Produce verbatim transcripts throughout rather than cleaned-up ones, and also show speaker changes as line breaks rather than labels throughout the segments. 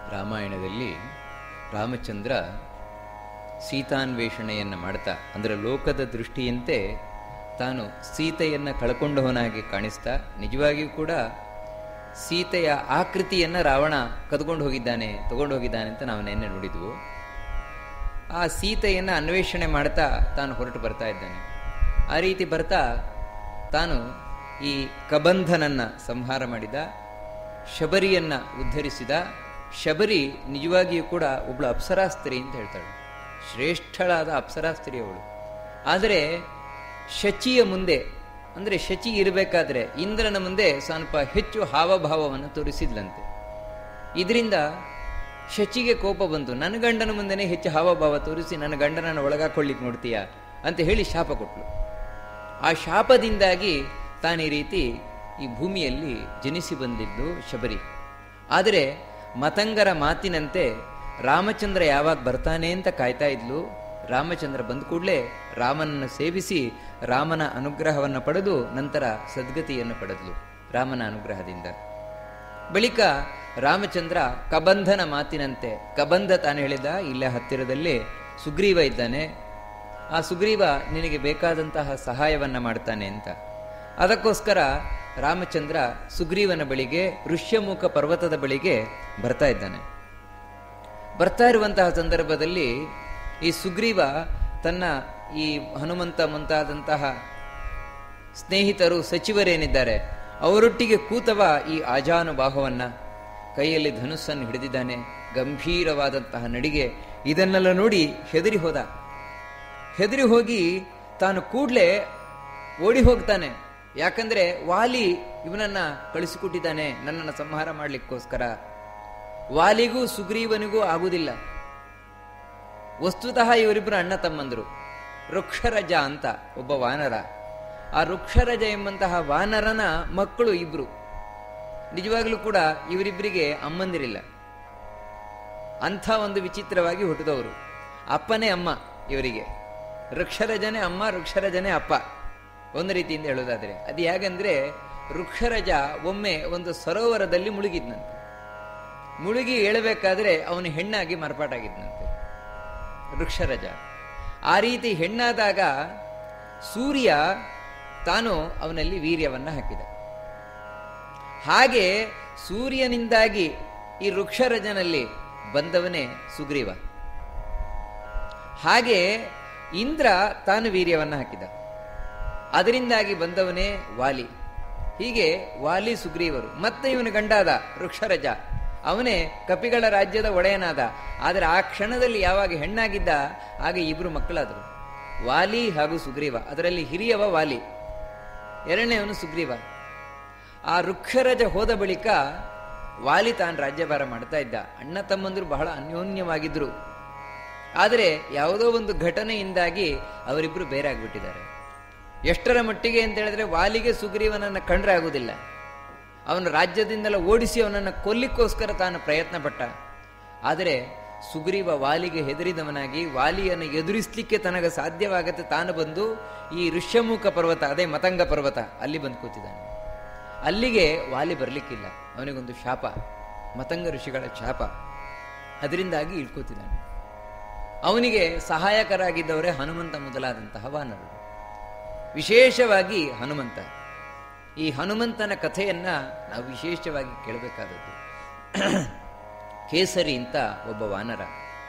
ರಾಮಾಯಣದಲ್ಲಿ ರಾಮಚಂದ್ರ ಸೀತಾನ್ವೇಷಣೆಯನ್ನು ಮಾಡ್ತಾ, ಅಂದರೆ ಲೋಕದ ದೃಷ್ಟಿಯಂತೆ ತಾನು ಸೀತೆಯನ್ನು ಕಳ್ಕೊಂಡವನಾಗಿ ಕಾಣಿಸ್ತಾ, ನಿಜವಾಗಿಯೂ ಕೂಡ ಸೀತೆಯ ಆಕೃತಿಯನ್ನು ರಾವಣ ಕದ್ಕೊಂಡು ಹೋಗಿದ್ದಾನೆ ತಗೊಂಡು ಹೋಗಿದ್ದಾನೆ ಅಂತ ನಾವು ನೆನ್ನೆ ನೋಡಿದ್ವು. ಆ ಸೀತೆಯನ್ನು ಅನ್ವೇಷಣೆ ಮಾಡ್ತಾ ತಾನು ಹೊರಟು ಬರ್ತಾ ಇದ್ದಾನೆ. ಆ ರೀತಿ ಬರ್ತಾ ತಾನು ಈ ಕಬಂಧನನ್ನು ಸಂಹಾರ ಮಾಡಿದ, ಶಬರಿಯನ್ನು ಉದ್ಧರಿಸಿದ. ಶಬರಿ ನಿಜವಾಗಿಯೂ ಕೂಡ ಒಬ್ಬಳು ಅಪ್ಸರಾಸ್ತ್ರೀ ಅಂತ ಹೇಳ್ತಾಳೆ, ಶ್ರೇಷ್ಠಳಾದ ಅಪ್ಸರಾಸ್ತ್ರೀ ಅವಳು. ಆದರೆ ಶಚಿಯ ಮುಂದೆ, ಅಂದರೆ ಶಚಿ ಇರಬೇಕಾದ್ರೆ ಇಂದ್ರನ ಮುಂದೆ ಸ್ವಲ್ಪ ಹೆಚ್ಚು ಹಾವಭಾವವನ್ನು ತೋರಿಸಿದ್ಲಂತೆ. ಇದರಿಂದ ಶಚಿಗೆ ಕೋಪ ಬಂತು. ನನ್ನ ಗಂಡನ ಮುಂದೆನೇ ಹೆಚ್ಚು ಹಾವಭಾವ ತೋರಿಸಿ ನನ್ನ ಗಂಡನನ್ನು ಒಳಗಾಕೊಳ್ಳಿಕ್ಕೆ ನೋಡ್ತೀಯಾ ಅಂತ ಹೇಳಿ ಶಾಪ ಕೊಟ್ಟಳು. ಆ ಶಾಪದಿಂದಾಗಿ ತಾನು ಈ ರೀತಿ ಈ ಭೂಮಿಯಲ್ಲಿ ಜನಿಸಿ ಬಂದಿದ್ದು ಶಬರಿ. ಆದರೆ ಮತಂಗರ ಮಾತಿನಂತೆ ರಾಮಚಂದ್ರ ಯಾವಾಗ ಬರ್ತಾನೆ ಅಂತ ಕಾಯ್ತಾ ಇದ್ಲು. ರಾಮಚಂದ್ರ ಬಂದ ಕೂಡಲೇ ರಾಮನನ್ನು ಸೇವಿಸಿ ರಾಮನ ಅನುಗ್ರಹವನ್ನು ಪಡೆದು ನಂತರ ಸದ್ಗತಿಯನ್ನು ಪಡೆದಳು ರಾಮನ ಅನುಗ್ರಹದಿಂದ. ಬಳಿಕ ರಾಮಚಂದ್ರ ಕಬಂಧನ ಮಾತಿನಂತೆ, ಕಬಂಧ ತಾನು ಹೇಳಿದ, ಇಲ್ಲೇ ಹತ್ತಿರದಲ್ಲಿ ಸುಗ್ರೀವ ಇದ್ದಾನೆ, ಆ ಸುಗ್ರೀವ ನಿನಗೆ ಬೇಕಾದಂತಹ ಸಹಾಯವನ್ನು ಮಾಡ್ತಾನೆ ಅಂತ. ಅದಕ್ಕೋಸ್ಕರ ರಾಮಚಂದ್ರ ಸುಗ್ರೀವನ ಬಳಿಗೆ, ಋಷ್ಯಮುಖ ಪರ್ವತದ ಬಳಿಗೆ ಬರ್ತಾ ಇದ್ದಾನೆ. ಬರ್ತಾ ಇರುವಂತಹ ಸಂದರ್ಭದಲ್ಲಿ ಈ ಸುಗ್ರೀವ ತನ್ನ ಈ ಹನುಮಂತ ಮುಂತಾದಂತಹ ಸ್ನೇಹಿತರು, ಸಚಿವರೇನಿದ್ದಾರೆ ಅವರೊಟ್ಟಿಗೆ ಕೂತವ ಈ ಆಜಾನುಬಾಹುವನ್ನ, ಕೈಯಲ್ಲಿ ಧನುಸ್ಸನ್ನು ಹಿಡಿದಿದ್ದಾನೆ, ಗಂಭೀರವಾದಂತಹ ನಡಿಗೆ. ಇದನ್ನೆಲ್ಲ ನೋಡಿ ಹೆದರಿ ಹೋದ. ಹೆದರಿ ಹೋಗಿ ತಾನು ಕೂಡಲೇ ಓಡಿ ಹೋಗ್ತಾನೆ. ಯಾಕಂದ್ರೆ ವಾಲಿ ಇವನನ್ನ ಕಳಿಸಿಕೊಟ್ಟಿದ್ದಾನೆ ನನ್ನನ್ನು ಸಂಹಾರ ಮಾಡಲಿಕ್ಕೋಸ್ಕರ. ವಾಲಿಗೂ ಸುಗ್ರೀವನಿಗೂ ಆಗುವುದಿಲ್ಲ. ವಸ್ತುತಃ ಇವರಿಬ್ಬರು ಅಣ್ಣ ತಮ್ಮಂದರು. ವೃಕ್ಷರಜ ಅಂತ ಒಬ್ಬ ವಾನರ, ಆ ವೃಕ್ಷರಜ ಎಂಬಂತಹ ವಾನರನ ಮಕ್ಕಳು ಇಬ್ರು. ನಿಜವಾಗ್ಲೂ ಕೂಡ ಇವರಿಬ್ಬರಿಗೆ ಅಮ್ಮಂದಿರಿಲ್ಲ. ಅಂಥ ಒಂದು ವಿಚಿತ್ರವಾಗಿ ಹುಟ್ಟಿದವರು. ಅಪ್ಪನೇ ಅಮ್ಮ ಇವರಿಗೆ. ವೃಕ್ಷರಜನೇ ಅಮ್ಮ, ವೃಕ್ಷರಜನೇ ಅಪ್ಪ, ಒಂದು ರೀತಿಯಿಂದ ಹೇಳೋದಾದ್ರೆ. ಅದು ಹೇಗಂದ್ರೆ, ವೃಕ್ಷರಜ ಒಮ್ಮೆ ಒಂದು ಸರೋವರದಲ್ಲಿ ಮುಳುಗಿದ್ನಂತೆ. ಮುಳುಗಿ ಏಳಬೇಕಾದ್ರೆ ಅವನು ಹೆಣ್ಣಾಗಿ ಮಾರ್ಪಾಟಾಗಿದ್ನಂತೆ ವೃಕ್ಷರಜ. ಆ ರೀತಿ ಹೆಣ್ಣಾದಾಗ ಸೂರ್ಯ ತಾನು ಅವನಲ್ಲಿ ವೀರ್ಯವನ್ನು ಹಾಕಿದ. ಹಾಗೆ ಸೂರ್ಯನಿಂದಾಗಿ ಈ ವೃಕ್ಷರಜನಲ್ಲಿ ಬಂದವನೇ ಸುಗ್ರೀವ. ಹಾಗೆ ಇಂದ್ರ ತಾನು ವೀರ್ಯವನ್ನು ಹಾಕಿದ, ಅದರಿಂದಾಗಿ ಬಂದವನೇ ವಾಲಿ. ಹೀಗೆ ವಾಲಿ ಸುಗ್ರೀವರು. ಮತ್ತೆ ಇವನು ಗಂಡಾದ ವೃಕ್ಷರಜ, ಅವನೇ ಕಪಿಗಳ ರಾಜ್ಯದ ಒಡೆಯನಾದ. ಆದರೆ ಆ ಕ್ಷಣದಲ್ಲಿ ಯಾವಾಗ ಹೆಣ್ಣಾಗಿದ್ದ ಆಗ ಇಬ್ರು ಮಕ್ಕಳಾದರು, ವಾಲಿ ಹಾಗೂ ಸುಗ್ರೀವ. ಅದರಲ್ಲಿ ಹಿರಿಯವ ವಾಲಿ, ಎರಡನೇವನು ಸುಗ್ರೀವ. ಆ ವೃಕ್ಷರಜ ಹೋದ ಬಳಿಕ ವಾಲಿ ತಾನು ರಾಜ್ಯಭಾರ ಮಾಡ್ತಾ ಇದ್ದ. ಅಣ್ಣ ತಮ್ಮಂದರು ಬಹಳ ಅನ್ಯೋನ್ಯವಾಗಿದ್ರು. ಆದರೆ ಯಾವುದೋ ಒಂದು ಘಟನೆಯಿಂದಾಗಿ ಅವರಿಬ್ಬರು ಬೇರೆ ಆಗ್ಬಿಟ್ಟಿದ್ದಾರೆ. ಎಷ್ಟರ ಮಟ್ಟಿಗೆ ಅಂತ ಹೇಳಿದ್ರೆ, ವಾಲಿಗೆ ಸುಗ್ರೀವನನ್ನು ಕಂಡ್ರೆ ಆಗುವುದಿಲ್ಲ. ಅವನ ರಾಜ್ಯದಿಂದಲೇ ಓಡಿಸಿ ಅವನನ್ನು ಕೊಲ್ಲಿಕ್ಕೋಸ್ಕರ ತಾನು ಪ್ರಯತ್ನ ಪಟ್ಟ. ಆದರೆ ಸುಗ್ರೀವ ವಾಲಿಗೆ ಹೆದರಿದವನಾಗಿ, ವಾಲಿಯನ್ನು ಎದುರಿಸಲಿಕ್ಕೆ ತನಗೆ ಸಾಧ್ಯವಾಗತ್ತೆ ತಾನು ಬಂದು ಈ ಋಷ್ಯಮುಖ ಪರ್ವತ, ಅದೇ ಮತಂಗ ಪರ್ವತ, ಅಲ್ಲಿ ಬಂದು ಕೂತಿದ್ದಾನೆ. ಅಲ್ಲಿಗೆ ವಾಲಿ ಬರಲಿಕ್ಕಿಲ್ಲ. ಅವನಿಗೊಂದು ಶಾಪ, ಮತಂಗ ಋಷಿಗಳ ಶಾಪ. ಅದರಿಂದಾಗಿ ಇಳ್ಕೋತಿದ್ದಾನೆ. ಅವನಿಗೆ ಸಹಾಯಕರಾಗಿದ್ದವರೇ ಹನುಮಂತ ಮೊದಲಾದಂತಹ ವಾನರರು, ವಿಶೇಷವಾಗಿ ಹನುಮಂತ. ಈ ಹನುಮಂತನ ಕಥೆಯನ್ನ ನಾವು ವಿಶೇಷವಾಗಿ ಕೇಳಬೇಕಾದದ್ದು. ಕೇಸರಿ ಅಂತ ಒಬ್ಬ ವಾನರ.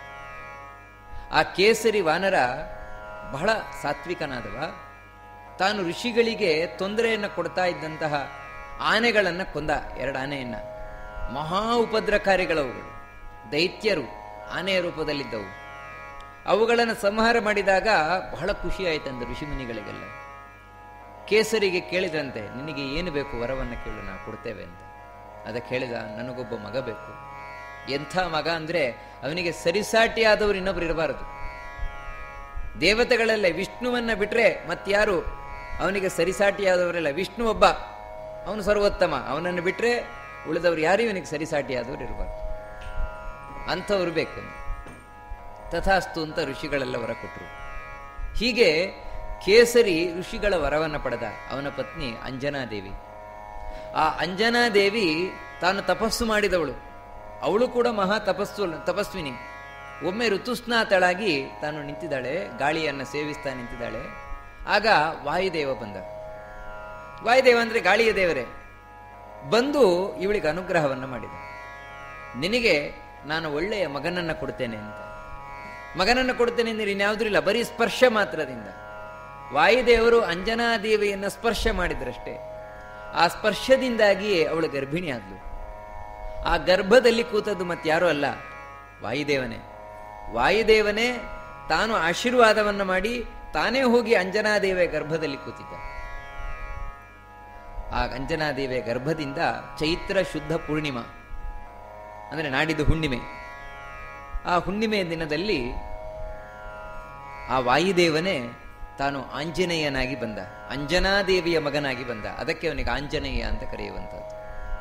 ಆ ಕೇಸರಿ ವಾನರ ಬಹಳ ಸಾತ್ವಿಕನಾದವ. ತಾನು ಋಷಿಗಳಿಗೆ ತೊಂದರೆಯನ್ನು ಕೊಡ್ತಾ ಇದ್ದಂತಹ ಆನೆಗಳನ್ನು ಕೊಂದ. ಎರಡು ಆನೆಯನ್ನ, ಮಹಾ ಉಪದ್ರಕಾರಿಗಳವುಗಳು, ದೈತ್ಯರು ಆನೆಯ ರೂಪದಲ್ಲಿದ್ದವು. ಅವುಗಳನ್ನು ಸಂಹಾರ ಮಾಡಿದಾಗ ಬಹಳ ಖುಷಿ ಆಯ್ತಂದ ಋಷಿಮುನಿಗಳಿಗೆಲ್ಲ. ಕೇಸರಿಗೆ ಕೇಳಿದಂತೆ, ನಿನಗೆ ಏನು ಬೇಕು ವರವನ್ನು ಕೇಳು, ನಾವು ಕೊಡ್ತೇವೆ ಅಂತ. ಅದಕ್ಕೆ ಹೇಳಿದ, ನನಗೊಬ್ಬ ಮಗ ಬೇಕು. ಎಂಥ ಮಗ ಅಂದ್ರೆ, ಅವನಿಗೆ ಸರಿಸಾಟಿಯಾದವರು ಇನ್ನೊಬ್ರು ಇರಬಾರದು. ದೇವತೆಗಳೆಲ್ಲ ವಿಷ್ಣುವನ್ನ ಬಿಟ್ರೆ ಮತ್ಯಾರು ಅವನಿಗೆ ಸರಿಸಾಟಿಯಾದವರೆಲ್ಲ. ವಿಷ್ಣು ಒಬ್ಬ, ಅವನು ಸರ್ವೋತ್ತಮ. ಅವನನ್ನು ಬಿಟ್ರೆ ಉಳಿದವರು ಯಾರು ಇವನಿಗೆ ಸರಿಸಾಟಿಯಾದವರು ಇರಬಾರ್ದು. ಅಂಥವ್ರು ಬೇಕು. ತಥಾಸ್ತು ಅಂತ ಋಷಿಗಳೆಲ್ಲ ವರ ಕೊಟ್ಟರು. ಹೀಗೆ ಕೇಸರಿ ಋಷಿಗಳ ವರವನ್ನು ಪಡೆದ. ಅವನ ಪತ್ನಿ ಅಂಜನಾದೇವಿ. ಆ ಅಂಜನಾದೇವಿ ತಾನು ತಪಸ್ಸು ಮಾಡಿದವಳು. ಅವಳು ಕೂಡ ಮಹಾ ತಪಸ್ಸು ತಪಸ್ವಿನಿ. ಒಮ್ಮೆ ಋತುಸ್ನಾತಳಾಗಿ ತಾನು ನಿಂತಿದ್ದಾಳೆ, ಗಾಳಿಯನ್ನು ಸೇವಿಸ್ತಾ ನಿಂತಿದ್ದಾಳೆ. ಆಗ ವಾಯುದೇವ ಬಂದ. ವಾಯುದೇವ ಅಂದರೆ ಗಾಳಿಯ ದೇವರೇ ಬಂದು ಇವಳಿಗೆ ಅನುಗ್ರಹವನ್ನು ಮಾಡಿದ. ನಿನಗೆ ನಾನು ಒಳ್ಳೆಯ ಮಗನನ್ನು ಕೊಡ್ತೇನೆ ಅಂತ. ಮಗನನ್ನು ಕೊಡ್ತೇನೆ ಅಂದರೆ ಇನ್ಯಾವುದ್ರಿಲ್ಲ, ಬರೀ ಸ್ಪರ್ಶ ಮಾತ್ರದಿಂದ. ವಾಯುದೇವರು ಅಂಜನಾದೇವಿಯನ್ನು ಸ್ಪರ್ಶ ಮಾಡಿದ್ರಷ್ಟೇ. ಆ ಸ್ಪರ್ಶದಿಂದಾಗಿಯೇ ಅವಳು ಗರ್ಭಿಣಿ ಆದ್ಲು. ಆ ಗರ್ಭದಲ್ಲಿ ಕೂತದ್ದು ಮತ್ತಾರೂ ಅಲ್ಲ, ವಾಯುದೇವನೇ. ವಾಯುದೇವನೇ ತಾನು ಆಶೀರ್ವಾದವನ್ನು ಮಾಡಿ ತಾನೇ ಹೋಗಿ ಅಂಜನಾದೇವಿಯ ಗರ್ಭದಲ್ಲಿ ಕೂತಿದ್ದ. ಆ ಅಂಜನಾದೇವಿಯ ಗರ್ಭದಿಂದ ಚೈತ್ರ ಶುದ್ಧ ಪೂರ್ಣಿಮಾ ಅಂದರೆ ನಾಡಿದ್ದು ಹುಣ್ಣಿಮೆ, ಆ ಹುಣ್ಣಿಮೆಯ ದಿನದಲ್ಲಿ ಆ ವಾಯುದೇವನೇ ತಾನು ಆಂಜನೇಯನಾಗಿ ಬಂದ, ಅಂಜನಾದೇವಿಯ ಮಗನಾಗಿ ಬಂದ. ಅದಕ್ಕೆ ಅವನಿಗೆ ಆಂಜನೇಯ ಅಂತ ಕರೆಯುವಂಥದ್ದು.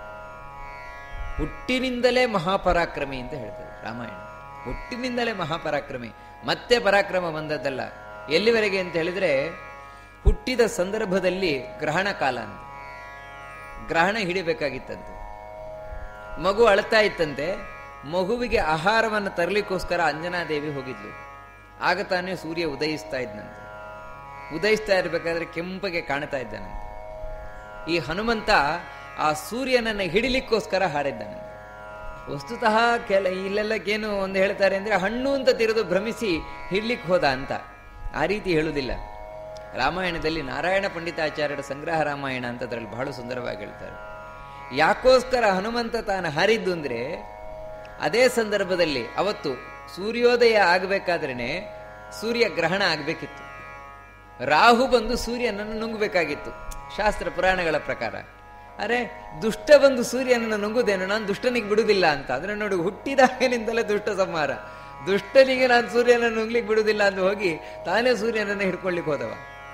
ಹುಟ್ಟಿನಿಂದಲೇ ಮಹಾಪರಾಕ್ರಮಿ ಅಂತ ಹೇಳ್ತಾರೆ ರಾಮಾಯಣ. ಹುಟ್ಟಿನಿಂದಲೇ ಮಹಾಪರಾಕ್ರಮಿ, ಮತ್ತೆ ಪರಾಕ್ರಮ ಬಂದದ್ದಲ್ಲ. ಎಲ್ಲಿವರೆಗೆ ಅಂತ ಹೇಳಿದ್ರೆ, ಹುಟ್ಟಿದ ಸಂದರ್ಭದಲ್ಲಿ ಗ್ರಹಣ ಕಾಲ ಅಂತ, ಗ್ರಹಣ ಹಿಡಿಬೇಕಾಗಿತ್ತಂತೆ. ಮಗು ಅಳ್ತಾ ಇತ್ತಂತೆ. ಮಗುವಿಗೆ ಆಹಾರವನ್ನು ತರಲಿಕ್ಕೋಸ್ಕರ ಅಂಜನಾದೇವಿ ಹೋಗಿದ್ಲು. ಆಗ ತಾನೇ ಸೂರ್ಯ ಉದಯಿಸ್ತಾ ಇದ್ದಂತೆ. ಉದಯಿಸ್ತಾ ಇರಬೇಕಾದ್ರೆ ಕೆಂಪಗೆ ಕಾಣ್ತಾ ಇದ್ದಾನಂತೆ. ಈ ಹನುಮಂತ ಆ ಸೂರ್ಯನನ್ನು ಹಿಡಿಲಿಕ್ಕೋಸ್ಕರ ಹಾರಿದ್ದಾನಂತೆ. ವಸ್ತುತಃ ಕೆಲ ಇಲ್ಲೆಲ್ಲಕ್ಕೇನು ಒಂದು ಹೇಳ್ತಾರೆ ಅಂದರೆ, ಹಣ್ಣು ಅಂತ ತಿರುದು ಭ್ರಮಿಸಿ ಹಿಡ್ಲಿಕ್ಕೆ ಹೋದ ಅಂತ. ಆ ರೀತಿ ಹೇಳುವುದಿಲ್ಲ. ರಾಮಾಯಣದಲ್ಲಿ ನಾರಾಯಣ ಪಂಡಿತಾಚಾರ್ಯರ ಸಂಗ್ರಹ ರಾಮಾಯಣ ಅಂತ ಅದರಲ್ಲಿ ಬಹಳ ಸುಂದರವಾಗಿ ಹೇಳ್ತಾರೆ. ಯಾಕೋಸ್ಕರ ಹನುಮಂತ ತಾನು ಹಾರಿದ್ದು ಅಂದರೆ, ಅದೇ ಸಂದರ್ಭದಲ್ಲಿ ಅವತ್ತು ಸೂರ್ಯೋದಯ ಆಗಬೇಕಾದ್ರೇನೆ ಸೂರ್ಯ ಗ್ರಹಣ ಆಗಬೇಕಿತ್ತು. ರಾಹು ಬಂದು ಸೂರ್ಯನನ್ನು ನುಂಗಬೇಕಾಗಿತ್ತು ಶಾಸ್ತ್ರ ಪುರಾಣಗಳ ಪ್ರಕಾರ. ಅರೆ, ದುಷ್ಟ ಬಂದು ಸೂರ್ಯನನ್ನು ನುಂಗುದೇನು, ನಾನು ದುಷ್ಟನಿಗೆ ಬಿಡುವುದಿಲ್ಲ ಅಂತ. ಅದನ್ನ ನೋಡಿ, ಹುಟ್ಟಿದಾಗಿನಿಂದಲೇ ದುಷ್ಟ ಸಂಹಾರ. ದುಷ್ಟನಿಗೆ ನಾನು ಸೂರ್ಯನನ್ನು ನುಂಗ್ಲಿಕ್ಕೆ ಬಿಡುವುದಿಲ್ಲ ಅಂತ ಹೋಗಿ ತಾನೇ ಸೂರ್ಯನನ್ನು ಹಿಡ್ಕೊಳ್ಳಿಕ್ಕೆ ಹೋದವ.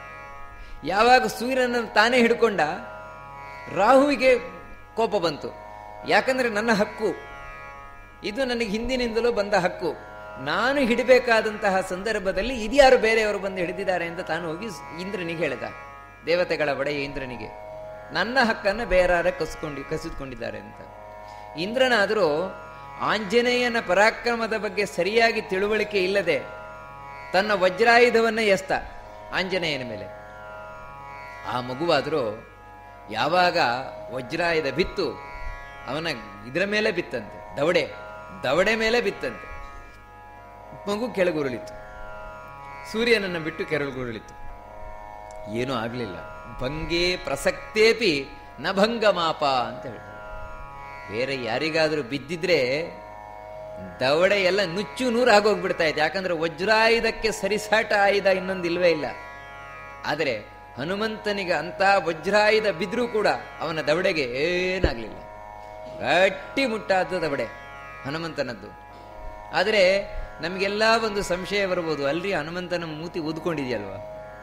ಯಾವಾಗ ಸೂರ್ಯನನ್ನು ತಾನೇ ಹಿಡ್ಕೊಂಡ, ರಾಹುವಿಗೆ ಕೋಪ ಬಂತು. ಯಾಕಂದ್ರೆ ನನ್ನ ಹಕ್ಕು ಇದು, ನನಗೆ ಹಿಂದಿನಿಂದಲೂ ಬಂದ ಹಕ್ಕು. ನಾನು ಹಿಡಬೇಕಾದಂತಹ ಸಂದರ್ಭದಲ್ಲಿ ಇದ್ಯಾರು ಬೇರೆಯವರು ಬಂದು ಹಿಡಿದಿದ್ದಾರೆ ಅಂತ ತಾನು ಹೋಗಿ ಇಂದ್ರನಿಗೆ ಹೇಳಿದ, ದೇವತೆಗಳ ಒಡೆಯ ಇಂದ್ರನಿಗೆ, ನನ್ನ ಹಕ್ಕನ್ನು ಬೇರಾರ ಕಸ್ಕೊಂಡು ಕಸಿದುಕೊಂಡಿದ್ದಾರೆ ಅಂತ. ಇಂದ್ರನಾದರೂ ಆಂಜನೇಯನ ಪರಾಕ್ರಮದ ಬಗ್ಗೆ ಸರಿಯಾಗಿ ತಿಳುವಳಿಕೆ ಇಲ್ಲದೆ ತನ್ನ ವಜ್ರಾಯುಧವನ್ನ ಎಸ್ತ ಆಂಜನೇಯನ ಮೇಲೆ. ಆ ಮಗುವಾದರೂ ಯಾವಾಗ ವಜ್ರಾಯುಧ ಬಿತ್ತು, ಅವನ ಇದರ ಮೇಲೆ ಬಿತ್ತಂತೆ, ದವಡೆ ದವಡೆ ಮೇಲೆ ಬಿತ್ತಂತೆ. ಮಗು ಕೆಳಗುರುಳಿತು, ಸೂರ್ಯನನ್ನು ಬಿಟ್ಟು ಕೆಳಗುರುಳಿತು. ಏನೂ ಆಗಲಿಲ್ಲ. ಭಂಗೇ ಪ್ರಸಕ್ತೇಪಿ ನ ಭಂಗಮಾಪ ಅಂತ ಹೇಳ್ತಾರೆ. ಬೇರೆ ಯಾರಿಗಾದರೂ ಬಿದ್ದಿದ್ರೆ ದವಡೆ ಎಲ್ಲ ನುಚ್ಚು ನೂರು ಆಗೋಗ್ಬಿಡ್ತಾ ಇದೆ. ಯಾಕಂದ್ರೆ ವಜ್ರಾಯುಧಕ್ಕೆ ಸರಿಸಾಟ ಆಯುಧ ಇನ್ನೊಂದು ಇಲ್ವೇ ಇಲ್ಲ. ಆದರೆ ಹನುಮಂತನಿಗೆ ಅಂತ ವಜ್ರಾಯುಧ ಬಿದ್ರೂ ಕೂಡ ಅವನ ದವಡೆಗೆ ಏನಾಗಲಿಲ್ಲ. ಗಟ್ಟಿ ಮುಟ್ಟಾದ ದವಡೆ ಹನುಮಂತನದ್ದು. ಆದರೆ ನಮಗೆಲ್ಲ ಒಂದು ಸಂಶಯ ಬರ್ಬೋದು, ಅಲ್ರಿ ಹನುಮಂತನ ಮೂತಿ ಊದ್ಕೊಂಡಿದೆಯಲ್ವಾ?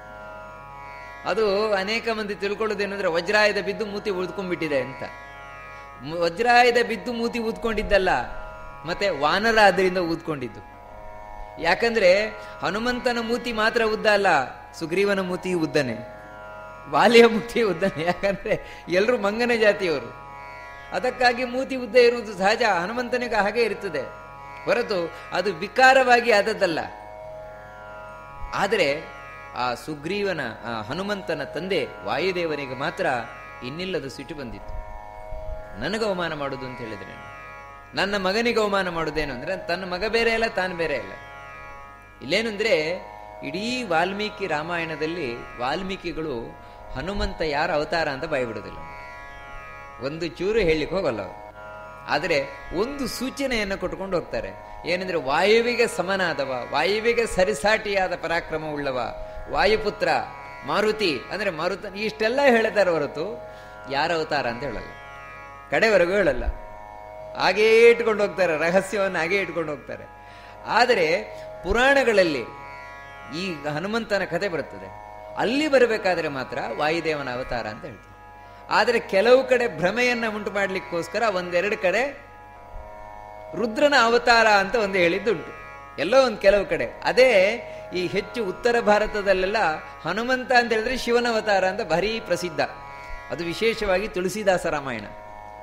ಅದು ಅನೇಕ ಮಂದಿ ತಿಳ್ಕೊಳ್ಳೋದೇನಂದ್ರೆ, ವಜ್ರಾಯುಧ ಬಿದ್ದು ಮೂತಿ ಉಳ್ಕೊಂಡ್ಬಿಟ್ಟಿದೆ ಅಂತ. ವಜ್ರಾಯುಧ ಬಿದ್ದು ಮೂತಿ ಊದ್ಕೊಂಡಿದ್ದಲ್ಲ, ಮತ್ತೆ ವಾನರ ಅದರಿಂದ ಊದ್ಕೊಂಡಿದ್ದು. ಯಾಕಂದ್ರೆ ಹನುಮಂತನ ಮೂತಿ ಮಾತ್ರ ಉದ್ದ ಅಲ್ಲ, ಸುಗ್ರೀವನ ಮೂತಿ ಉದ್ದನೆ, ವಾಲಿಯ ಮೂತಿ ಉದ್ದನೆ. ಯಾಕಂದ್ರೆ ಎಲ್ಲರೂ ಮಂಗನ ಜಾತಿಯವರು. ಅದಕ್ಕಾಗಿ ಮೂತಿ ಉದ್ದ ಇರುವುದು ಸಹಜ, ಹನುಮಂತನಿಗೆ ಹಾಗೆ ಇರ್ತದೆ ಹೊರತು ಅದು ವಿಕಾರವಾಗಿ ಆದದ್ದಲ್ಲ. ಆದರೆ ಆ ಸುಗ್ರೀವನ ಆ ಹನುಮಂತನ ತಂದೆ ವಾಯುದೇವನಿಗೆ ಮಾತ್ರ ಇನ್ನಿಲ್ಲದ ಸಿಟ್ಟು ಬಂದಿತ್ತು. ನನಗೆ ಅವಮಾನ ಮಾಡುವುದು ಅಂತ ಹೇಳಿದ್ರೆ, ನನ್ನ ಮಗನಿಗೆ ಅವಮಾನ ಮಾಡುವುದೇನು ಅಂದ್ರೆ, ತನ್ನ ಮಗ ಬೇರೆ ಅಲ್ಲ, ತಾನು ಬೇರೆ ಅಲ್ಲ. ಇಲ್ಲೇನಂದ್ರೆ, ಇಡೀ ವಾಲ್ಮೀಕಿ ರಾಮಾಯಣದಲ್ಲಿ ವಾಲ್ಮೀಕಿಗಳು ಹನುಮಂತ ಯಾರ ಅವತಾರ ಅಂತ ಬಾಯ್ಬಿಡುವುದಿಲ್ಲ, ಒಂದು ಚೂರು ಹೇಳಲಿಕ್ಕೆ ಹೋಗಲ್ಲ ಅವರು. ಆದರೆ ಒಂದು ಸೂಚನೆಯನ್ನು ಕೊಟ್ಕೊಂಡು ಹೋಗ್ತಾರೆ. ಏನಂದ್ರೆ, ವಾಯುವಿಗೆ ಸಮನಾದವ, ವಾಯುವಿಗೆ ಸರಿಸಾಟಿಯಾದ ಪರಾಕ್ರಮ ಉಳ್ಳವ, ವಾಯುಪುತ್ರ ಮಾರುತಿ ಅಂದ್ರೆ ಮಾರುತ, ಇಷ್ಟೆಲ್ಲ ಹೇಳ್ತಾರೆ ಹೊರತು ಯಾರ ಅವತಾರ ಅಂತ ಹೇಳಲ್ಲ, ಕಡೆವರೆಗೂ ಹೇಳಲ್ಲ. ಹಾಗೇ ಇಟ್ಕೊಂಡು ಹೋಗ್ತಾರೆ, ರಹಸ್ಯವನ್ನು ಹಾಗೇ ಇಟ್ಕೊಂಡು ಹೋಗ್ತಾರೆ. ಆದರೆ ಪುರಾಣಗಳಲ್ಲಿ ಈ ಹನುಮಂತನ ಕಥೆ ಬರುತ್ತದೆ, ಅಲ್ಲಿ ಬರಬೇಕಾದ್ರೆ ಮಾತ್ರ ವಾಯುದೇವನ ಅವತಾರ ಅಂತ ಹೇಳ್ತಾರೆ. ಆದರೆ ಕೆಲವು ಕಡೆ ಭ್ರಮೆಯನ್ನ ಉಂಟು ಮಾಡಲಿಕ್ಕೋಸ್ಕರ ಒಂದೆರಡು ಕಡೆ ರುದ್ರನ ಅವತಾರ ಅಂತ ಒಂದು ಹೇಳಿದ್ದುಂಟು, ಎಲ್ಲೋ ಒಂದು ಕೆಲವು ಕಡೆ. ಅದೇ ಈ ಹೆಚ್ಚು ಉತ್ತರ ಭಾರತದಲ್ಲೆಲ್ಲ ಹನುಮಂತ ಅಂತ ಹೇಳಿದ್ರೆ ಶಿವನ ಅವತಾರ ಅಂತ ಭಾರಿ ಪ್ರಸಿದ್ಧ. ಅದು ವಿಶೇಷವಾಗಿ ತುಳಸಿದಾಸ ರಾಮಾಯಣ.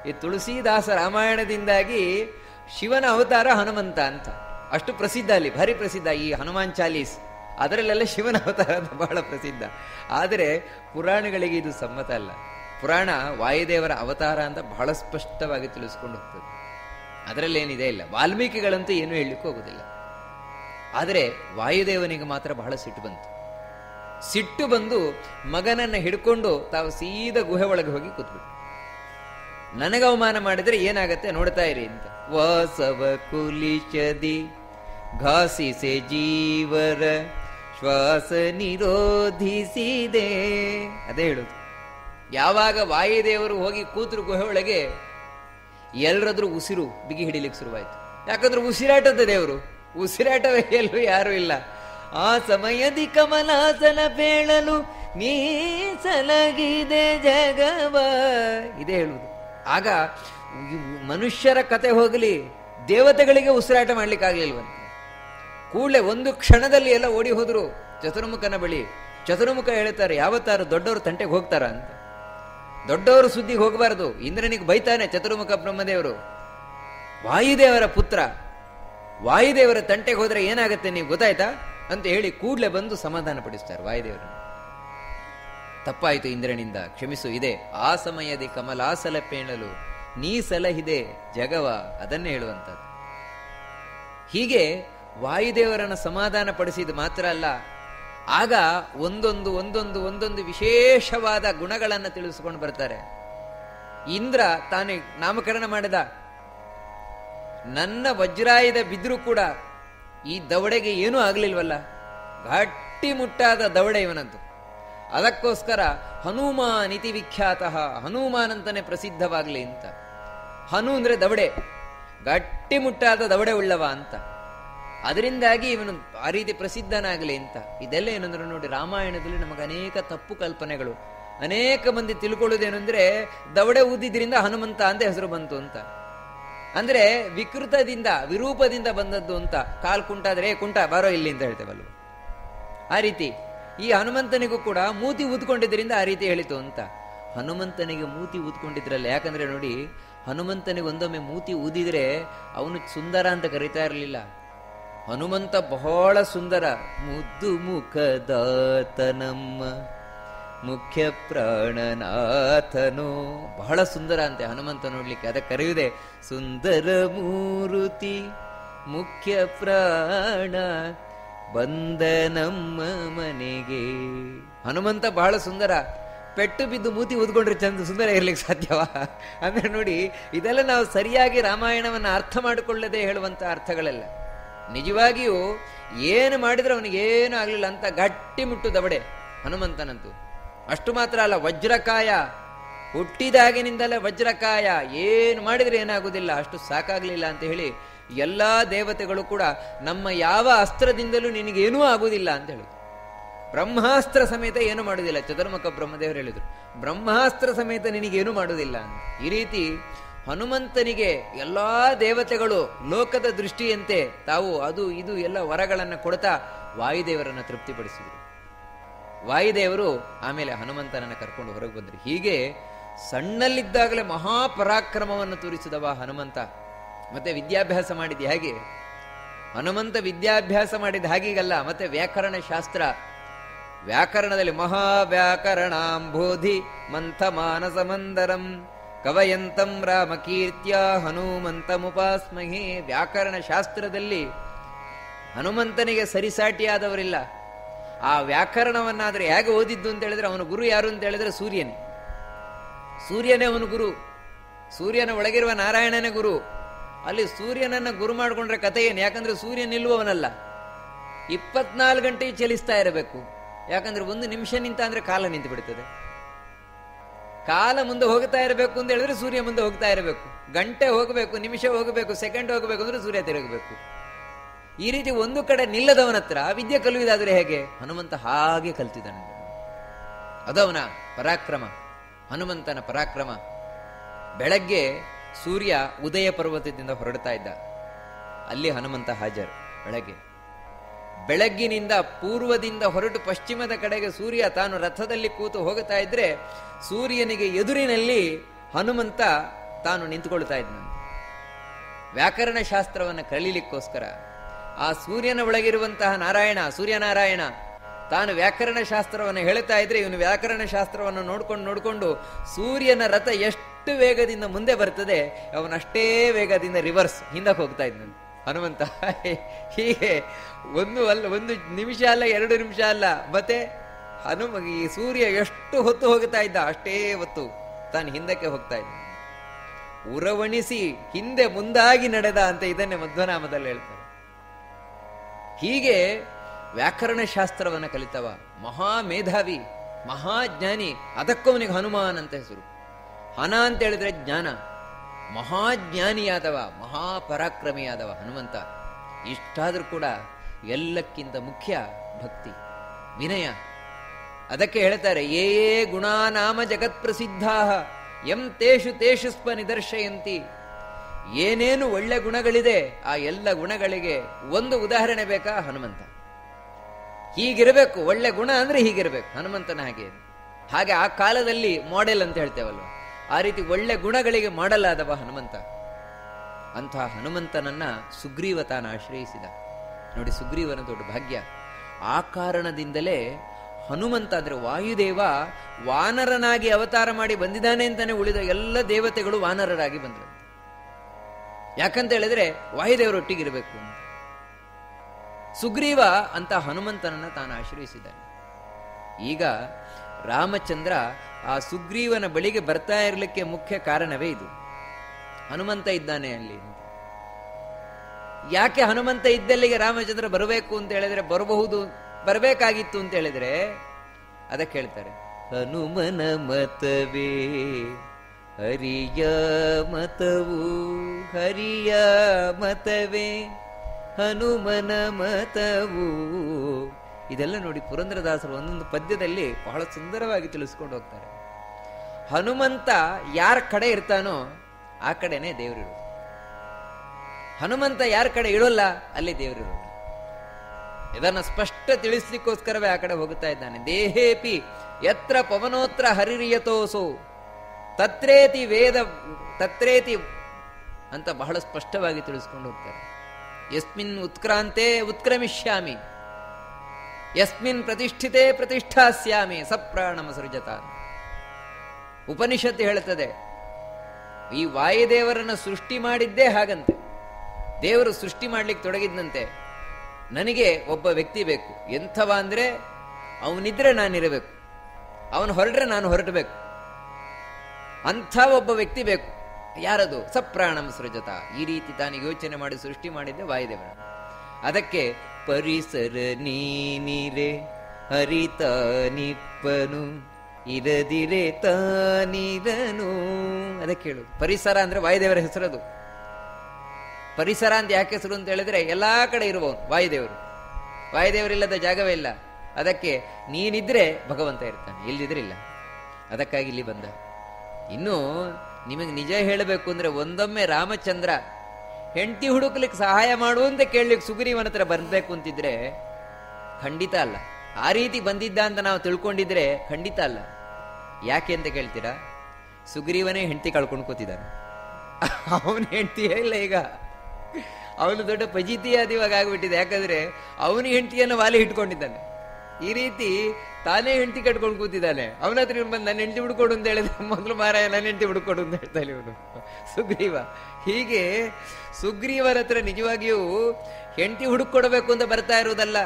ಈ ತುಳಸೀದಾಸ ರಾಮಾಯಣದಿಂದಾಗಿ ಶಿವನ ಅವತಾರ ಹನುಮಂತ ಅಂತ ಅಷ್ಟು ಪ್ರಸಿದ್ಧ, ಅಲ್ಲಿ ಭಾರಿ ಪ್ರಸಿದ್ಧ ಈ ಹನುಮಾನ್ ಚಾಲೀಸ್, ಅದರಲ್ಲೆಲ್ಲ ಶಿವನ ಅವತಾರ ಅಂತ ಬಹಳ ಪ್ರಸಿದ್ಧ. ಆದರೆ ಪುರಾಣಗಳಿಗೆ ಇದು ಸಮ್ಮತ ಅಲ್ಲ. ಪುರಾಣ ವಾಯುದೇವರ ಅವತಾರ ಅಂತ ಬಹಳ ಸ್ಪಷ್ಟವಾಗಿ ತಿಳಿಸ್ಕೊಂಡು ಹೋಗ್ತದೆ, ಅದರಲ್ಲೇನಿದೆ ಇಲ್ಲ. ವಾಲ್ಮೀಕಿಗಳಂತೂ ಏನೂ ಹೇಳಲಿಕ್ಕೂ ಹೋಗುದಿಲ್ಲ. ಆದರೆ ವಾಯುದೇವನಿಗೆ ಮಾತ್ರ ಬಹಳ ಸಿಟ್ಟು ಬಂತು. ಸಿಟ್ಟು ಬಂದು ಮಗನನ್ನ ಹಿಡ್ಕೊಂಡು ತಾವು ಸೀದಾ ಗುಹೆ ಒಳಗೆ ಹೋಗಿ ಕೂತ್ಬಿಟ್ಟು, ನನಗೆ ಅವಮಾನ ಮಾಡಿದ್ರೆ ಏನಾಗತ್ತೆ ನೋಡ್ತಾ ಇರಿ ಅಂತ. ವಾಸವ ಕುಲಿಚದಿ ಘಾಸಿಸೆ ಜೀವರ ಶ್ವಾಸ ನಿರೋಧಿಸಿದೆ. ಅದೇ ಹೇಳುದು. ಯಾವಾಗ ವಾಯುದೇವರು ಹೋಗಿ ಕೂತರು ಗುಹೆ ಒಳಗೆ, ಎಲ್ಲರದ್ರೂ ಉಸಿರು ಬಿಗಿ ಹಿಡಿಲಿಕ್ಕೆ ಶುರುವಾಯಿತು. ಯಾಕಂದ್ರೆ ಉಸಿರಾಟದ ದೇವರು, ಉಸಿರಾಟವೇ ಎಲ್ಲೂ ಯಾರು ಇಲ್ಲ. ಆ ಸಮಯದಿ ಕಮಲಾಸನ ಬೇಳಲು ನೀ ಸಲಗಿದೆ ಜಗವ, ಇದೇ ಹೇಳುವುದು. ಆಗ ಮನುಷ್ಯರ ಕತೆ ಹೋಗಲಿ, ದೇವತೆಗಳಿಗೆ ಉಸಿರಾಟ ಮಾಡ್ಲಿಕ್ಕಾಗ್ಲಿಲ್ವಂತೆ. ಕೂಡಲೇ ಒಂದು ಕ್ಷಣದಲ್ಲಿ ಎಲ್ಲ ಓಡಿ ಹೋದ್ರು ಚತುರ್ಮುಖನ ಬಳಿ. ಚತುರ್ಮುಖ ಹೇಳ್ತಾರೆ, ಯಾವತ್ತಾರು ದೊಡ್ಡವರು ತಂಟೆಗೆ ಹೋಗ್ತಾರ ಅಂತ. ದೊಡ್ಡವರು ಸುದ್ದಿಗೆ ಹೋಗಬಾರದು, ಇಂದ್ರನಿಗೆ ಬೈತಾನೆ ಚತುರ್ಮುಖ ಬ್ರಹ್ಮದೇವರು. ವಾಯುದೇವರ ಪುತ್ರ, ವಾಯುದೇವರ ತಂಟೆಗೆ ಹೋದ್ರೆ ಏನಾಗತ್ತೆ ನೀವು ಗೊತ್ತಾಯ್ತಾ ಅಂತ ಹೇಳಿ ಕೂಡಲೇ ಬಂದು ಸಮಾಧಾನ ಪಡಿಸ್ತಾರೆ ವಾಯುದೇವರನ್ನು. ತಪ್ಪಾಯಿತು ಇಂದ್ರನಿಂದ, ಕ್ಷಮಿಸು. ಇದೆ ಆ ಸಮಯದಿ ಕಮಲಾಸಲ ಪೇಣಲು ನೀ ಸಲಹಿದೆ ಜಗವ, ಅದನ್ನೇ ಹೇಳುವಂಥದ್ದು. ಹೀಗೆ ವಾಯುದೇವರನ್ನು ಸಮಾಧಾನ ಪಡಿಸಿದ ಮಾತ್ರ ಅಲ್ಲ, ಆಗ ಒಂದೊಂದು ಒಂದೊಂದು ಒಂದೊಂದು ವಿಶೇಷವಾದ ಗುಣಗಳನ್ನು ತಿಳಿಸ್ಕೊಂಡು ಬರ್ತಾರೆ. ಇಂದ್ರ ತಾನೇ ನಾಮಕರಣ ಮಾಡಿದ, ನನ್ನ ವಜ್ರಾಯುಧ ಬಿದ್ರೂ ಕೂಡ ಈ ದವಡೆಗೆ ಏನೂ ಆಗ್ಲಿಲ್ವಲ್ಲ, ಗಟ್ಟಿ ಮುಟ್ಟಾದ ದವಡೆ ಇವನದ್ದು. ಅದಕ್ಕೋಸ್ಕರ ಹನುಮಾನ್ ಇತಿ ವಿಖ್ಯಾತ, ಹನುಮಾನ್ ಅಂತಾನೆ ಪ್ರಸಿದ್ಧವಾಗ್ಲಿ ಅಂತ. ಹನು ಅಂದ್ರೆ ದವಡೆ, ಗಟ್ಟಿ ಮುಟ್ಟಾದ ದವಡೆ ಉಳ್ಳವ ಅಂತ. ಅದರಿಂದಾಗಿ ಇವನು ಆ ರೀತಿ ಪ್ರಸಿದ್ಧನಾಗಲಿ ಅಂತ. ಇದೆಲ್ಲ ಏನಂದ್ರೆ ನೋಡಿ, ರಾಮಾಯಣದಲ್ಲಿ ನಮಗೆ ಅನೇಕ ತಪ್ಪು ಕಲ್ಪನೆಗಳು. ಅನೇಕ ಮಂದಿ ತಿಳ್ಕೊಳ್ಳೋದೇನು ಅಂದ್ರೆ ದವಡೆ ಊದಿದ್ರಿಂದ ಹನುಮಂತ ಅಂತ ಹೆಸರು ಬಂತು ಅಂತ. ಅಂದ್ರೆ ವಿಕೃತದಿಂದ ವಿರೂಪದಿಂದ ಬಂದದ್ದು ಅಂತ. ಕಾಲ್ ಕುಂಟಾದ್ರೆ ಕುಂಟ ಬಾರೋ ಇಲ್ಲಿ ಅಂತ ಹೇಳ್ತೇವಲ್ವ, ಆ ರೀತಿ ಈ ಹನುಮಂತನಿಗೂ ಕೂಡ ಮೂತಿ ಊದ್ಕೊಂಡಿದ್ರಿಂದ ಆ ರೀತಿ ಹೇಳಿತು ಅಂತ. ಹನುಮಂತನಿಗೆ ಮೂತಿ ಊದ್ಕೊಂಡಿದ್ರಲ್ಲ, ಯಾಕಂದ್ರೆ ನೋಡಿ ಹನುಮಂತನಿಗೆ ಒಂದೊಮ್ಮೆ ಮೂತಿ ಊದಿದ್ರೆ ಅವನು ಸುಂದರ ಅಂತ ಕರೀತಾ ಇರಲಿಲ್ಲ. ಹನುಮಂತ ಬಹಳ ಸುಂದರ, ಮುದ್ದು ಮುಖದಾತನಮ್ಮ ಮುಖ್ಯ ಪ್ರಾಣನಾಥನೋ, ಬಹಳ ಸುಂದರ ಅಂತೆ ಹನುಮಂತ ನೋಡ್ಲಿಕ್ಕೆ. ಅದಕ್ಕೆ ಕರೆಯುವುದೇ ಸುಂದರ ಮೂರುತಿ ಮುಖ್ಯ ಪ್ರಾಣ ಬಂದ ನಮ್ಮ ಮನೆಗೆ. ಹನುಮಂತ ಬಹಳ ಸುಂದರ, ಪೆಟ್ಟು ಬಿದ್ದು ಮೂತಿ ಊದ್ಕೊಂಡ್ರೆ ಚಂದ ಸುಂದರ ಇರ್ಲಿಕ್ಕೆ ಸಾಧ್ಯವಾ? ಅಂದ್ರೆ ನೋಡಿ, ಇದೆಲ್ಲ ನಾವು ಸರಿಯಾಗಿ ರಾಮಾಯಣವನ್ನು ಅರ್ಥ ಮಾಡಿಕೊಳ್ಳದೆ ಹೇಳುವಂತ ಅರ್ಥಗಳೆಲ್ಲ. ನಿಜವಾಗಿಯೂ ಏನು ಮಾಡಿದ್ರೆ ಅವನಿಗೇನು ಆಗ್ಲಿಲ್ಲ ಅಂತ ಗಟ್ಟಿ ಮುಟ್ಟು ದವಡೆ ಹನುಮಂತನಂತೂ. ಅಷ್ಟು ಮಾತ್ರ ಅಲ್ಲ, ವಜ್ರಕಾಯ, ಹುಟ್ಟಿದಾಗಿನಿಂದಲೇ ವಜ್ರಕಾಯ, ಏನು ಮಾಡಿದ್ರೆ ಏನಾಗುದಿಲ್ಲ, ಅಷ್ಟು ಸಾಕಾಗ್ಲಿಲ್ಲ ಅಂತ ಹೇಳಿ ಎಲ್ಲಾ ದೇವತೆಗಳು ಕೂಡ ನಮ್ಮ ಯಾವ ಅಸ್ತ್ರದಿಂದಲೂ ನಿನಗೇನೂ ಆಗುವುದಿಲ್ಲ ಅಂತ ಹೇಳಿ ಬ್ರಹ್ಮಾಸ್ತ್ರ ಸಮೇತ ಏನು ಮಾಡುವುದಿಲ್ಲ. ಚತುರ್ಮುಖ ಬ್ರಹ್ಮದೇವರು ಹೇಳಿದ್ರು, ಬ್ರಹ್ಮಾಸ್ತ್ರ ಸಮೇತ ನಿನಗೇನು ಮಾಡುವುದಿಲ್ಲ ಅಂತ. ಈ ರೀತಿ ಹನುಮಂತನಿಗೆ ಎಲ್ಲಾ ದೇವತೆಗಳು ಲೋಕದ ದೃಷ್ಟಿಯಂತೆ ತಾವು ಅದು ಇದು ಎಲ್ಲ ವರಗಳನ್ನು ಕೊಡ್ತಾ ವಾಯುದೇವರನ್ನು ತೃಪ್ತಿಪಡಿಸಿದರು. ವಾಯುದೇವರು ಆಮೇಲೆ ಹನುಮಂತನನ್ನು ಕರ್ಕೊಂಡು ಹೊರಗೆ ಬಂದರು. ಹೀಗೆ ಸಣ್ಣಲ್ಲಿದ್ದಾಗಲೇ ಮಹಾಪರಾಕ್ರಮವನ್ನು ತೋರಿಸಿದವ ಹನುಮಂತ. ಮತ್ತೆ ವಿದ್ಯಾಭ್ಯಾಸ ಮಾಡಿದ ಹಾಗೆ ಹನುಮಂತ ವಿದ್ಯಾಭ್ಯಾಸ ಮಾಡಿದ ಹಾಗೀಗಲ್ಲ, ಮತ್ತೆ ವ್ಯಾಕರಣ ಶಾಸ್ತ್ರ, ವ್ಯಾಕರಣದಲ್ಲಿ ಮಹಾವ್ಯಾಕರಣಾಂಬೋಧಿ ಮಂಥ ಮಾನಸ ಮಂದರಂ ಕವಯಂತಂ ರಾಮಕೀರ್ತ್ಯ ಹನುಮಂತಮುಪಾಸ್ಮಹೇ. ವ್ಯಾಕರಣ ಶಾಸ್ತ್ರದಲ್ಲಿ ಹನುಮಂತನಿಗೆ ಸರಿಸಾಟಿಯಾದವರಿಲ್ಲ. ಆ ವ್ಯಾಕರಣವನ್ನಾದ್ರೆ ಹೇಗೆ ಓದಿದ್ದು ಅಂತ ಹೇಳಿದ್ರೆ ಅವನ ಗುರು ಯಾರು ಅಂತ ಹೇಳಿದ್ರೆ ಸೂರ್ಯನೇ. ಸೂರ್ಯನೇ ಅವನು ಗುರು, ಸೂರ್ಯನ ಒಳಗಿರುವ ನಾರಾಯಣನೇ ಗುರು. ಅಲ್ಲಿ ಸೂರ್ಯನನ್ನ ಗುರು ಮಾಡಿಕೊಂಡ್ರೆ ಕಥೆ ಏನು? ಯಾಕಂದ್ರೆ ಸೂರ್ಯ ನಿಲ್ಲುವವನಲ್ಲ, ಇಪ್ಪತ್ನಾಲ್ಕು ಗಂಟೆ ಚಲಿಸ್ತಾ ಇರಬೇಕು. ಯಾಕಂದ್ರೆ ಒಂದು ನಿಮಿಷ ನಿಂತ ಅಂದ್ರೆ ಕಾಲ ನಿಂತು ಬಿಡ್ತದೆ. ಕಾಲ ಮುಂದೆ ಹೋಗ್ತಾ ಇರಬೇಕು ಅಂತ ಹೇಳಿದ್ರೆ ಸೂರ್ಯ ಮುಂದೆ ಹೋಗ್ತಾ ಇರಬೇಕು. ಗಂಟೆ ಹೋಗಬೇಕು, ನಿಮಿಷ ಹೋಗಬೇಕು, ಸೆಕೆಂಡ್ ಹೋಗಬೇಕು ಅಂದ್ರೆ ಸೂರ್ಯ ತಿರುಗಬೇಕು. ಈ ರೀತಿ ಒಂದು ಕಡೆ ನಿಲ್ಲದವನ ಹತ್ರ ವಿದ್ಯೆ ಕಲಿಯುವುದಾದ್ರೆ ಹೇಗೆ? ಹನುಮಂತ ಹಾಗೆ ಕಲ್ತಿದ್ದಾನೆ. ಅದು ಅವನ ಪರಾಕ್ರಮ, ಹನುಮಂತನ ಪರಾಕ್ರಮ. ಬೆಳಗ್ಗೆ ಸೂರ್ಯ ಉದಯ ಪರ್ವತದಿಂದ ಹೊರಡ್ತಾ ಇದ್ದ, ಅಲ್ಲಿ ಹನುಮಂತ ಹಾಜರ್. ಬೆಳಗ್ಗೆ ಬೆಳಗ್ಗಿನಿಂದ ಪೂರ್ವದಿಂದ ಹೊರಟು ಪಶ್ಚಿಮದ ಕಡೆಗೆ ಸೂರ್ಯ ತಾನು ರಥದಲ್ಲಿ ಕೂತು ಹೋಗುತ್ತಾ ಇದ್ರೆ ಸೂರ್ಯನಿಗೆ ಎದುರಿನಲ್ಲಿ ಹನುಮಂತ ತಾನು ನಿಂತುಕೊಳ್ತಾ ಇದ್ನಂತೆ. ವ್ಯಾಕರಣ ಶಾಸ್ತ್ರವನ್ನು ಕಲೀಲಿಕ್ಕೋಸ್ಕರ ಆ ಸೂರ್ಯನ ಒಳಗಿರುವಂತಹ ನಾರಾಯಣ, ಸೂರ್ಯನಾರಾಯಣ ತಾನು ವ್ಯಾಕರಣ ಶಾಸ್ತ್ರವನ್ನು ಹೇಳ್ತಾ ಇದ್ರೆ ಇವನು ವ್ಯಾಕರಣ ಶಾಸ್ತ್ರವನ್ನು ನೋಡ್ಕೊಂಡು ನೋಡಿಕೊಂಡು ಸೂರ್ಯನ ರಥ ಎಷ್ಟು ವೇಗದಿಂದ ಮುಂದೆ ಬರ್ತದೆ ಅವನಷ್ಟೇ ವೇಗದಿಂದ ರಿವರ್ಸ್ ಹಿಂದಕ್ಕೆ ಹೋಗ್ತಾ ಇದ್ನಂತೆ ಹನುಮಂತ. ಹೀಗೆ ಒಂದು ಅಲ್ಲ, ಒಂದು ನಿಮಿಷ ಅಲ್ಲ, ಎರಡು ನಿಮಿಷ ಅಲ್ಲ, ಮತ್ತೆ ಹನುಮ ಈ ಸೂರ್ಯ ಎಷ್ಟು ಹೊತ್ತು ಹೋಗ್ತಾ ಇದ್ದ ಅಷ್ಟೇ ಹೊತ್ತು ತಾನು ಹಿಂದಕ್ಕೆ ಹೋಗ್ತಾ ಇದ್ದ. ಉರವಣಿಸಿ ಹಿಂದೆ ಮುಂದಾಗಿ ನಡೆದ ಅಂತ ಇದನ್ನೇ ಮಧ್ವನಾಮದಲ್ಲಿ ಹೇಳ್ತಾರೆ. ಹೀಗೆ ವ್ಯಾಕರಣ ಶಾಸ್ತ್ರವನ್ನು ಕಲಿತವ, ಮಹಾ ಮೇಧಾವಿ, ಮಹಾಜ್ಞಾನಿ. ಅದಕ್ಕೂ ಅವನಿಗೆ ಹನುಮಾನ್ ಅಂತ ಹೆಸರು. ಹನ ಅಂತ ಹೇಳಿದ್ರೆ ಜ್ಞಾನ, ಮಹಾಜ್ಞಾನಿಯಾದವ, ಮಹಾಪರಾಕ್ರಮಿಯಾದವ ಹನುಮಂತ. ಇಷ್ಟಾದ್ರೂ ಕೂಡ ಎಲ್ಲಕ್ಕಿಂತ ಮುಖ್ಯ ಭಕ್ತಿ, ವಿನಯ. ಅದಕ್ಕೆ ಹೇಳ್ತಾರೆ, ಯೇ ಯೇ ಗುಣಾನಾಮ ಜಗತ್ ಪ್ರಸಿದ್ಧಾ ಎಂ ತೇಷು ತೇಷು ಸ್ವ ನಿದರ್ಶಯಂತಿ. ಏನೇನು ಒಳ್ಳೆ ಗುಣಗಳಿದೆ ಆ ಎಲ್ಲ ಗುಣಗಳಿಗೆ ಒಂದು ಉದಾಹರಣೆ ಬೇಕಾ? ಹನುಮಂತ. ಹೀಗಿರಬೇಕು, ಒಳ್ಳೆ ಗುಣ ಅಂದ್ರೆ ಹೀಗಿರಬೇಕು, ಹನುಮಂತನ ಹಾಗೆ. ಹಾಗೆ ಆ ಕಾಲದಲ್ಲಿ ಮಾಡೆಲ್ ಅಂತ ಹೇಳ್ತೇವಲ್ವ, ಆ ರೀತಿ ಒಳ್ಳೆ ಗುಣಗಳಿಗೆ ಮಾಡೆಲ್ ಆದವ ಹನುಮಂತ. ಅಂತಹ ಹನುಮಂತನನ್ನ ಸುಗ್ರೀವ ತಾನು ಆಶ್ರಯಿಸಿದ. ನೋಡಿ, ಸುಗ್ರೀವನ ದೊಡ್ಡ ಭಾಗ್ಯ. ಆ ಕಾರಣದಿಂದಲೇ ಹನುಮಂತ ಅಂದ್ರೆ ವಾಯುದೇವ ವಾನರನಾಗಿ ಅವತಾರ ಮಾಡಿ ಬಂದಿದ್ದಾನೆ ಅಂತಾನೆ ಉಳಿದ ಎಲ್ಲ ದೇವತೆಗಳು ವಾನರರಾಗಿ ಬಂದರು. ಯಾಕಂತ ಹೇಳಿದ್ರೆ ವಾಯುದೇವರೊಟ್ಟಿಗಿರಬೇಕು ಅಂತ. ಸುಗ್ರೀವ ಅಂತ ಹನುಮಂತನನ್ನ ತಾನು ಆಶ್ರಯಿಸಿದ್ದಾನೆ. ಈಗ ರಾಮಚಂದ್ರ ಆ ಸುಗ್ರೀವನ ಬಳಿಗೆ ಬರ್ತಾ ಇರಲಿಕ್ಕೆ ಮುಖ್ಯ ಕಾರಣವೇ ಇದು. ಹನುಮಂತ ಇದ್ದಾನೆ ಅಲ್ಲಿ. ಯಾಕೆ ಹನುಮಂತ ಇದ್ದಲ್ಲಿಗೆ ರಾಮಚಂದ್ರ ಬರಬೇಕು ಅಂತ ಹೇಳಿದ್ರೆ, ಬರಬಹುದು, ಬರಬೇಕಾಗಿತ್ತು ಅಂತ ಹೇಳಿದ್ರೆ ಅದಕ್ಕೆ ಹೇಳ್ತಾರೆ, ಹನುಮನ ಮತವೇ ಹರಿಯ ಮತವು, ಹರಿಯ ಮತವೇ ಹನುಮನ ಮತವು. ಇದೆಲ್ಲ ನೋಡಿ ಪುರಂದರದಾಸರು ಒಂದೊಂದು ಪದ್ಯದಲ್ಲಿ ಬಹಳ ಸುಂದರವಾಗಿ ತಿಳಿಸ್ಕೊಂಡು ಹೋಗ್ತಾರೆ. ಹನುಮಂತ ಯಾರ ಕಡೆ ಇರ್ತಾನೋ ಆ ಕಡೆನೆ ದೇವರಿರೋದು. ಹನುಮಂತ ಯಾರ ಕಡೆ ಇಡೋಲ್ಲ ಅಲ್ಲಿ ದೇವರಿರೋದು. ಇದನ್ನ ಸ್ಪಷ್ಟ ತಿಳಿಸ್ಲಿಕ್ಕೋಸ್ಕರವೇ ಆ ಕಡೆ ಹೋಗುತ್ತಾ ಇದ್ದಾನೆ. ದೇಹೇಪಿ ಯತ್ರ ಪವನೋತ್ರ ಹರಿರಿಯತೋಸೋ ತತ್ರೇತಿ ವೇದ ತತ್ರೇತಿ ಅಂತ ಬಹಳ ಸ್ಪಷ್ಟವಾಗಿ ತಿಳಿಸ್ಕೊಂಡು ಹೋಗ್ತಾರೆ. ಯಸ್ಮಿನ್ ಉತ್ಕ್ರಾಂತೆ ಉತ್ಕ್ರಮಿಷ್ಯಾಮಿ, ಯಸ್ಮಿನ್ ಪ್ರತಿಷ್ಠಿತೆ ಪ್ರತಿಷ್ಠಾಸ್ಯಾಮಿ, ಸಪ್ರಾಣಮ ಸೃಜತ. ಉಪನಿಷತ್ತು ಹೇಳುತ್ತದೆ, ಈ ವಾಯುದೇವರನ್ನ ಸೃಷ್ಟಿ ಮಾಡಿದ್ದೇ ಹಾಗಂತೆ. ದೇವರು ಸೃಷ್ಟಿ ಮಾಡ್ಲಿಕ್ಕೆ ತೊಡಗಿದ್ದಂತೆ, ನನಗೆ ಒಬ್ಬ ವ್ಯಕ್ತಿ ಬೇಕು. ಎಂಥವ ಅಂದ್ರೆ ಅವನಿದ್ರೆ ನಾನಿರಬೇಕು, ಅವನು ಹೊರಟ್ರೆ ನಾನು ಹೊರಟಬೇಕು, ಅಂಥ ಒಬ್ಬ ವ್ಯಕ್ತಿ ಬೇಕು. ಯಾರದು? ಸಪ್ರಾಣಂ ಸೃಜತ. ಈ ರೀತಿ ತಾನು ಯೋಚನೆ ಮಾಡಿ ಸೃಷ್ಟಿ ಮಾಡಿದ್ದೆ ವಾಯುದೇವರ. ಅದಕ್ಕೆ ಪರಿಸರ ನೀನಿರೆ ಹರಿತ ನಿಪ್ಪನು ಇರದಿರೆ ತಾನಿರನು. ಅದಕ್ಕೆ ಹೇಳುದು ಪರಿಸರ ಅಂದ್ರೆ ವಾಯುದೇವರ ಹೆಸರದು. ಪರಿಸರ ಅಂತ ಯಾಕೆ ಹೆಸರು ಅಂತ ಹೇಳಿದ್ರೆ ಎಲ್ಲಾ ಕಡೆ ಇರುವವನು ವಾಯುದೇವರು. ವಾಯುದೇವರಿಲ್ಲದ ಜಾಗವೇ ಇಲ್ಲ. ಅದಕ್ಕೆ ನೀನಿದ್ರೆ ಭಗವಂತ ಇರ್ತಾನೆ, ಇಲ್ಲದಿದ್ರೆ ಇಲ್ಲ. ಅದಕ್ಕಾಗಿ ಇಲ್ಲಿ ಬಂದ. ಇನ್ನು ನಿಮಗೆ ನಿಜ ಹೇಳಬೇಕು ಅಂದ್ರೆ, ಒಂದೊಮ್ಮೆ ರಾಮಚಂದ್ರ ಹೆಂಡತಿ ಹುಡುಕ್ಲಿಕ್ಕೆ ಸಹಾಯ ಮಾಡುವಂತ ಕೇಳಲಿಕ್ಕೆ ಸುಗ್ರೀವನ ಹತ್ರ ಬರ್ಬೇಕು ಅಂತಿದ್ರೆ ಖಂಡಿತ ಅಲ್ಲ. ಆ ರೀತಿ ಬಂದಿದ್ದ ಅಂತ ನಾವು ತಿಳ್ಕೊಂಡಿದ್ರೆ ಖಂಡಿತ ಅಲ್ಲ. ಯಾಕೆ ಅಂತ ಕೇಳ್ತೀರಾ? ಸುಗ್ರೀವನೇ ಹೆಂಡತಿ ಕಳ್ಕೊಂಡು ಕೂತಿದ್ದಾನೆ. ಅವನ ಹೆಂಡತಿಯೇ ಇಲ್ಲ ಈಗ. ಅವನು ದೊಡ್ಡ ಪಜಿತಿಯಾದ ಇವಾಗ ಆಗ್ಬಿಟ್ಟಿದೆ. ಯಾಕಂದ್ರೆ ಅವನಿಗೆ ಹೆಂಡತಿಯನ್ನು ವಾಲಿ ಇಟ್ಕೊಂಡಿದ್ದಾನೆ. ಈ ರೀತಿ ತಾನೇ ಹೆಂಡತಿ ಕಟ್ಕೊಂಡು ಕೂತಿದ್ದಾನೆ. ಅವನ ಹತ್ರ ಬಂದು ನನ್ನ ಹೆಂಡತಿ ಹುಡ್ಕೊಡು ಅಂತ ಹೇಳಿದ್ರೆ ಮೊದಲು ಮಾರಾಯ ನನ್ನ ಹೆಂಡತಿ ಹುಡ್ಕೊಡು ಅಂತ ಹೇಳ್ತಾನೆ ಇವನು ಸುಗ್ರೀವ. ಹೀಗೆ ಸುಗ್ರೀವರ ಹತ್ರ ನಿಜವಾಗಿಯೂ ಹೆಂಡತಿ ಹುಡುಕೊಡ್ಬೇಕು ಅಂತ ಬರ್ತಾ ಇರುವುದಲ್ಲ.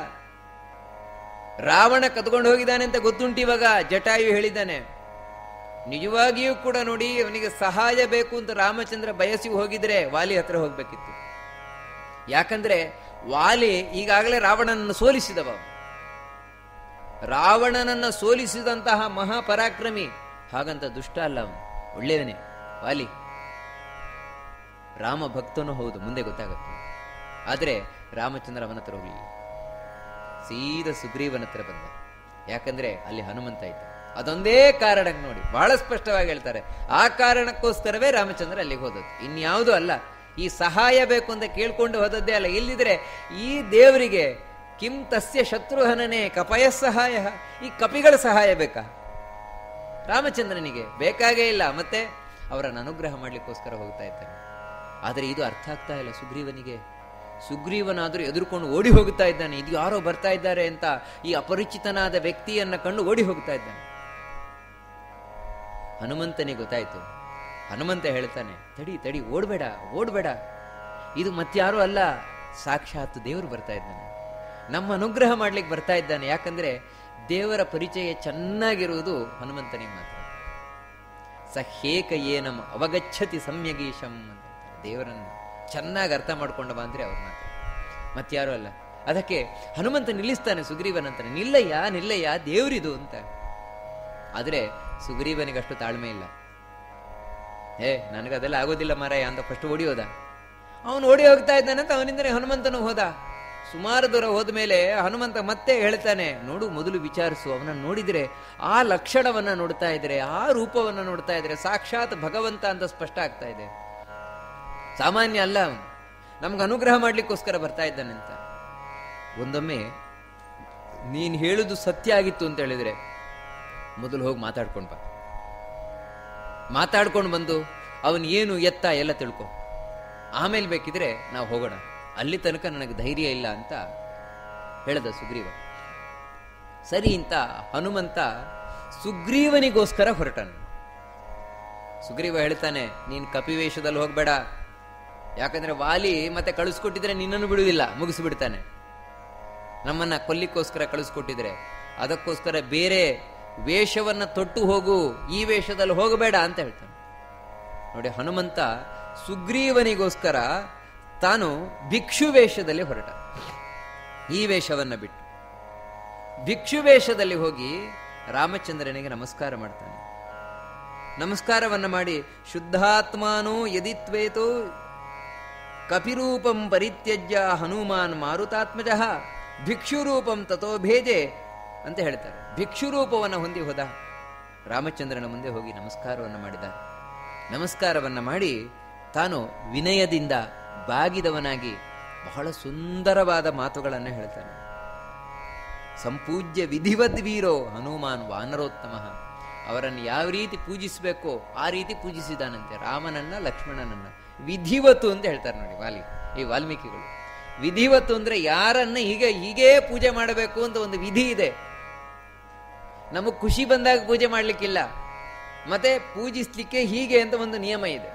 ರಾವಣ ಕದ್ಕೊಂಡು ಹೋಗಿದ್ದಾನೆ ಅಂತ ಗೊತ್ತುಂಟು ಇವಾಗ. ಜಟಾಯು ಹೇಳಿದ್ದಾನೆ. ನಿಜವಾಗಿಯೂ ಕೂಡ ನೋಡಿ, ಅವನಿಗೆ ಸಹಾಯ ಬೇಕು ಅಂತ ರಾಮಚಂದ್ರ ಬಯಸಿ ಹೋಗಿದ್ರೆ ವಾಲಿ ಹತ್ರ ಹೋಗ್ಬೇಕಿತ್ತು. ಯಾಕಂದ್ರೆ ವಾಲಿ ಈಗಾಗಲೇ ರಾವಣನನ್ನು ಸೋಲಿಸಿದವ. ರಾವಣನನ್ನ ಸೋಲಿಸಿದಂತಹ ಮಹಾಪರಾಕ್ರಮಿ. ಹಾಗಂತ ದುಷ್ಟ ಅಲ್ಲ ಅವನು, ಒಳ್ಳೆಯವನೇ ವಾಲಿ. ರಾಮ ಭಕ್ತನೂ ಹೌದು, ಮುಂದೆ ಗೊತ್ತಾಗುತ್ತೆ. ಆದ್ರೆ ರಾಮಚಂದ್ರ ಅವನ ಹತ್ರ ಹೋಗಲಿಲ್ಲ, ಸೀದಾ ಸುಗ್ರೀವನ ಹತ್ರ ಬಂದ. ಯಾಕಂದ್ರೆ ಅಲ್ಲಿ ಹನುಮಂತ ಇದ್ದ. ಅದೊಂದೇ ಕಾರಣಕ್ಕೆ ನೋಡಿ ಬಹಳ ಸ್ಪಷ್ಟವಾಗಿ ಹೇಳ್ತಾರೆ. ಆ ಕಾರಣಕ್ಕೋಸ್ಕರವೇ ರಾಮಚಂದ್ರ ಅಲ್ಲಿಗೆ ಹೋದದ್ದು, ಇನ್ಯಾವುದೂ ಅಲ್ಲ. ಈ ಸಹಾಯ ಬೇಕು ಅಂತ ಕೇಳ್ಕೊಂಡು ಹೋದದ್ದೇ ಅಲ್ಲ. ಇಲ್ಲಿದ್ರೆ ಈ ದೇವರಿಗೆ ಕಿಂ ತಸ್ಯ ಶತ್ರುಹನನೇ ಕಪಯ ಸಹಾಯ, ಈ ಕಪಿಗಳ ಸಹಾಯ ಬೇಕಾ? ರಾಮಚಂದ್ರನಿಗೆ ಬೇಕಾಗೇ ಇಲ್ಲ. ಮತ್ತೆ ಅವರನ್ನು ಅನುಗ್ರಹ ಮಾಡಲಿಕ್ಕೋಸ್ಕರ ಹೋಗ್ತಾ ಇದ್ದಾನೆ. ಆದರೆ ಇದು ಅರ್ಥ ಆಗ್ತಾ ಇಲ್ಲ ಸುಗ್ರೀವನಿಗೆ. ಸುಗ್ರೀವನಾದರೂ ಎದುರುಕೊಂಡು ಓಡಿ ಹೋಗ್ತಾ ಇದ್ದಾನೆ. ಇದು ಯಾರೋ ಬರ್ತಾ ಇದ್ದಾರೆ ಅಂತ ಈ ಅಪರಿಚಿತನಾದ ವ್ಯಕ್ತಿಯನ್ನ ಕಂಡು ಓಡಿ ಹೋಗ್ತಾ ಇದ್ದಾನೆ. ಹನುಮಂತನಿಗೆ ಗೊತ್ತಾಯ್ತು. ಹನುಮಂತ ಹೇಳ್ತಾನೆ, ತಡಿ ತಡಿ, ಓಡ್ಬೇಡ ಓಡ್ಬೇಡ, ಇದು ಮತ್ಯಾರೂ ಅಲ್ಲ, ಸಾಕ್ಷಾತ್ ದೇವರು ಬರ್ತಾ ಇದ್ದಾನೆ, ನಮ್ಮ ಅನುಗ್ರಹ ಮಾಡ್ಲಿಕ್ಕೆ ಬರ್ತಾ ಇದ್ದಾನೆ. ಯಾಕಂದ್ರೆ ದೇವರ ಪರಿಚಯ ಚೆನ್ನಾಗಿರುವುದು ಹನುಮಂತನಿಗೆ ಮಾತ್ರ. ಸಹೇಕ ಏನಂ ಅವಗಚ್ಚತಿ ಸಮ್ಯಗೀಶಂ ಅಂತ ದೇವರನ್ನು ಚೆನ್ನಾಗಿ ಅರ್ಥ ಮಾಡ್ಕೊಂಡ ಬಂದ್ರೆ ಅವ್ರು ಮಾತ್ರ, ಮತ್ಯಾರೂ ಅಲ್ಲ. ಅದಕ್ಕೆ ಹನುಮಂತ ನಿಲ್ಲಿಸ್ತಾನೆ ಸುಗ್ರೀವನಂತಾನೆ, ನಿಲ್ಲಯ್ಯ ನಿಲ್ಲಯ್ಯ, ದೇವರಿದು ಅಂತ. ಆದ್ರೆ ಸುಗ್ರೀವನಿಗಷ್ಟು ತಾಳ್ಮೆ ಇಲ್ಲ. ಏ ನನಗದೆಲ್ಲ ಆಗೋದಿಲ್ಲ ಮಾರಾಯ ಅಂತ ಫಸ್ಟ್ ಓಡಿ ಹೋದ. ಅವನು ಓಡಿ ಹೋಗ್ತಾ ಇದ್ದಾನೆ ಅಂತ ಅವನಿಂದನೇ ಹನುಮಂತನು ಹೋದ. ಸುಮಾರು ದೂರ ಹೋದ ಮೇಲೆ ಹನುಮಂತ ಮತ್ತೆ ಹೇಳ್ತಾನೆ, ನೋಡು, ಮೊದಲು ವಿಚಾರಿಸು, ಅವನನ್ನು ನೋಡಿದ್ರೆ, ಆ ಲಕ್ಷಣವನ್ನ ನೋಡ್ತಾ ಇದ್ರೆ, ಆ ರೂಪವನ್ನ ನೋಡ್ತಾ ಇದ್ರೆ ಸಾಕ್ಷಾತ್ ಭಗವಂತ ಅಂತ ಸ್ಪಷ್ಟ ಆಗ್ತಾ ಇದೆ. ಸಾಮಾನ್ಯ ಅಲ್ಲ, ಅವನು ನಮ್ಗೆ ಅನುಗ್ರಹ ಮಾಡ್ಲಿಕ್ಕೋಸ್ಕರ ಬರ್ತಾ ಇದ್ದಾನೆ ಅಂತ. ಒಂದೊಮ್ಮೆ ನೀನ್ ಹೇಳುದು ಸತ್ಯ ಆಗಿತ್ತು ಅಂತ ಹೇಳಿದ್ರೆ ಮೊದಲು ಹೋಗಿ ಮಾತಾಡ್ಕೊಂಡು ಬಾ. ಮಾತಾಡ್ಕೊಂಡು ಬಂದು ಅವನ್ ಏನು ಎತ್ತ ಎಲ್ಲ ತಿಳ್ಕೊ, ಆಮೇಲೆ ಬೇಕಿದ್ರೆ ನಾವು ಹೋಗೋಣ, ಅಲ್ಲಿ ತನಕ ನನಗೆ ಧೈರ್ಯ ಇಲ್ಲ ಅಂತ ಹೇಳ್ದ ಸುಗ್ರೀವ. ಸರಿ ಅಂತ ಹನುಮಂತ ಸುಗ್ರೀವನಿಗೋಸ್ಕರ ಹೊರಟನು. ಸುಗ್ರೀವ ಹೇಳ್ತಾನೆ, ನೀನ್ ಕಪಿವೇಷದಲ್ಲಿ ಹೋಗ್ಬೇಡ, ಯಾಕಂದ್ರೆ ವಾಲಿ ಮತ್ತೆ ಕಳಿಸ್ಕೊಟ್ಟಿದ್ರೆ ನಿನ್ನನ್ನು ಬಿಡುವುದಿಲ್ಲ, ಮುಗಿಸ್ಬಿಡ್ತಾನೆ. ನಮ್ಮನ್ನ ಕೊಲ್ಲಿಕ್ಕೋಸ್ಕರ ಕಳಿಸ್ಕೊಟ್ಟಿದ್ರೆ ಅದಕ್ಕೋಸ್ಕರ ಬೇರೆ ವೇಷವನ್ನ ತೊಟ್ಟು ಹೋಗು, ಈ ವೇಷದಲ್ಲಿ ಹೋಗಬೇಡ ಅಂತ ಹೇಳ್ತಾನೆ. ನೋಡಿ, ಹನುಮಂತ ಸುಗ್ರೀವನಿಗೋಸ್ಕರ ತಾನು ಭಿಕ್ಷು ವೇಷದಲ್ಲಿ ಹೊರಟ. ಈ ವೇಷವನ್ನ ಬಿಟ್ಟು ಭಿಕ್ಷು ವೇಷದಲ್ಲಿ ಹೋಗಿ ರಾಮಚಂದ್ರನಿಗೆ ನಮಸ್ಕಾರ ಮಾಡ್ತಾನೆ. ನಮಸ್ಕಾರವನ್ನ ಮಾಡಿ, ಶುದ್ಧಾತ್ಮಾನೋ ಯದಿತ್ವೇತೋ ಕಪಿರೂಪಂ ಪರಿತ್ಯಜ್ಯ ಹನುಮಾನ್ ಮಾರುತಾತ್ಮಜ ಭಿಕ್ಷುರೂಪಂ ತಥೋ ಭೇಜೆ ಅಂತ ಹೇಳ್ತಾರೆ. ಭಿಕ್ಷುರೂಪವನ್ನು ಹೊಂದಿ ಹೋದ. ರಾಮಚಂದ್ರನ ಮುಂದೆ ಹೋಗಿ ನಮಸ್ಕಾರವನ್ನು ಮಾಡಿದ. ನಮಸ್ಕಾರವನ್ನ ಮಾಡಿ ತಾನು ವಿನಯದಿಂದ ಬಾಗಿದವನಾಗಿ ಬಹಳ ಸುಂದರವಾದ ಮಾತುಗಳನ್ನು ಹೇಳ್ತಾನೆ. ಸಂಪೂಜ್ಯ ವಿಧಿವದ್ವೀರೋ ಹನುಮಾನ್ ವಾನರೋತ್ತಮ. ಅವರನ್ನು ಯಾವ ರೀತಿ ಪೂಜಿಸಬೇಕೋ ಆ ರೀತಿ ಪೂಜಿಸಿದಾನಂತೆ, ರಾಮನನ್ನ ಲಕ್ಷ್ಮಣನನ್ನ. ವಿಧಿವತ್ತು ಅಂತ ಹೇಳ್ತಾರೆ ನೋಡಿ ವಾಲಿ, ಈ ವಾಲ್ಮೀಕಿಗಳು. ವಿಧಿವತ್ತು ಅಂದ್ರೆ ಯಾರನ್ನ ಹೀಗೆ ಹೀಗೇ ಪೂಜೆ ಮಾಡಬೇಕು ಅಂತ ಒಂದು ವಿಧಿ ಇದೆ. ನಮಗ್ ಖುಷಿ ಬಂದಾಗ ಪೂಜೆ ಮಾಡ್ಲಿಕ್ಕಿಲ್ಲ, ಮತ್ತೆ ಪೂಜಿಸ್ಲಿಕ್ಕೆ ಹೀಗೆ ಅಂತ ಒಂದು ನಿಯಮ ಇದೆ.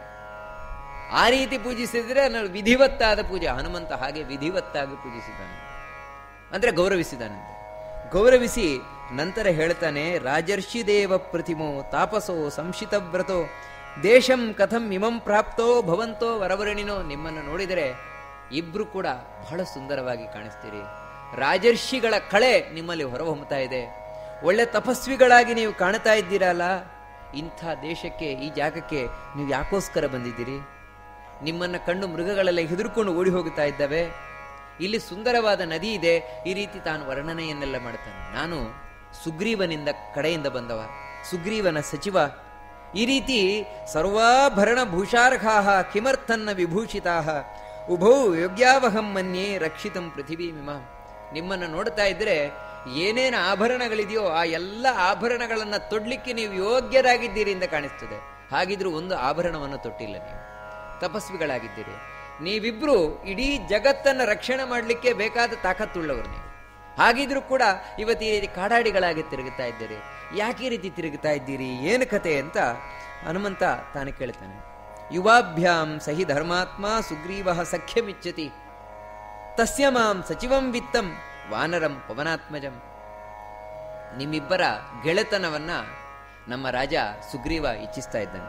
ಆ ರೀತಿ ಪೂಜಿಸಿದ್ರೆ ನಾನು ವಿಧಿವತ್ತಾದ ಪೂಜೆ. ಹನುಮಂತ ಹಾಗೆ ವಿಧಿವತ್ತಾಗಿ ಪೂಜಿಸಿದ್ದಾನೆ, ಅಂದ್ರೆ ಗೌರವಿಸಿದಾನಂತೆ. ಗೌರವಿಸಿ ನಂತರ ಹೇಳ್ತಾನೆ, ರಾಜರ್ಷಿ ದೇವ ಪ್ರತಿಮೋ ತಾಪಸೋ ಸಂಶಿತವ್ರತೋ ದೇಶಂ ಕಥಂ ಇಮಂ ಪ್ರಾಪ್ತೋ ಭವಂತೋ ವರವರ್ಣಿನೋ. ನಿಮ್ಮನ್ನು ನೋಡಿದರೆ ಇಬ್ರು ಕೂಡ ಬಹಳ ಸುಂದರವಾಗಿ ಕಾಣಿಸ್ತೀರಿ. ರಾಜರ್ಷಿಗಳ ಕಳೆ ನಿಮ್ಮಲ್ಲಿ ಹೊರಹೊಮ್ಮತಾ ಇದೆ. ಒಳ್ಳೆ ತಪಸ್ವಿಗಳಾಗಿ ನೀವು ಕಾಣ್ತಾ ಇದ್ದೀರಲ್ಲ. ಇಂಥ ದೇಶಕ್ಕೆ, ಈ ಜಾಗಕ್ಕೆ ನೀವು ಯಾಕೋಸ್ಕರ ಬಂದಿದ್ದೀರಿ? ನಿಮ್ಮನ್ನ ಕಂಡು ಮೃಗಗಳೆಲ್ಲ ಹೆದರ್ಕೊಂಡು ಓಡಿ ಹೋಗುತ್ತಾ ಇದ್ದಾವೆ. ಇಲ್ಲಿ ಸುಂದರವಾದ ನದಿ ಇದೆ. ಈ ರೀತಿ ತಾನು ವರ್ಣನೆಯನ್ನೆಲ್ಲ ಮಾಡ್ತಾನೆ. ನಾನು ಸುಗ್ರೀವನಿಂದ ಕಡೆಯಿಂದ ಬಂದವ, ಸುಗ್ರೀವನ ಸಚಿವ. ಈ ರೀತಿ ಸರ್ವಾಭರಣ ಭೂಷಾರ್ಹಾ ಕಿಮರ್ಥನ್ನ ವಿಭೂಷಿತಾ ಉಭೌ ಯೋಗ್ಯಾವಹಂ ಮನ್ಯೇ ರಕ್ಷಿತಂ ಪೃಥಿವೀಮಿಮ. ನಿಮ್ಮನ್ನು ನೋಡ್ತಾ ಇದ್ರೆ ಏನೇನು ಆಭರಣಗಳಿದೆಯೋ ಆ ಎಲ್ಲ ಆಭರಣಗಳನ್ನ ತೊಡ್ಲಿಕ್ಕೆ ನೀವು ಯೋಗ್ಯರಾಗಿದ್ದೀರಿ ಅಂತ ಕಾಣಿಸ್ತದೆ. ಹಾಗಿದ್ರೂ ಒಂದು ಆಭರಣವನ್ನು ತೊಟ್ಟಿಲ್ಲ. ನೀವು ತಪಸ್ವಿಗಳಾಗಿದ್ದೀರಿ. ನೀವಿಬ್ರು ಇಡೀ ಜಗತ್ತನ್ನ ರಕ್ಷಣೆ ಮಾಡಲಿಕ್ಕೆ ಬೇಕಾದ ತಾಕತ್ತುಳ್ಳವರು ನೀವು. ಹಾಗಿದ್ರೂ ಕೂಡ ಇವತ್ತು ಈ ರೀತಿ ಕಾಡಾಡಿಗಳಾಗಿ ತಿರುಗುತ್ತಾ ಇದ್ದೀರಿ. ಯಾಕೆ ಈ ರೀತಿ ತಿರುಗುತ್ತಾ ಇದ್ದೀರಿ, ಏನು ಕತೆ ಅಂತ ಹನುಮಂತ ತಾನು ಕೇಳ್ತಾನೆ. ಯುವಾಭ್ಯಾಂ ಸಹಿ ಧರ್ಮಾತ್ಮ ಸುಗ್ರೀವ ಸಖ್ಯಮಿಚ್ಛತಿ ತಸ್ಯ ಮಾಂ ಸಚಿವಂ ವಿತ್ತಂ ವಾನರಂ ಪವನಾತ್ಮಜಂ. ನಿಮ್ಮಿಬ್ಬರ ಗೆಳೆತನವನ್ನ ನಮ್ಮ ರಾಜ ಸುಗ್ರೀವ ಇಚ್ಛಿಸ್ತಾ ಇದ್ದಾನೆ.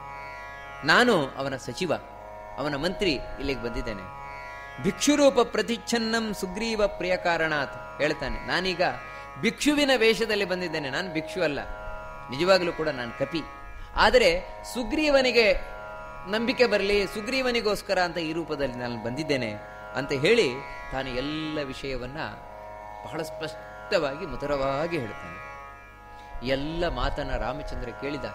ನಾನು ಅವನ ಸಚಿವ, ಅವನ ಮಂತ್ರಿ ಇಲ್ಲಿಗೆ ಬಂದಿದ್ದೇನೆ. ಭಿಕ್ಷುರೂಪ ಪ್ರತಿಚ್ಛನ್ನಂ ಸುಗ್ರೀವ ಪ್ರಿಯ ಕಾರಣಾತ್ ಹೇಳ್ತಾನೆ. ನಾನೀಗ ಭಿಕ್ಷುವಿನ ವೇಷದಲ್ಲಿ ಬಂದಿದ್ದೇನೆ. ನಾನು ಭಿಕ್ಷು ಅಲ್ಲ, ನಿಜವಾಗಲೂ ಕೂಡ ನಾನು ಕಪಿ. ಆದರೆ ಸುಗ್ರೀವನಿಗೆ ನಂಬಿಕೆ ಬರಲಿ, ಸುಗ್ರೀವನಿಗೋಸ್ಕರ ಅಂತ ಈ ರೂಪದಲ್ಲಿ ನಾನು ಬಂದಿದ್ದೇನೆ ಅಂತ ಹೇಳಿ ತಾನು ಎಲ್ಲ ವಿಷಯವನ್ನ ಬಹಳ ಸ್ಪಷ್ಟವಾಗಿ ಮಧುರವಾಗಿ ಹೇಳ್ತಾನೆ. ಎಲ್ಲ ಮಾತನ್ನ ರಾಮಚಂದ್ರ ಕೇಳಿದ.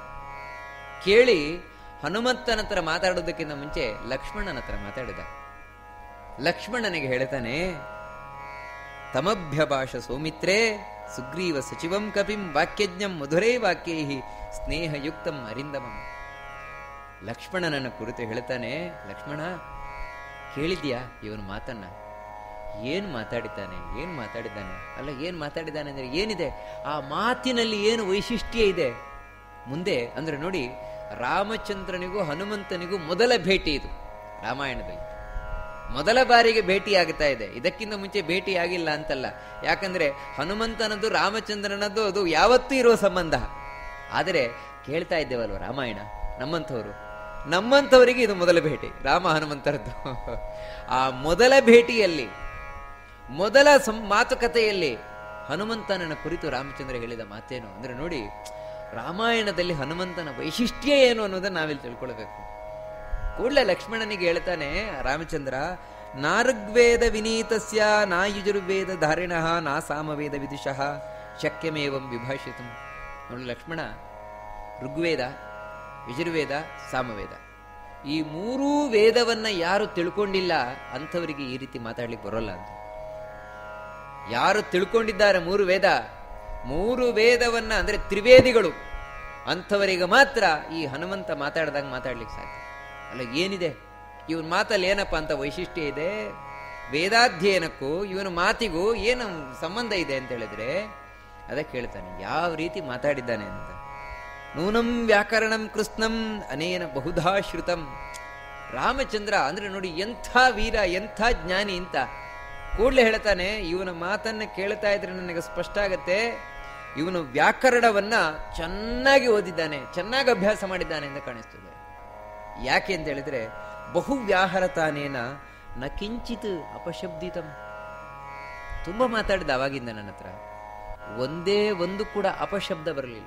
ಕೇಳಿ ಹನುಮಂತನ ಹತ್ರ ಮಾತಾಡೋದಕ್ಕಿಂತ ಮುಂಚೆ ಲಕ್ಷ್ಮಣನ ಹತ್ರ ಮಾತಾಡಿದ. ಲಕ್ಷ್ಮಣನಿಗೆ ಹೇಳ್ತಾನೆ, ತಮಭ್ಯಭಾಷ ಸೌಮಿತ್ರೇ ಸುಗ್ರೀವ ಸಚಿವಂ ಕಪಿಂ ವಾಕ್ಯಜ್ಞಂ ಮಧುರೈ ವಾಕ್ಯೈ ಸ್ನೇಹಯುಕ್ತಂ ಅರಿಂದಮಂ. ಲಕ್ಷ್ಮಣನನ್ನ ಕುರಿತು ಹೇಳ್ತಾನೆ, ಲಕ್ಷ್ಮಣ ಕೇಳಿದ್ಯಾ ಇವನು ಮಾತನ್ನ? ಏನ್ ಮಾತಾಡಿದ್ದಾನೆ, ಏನ್ ಮಾತಾಡಿದ್ದಾನೆ ಅಲ್ಲ ಏನ್ ಮಾತಾಡಿದ್ದಾನೆ ಅಂದ್ರೆ ಏನಿದೆ ಆ ಮಾತಿನಲ್ಲಿ, ಏನು ವೈಶಿಷ್ಟ್ಯ ಇದೆ ಮುಂದೆ ಅಂದ್ರೆ ನೋಡಿ. ರಾಮಚಂದ್ರನಿಗೂ ಹನುಮಂತನಿಗೂ ಮೊದಲ ಭೇಟಿ ಇದು ರಾಮಾಯಣದಲ್ಲಿ. ಮೊದಲ ಬಾರಿಗೆ ಭೇಟಿ ಆಗ್ತಾ ಇದೆ. ಇದಕ್ಕಿಂತ ಮುಂಚೆ ಭೇಟಿ ಆಗಿಲ್ಲ ಅಂತಲ್ಲ, ಯಾಕಂದ್ರೆ ಹನುಮಂತನದ್ದು ರಾಮಚಂದ್ರನದ್ದು ಅದು ಯಾವತ್ತೂ ಇರುವ ಸಂಬಂಧ. ಆದರೆ ಕೇಳ್ತಾ ಇದ್ದೇವಲ್ವ ರಾಮಾಯಣ, ನಮ್ಮಂಥವ್ರು ನಮ್ಮಂಥವರಿಗೆ ಇದು ಮೊದಲ ಭೇಟಿ, ರಾಮ ಹನುಮಂತರದ್ದು. ಆ ಮೊದಲ ಭೇಟಿಯಲ್ಲಿ, ಮೊದಲ ಮಾತುಕತೆಯಲ್ಲಿ ಹನುಮಂತನನ್ನ ಕುರಿತು ರಾಮಚಂದ್ರ ಹೇಳಿದ ಮಾತೇನು ಅಂದ್ರೆ ನೋಡಿ, ರಾಮಾಯಣದಲ್ಲಿ ಹನುಮಂತನ ವೈಶಿಷ್ಟ್ಯ ಏನು ಅನ್ನೋದನ್ನ ನಾವಿಲ್ಲಿ ತಿಳ್ಕೊಳ್ಬೇಕು. ಕೂಡಲೇ ಲಕ್ಷ್ಮಣನಿಗೆ ಹೇಳ್ತಾನೆ ರಾಮಚಂದ್ರ, ನಾಋಗ್ವೇದ ವಿನೀತಸ್ಯ ನಾ ಯಜುರ್ವೇದ ಧಾರಿಣಃ ನಾ ಸಾಮವೇದ ವಿದುಷಃ ಶಕ್ಯಮೇವಂ ವಿಭಾಷಿತಂ. ನೋಡಿ ಲಕ್ಷ್ಮಣ, ಋಗ್ವೇದ, ಯಜುರ್ವೇದ, ಸಾಮವೇದ ಈ ಮೂರೂ ವೇದವನ್ನ ಯಾರು ತಿಳ್ಕೊಂಡಿಲ್ಲ ಅಂಥವರಿಗೆ ಈ ರೀತಿ ಮಾತಾಡ್ಲಿಕ್ಕೆ ಬರೋಲ್ಲ ಅಂತ. ಯಾರು ತಿಳ್ಕೊಂಡಿದ್ದಾರೆ ಮೂರು ವೇದ, ಮೂರು ವೇದವನ್ನ ಅಂದ್ರೆ ತ್ರಿವೇದಿಗಳು, ಅಂಥವರಿಗೆ ಮಾತ್ರ ಈ ಹನುಮಂತ ಮಾತಾಡ್ದಾಗ ಮಾತಾಡ್ಲಿಕ್ಕೆ ಸಾಧ್ಯ. ಅಲ್ಲ ಏನಿದೆ ಇವನ್ ಮಾತಲ್ಲಿ ಏನಪ್ಪಾ ಅಂತ ವೈಶಿಷ್ಟ್ಯ ಇದೆ, ವೇದಾಧ್ಯಯನಕ್ಕೂ ಇವನ ಮಾತಿಗೂ ಏನು ಸಂಬಂಧ ಇದೆ ಅಂತ ಹೇಳಿದ್ರೆ ಅದಕ್ಕೆ ಹೇಳ್ತಾನೆ ಯಾವ ರೀತಿ ಮಾತಾಡಿದ್ದಾನೆ ಅಂತ. ನೂನಂ ವ್ಯಾಕರಣಂ ಕೃಷ್ಣಂ ಅನೇನ ಬಹುಧಾ ಶ್ರುತಂ. ರಾಮಚಂದ್ರ ಅಂದ್ರೆ ನೋಡಿ ಎಂಥ ವೀರ, ಎಂಥ ಜ್ಞಾನಿ ಅಂತ ಕೂಡಲೇ ಹೇಳ್ತಾನೆ, ಇವನ ಮಾತನ್ನ ಕೇಳ್ತಾ ಇದ್ರೆ ನನಗೆ ಸ್ಪಷ್ಟ ಆಗತ್ತೆ ಇವನು ವ್ಯಾಕರಣವನ್ನ ಚೆನ್ನಾಗಿ ಓದಿದ್ದಾನೆ, ಚೆನ್ನಾಗಿ ಅಭ್ಯಾಸ ಮಾಡಿದ್ದಾನೆ ಅಂತ ಕಾಣಿಸ್ತದೆ. ಯಾಕೆ ಅಂತ ಹೇಳಿದ್ರೆ ಬಹು ವ್ಯಾಹರತಾನೇನ ನ ಕಿಂಚಿತ್ ಅಪಶಬ್ದಿತಂ. ತುಂಬಾ ಮಾತಾಡಿದ ಅವಾಗಿಂದ ನನ್ನ ಹತ್ರ, ಒಂದೇ ಒಂದು ಕೂಡ ಅಪಶಬ್ದ ಬರಲಿಲ್ಲ.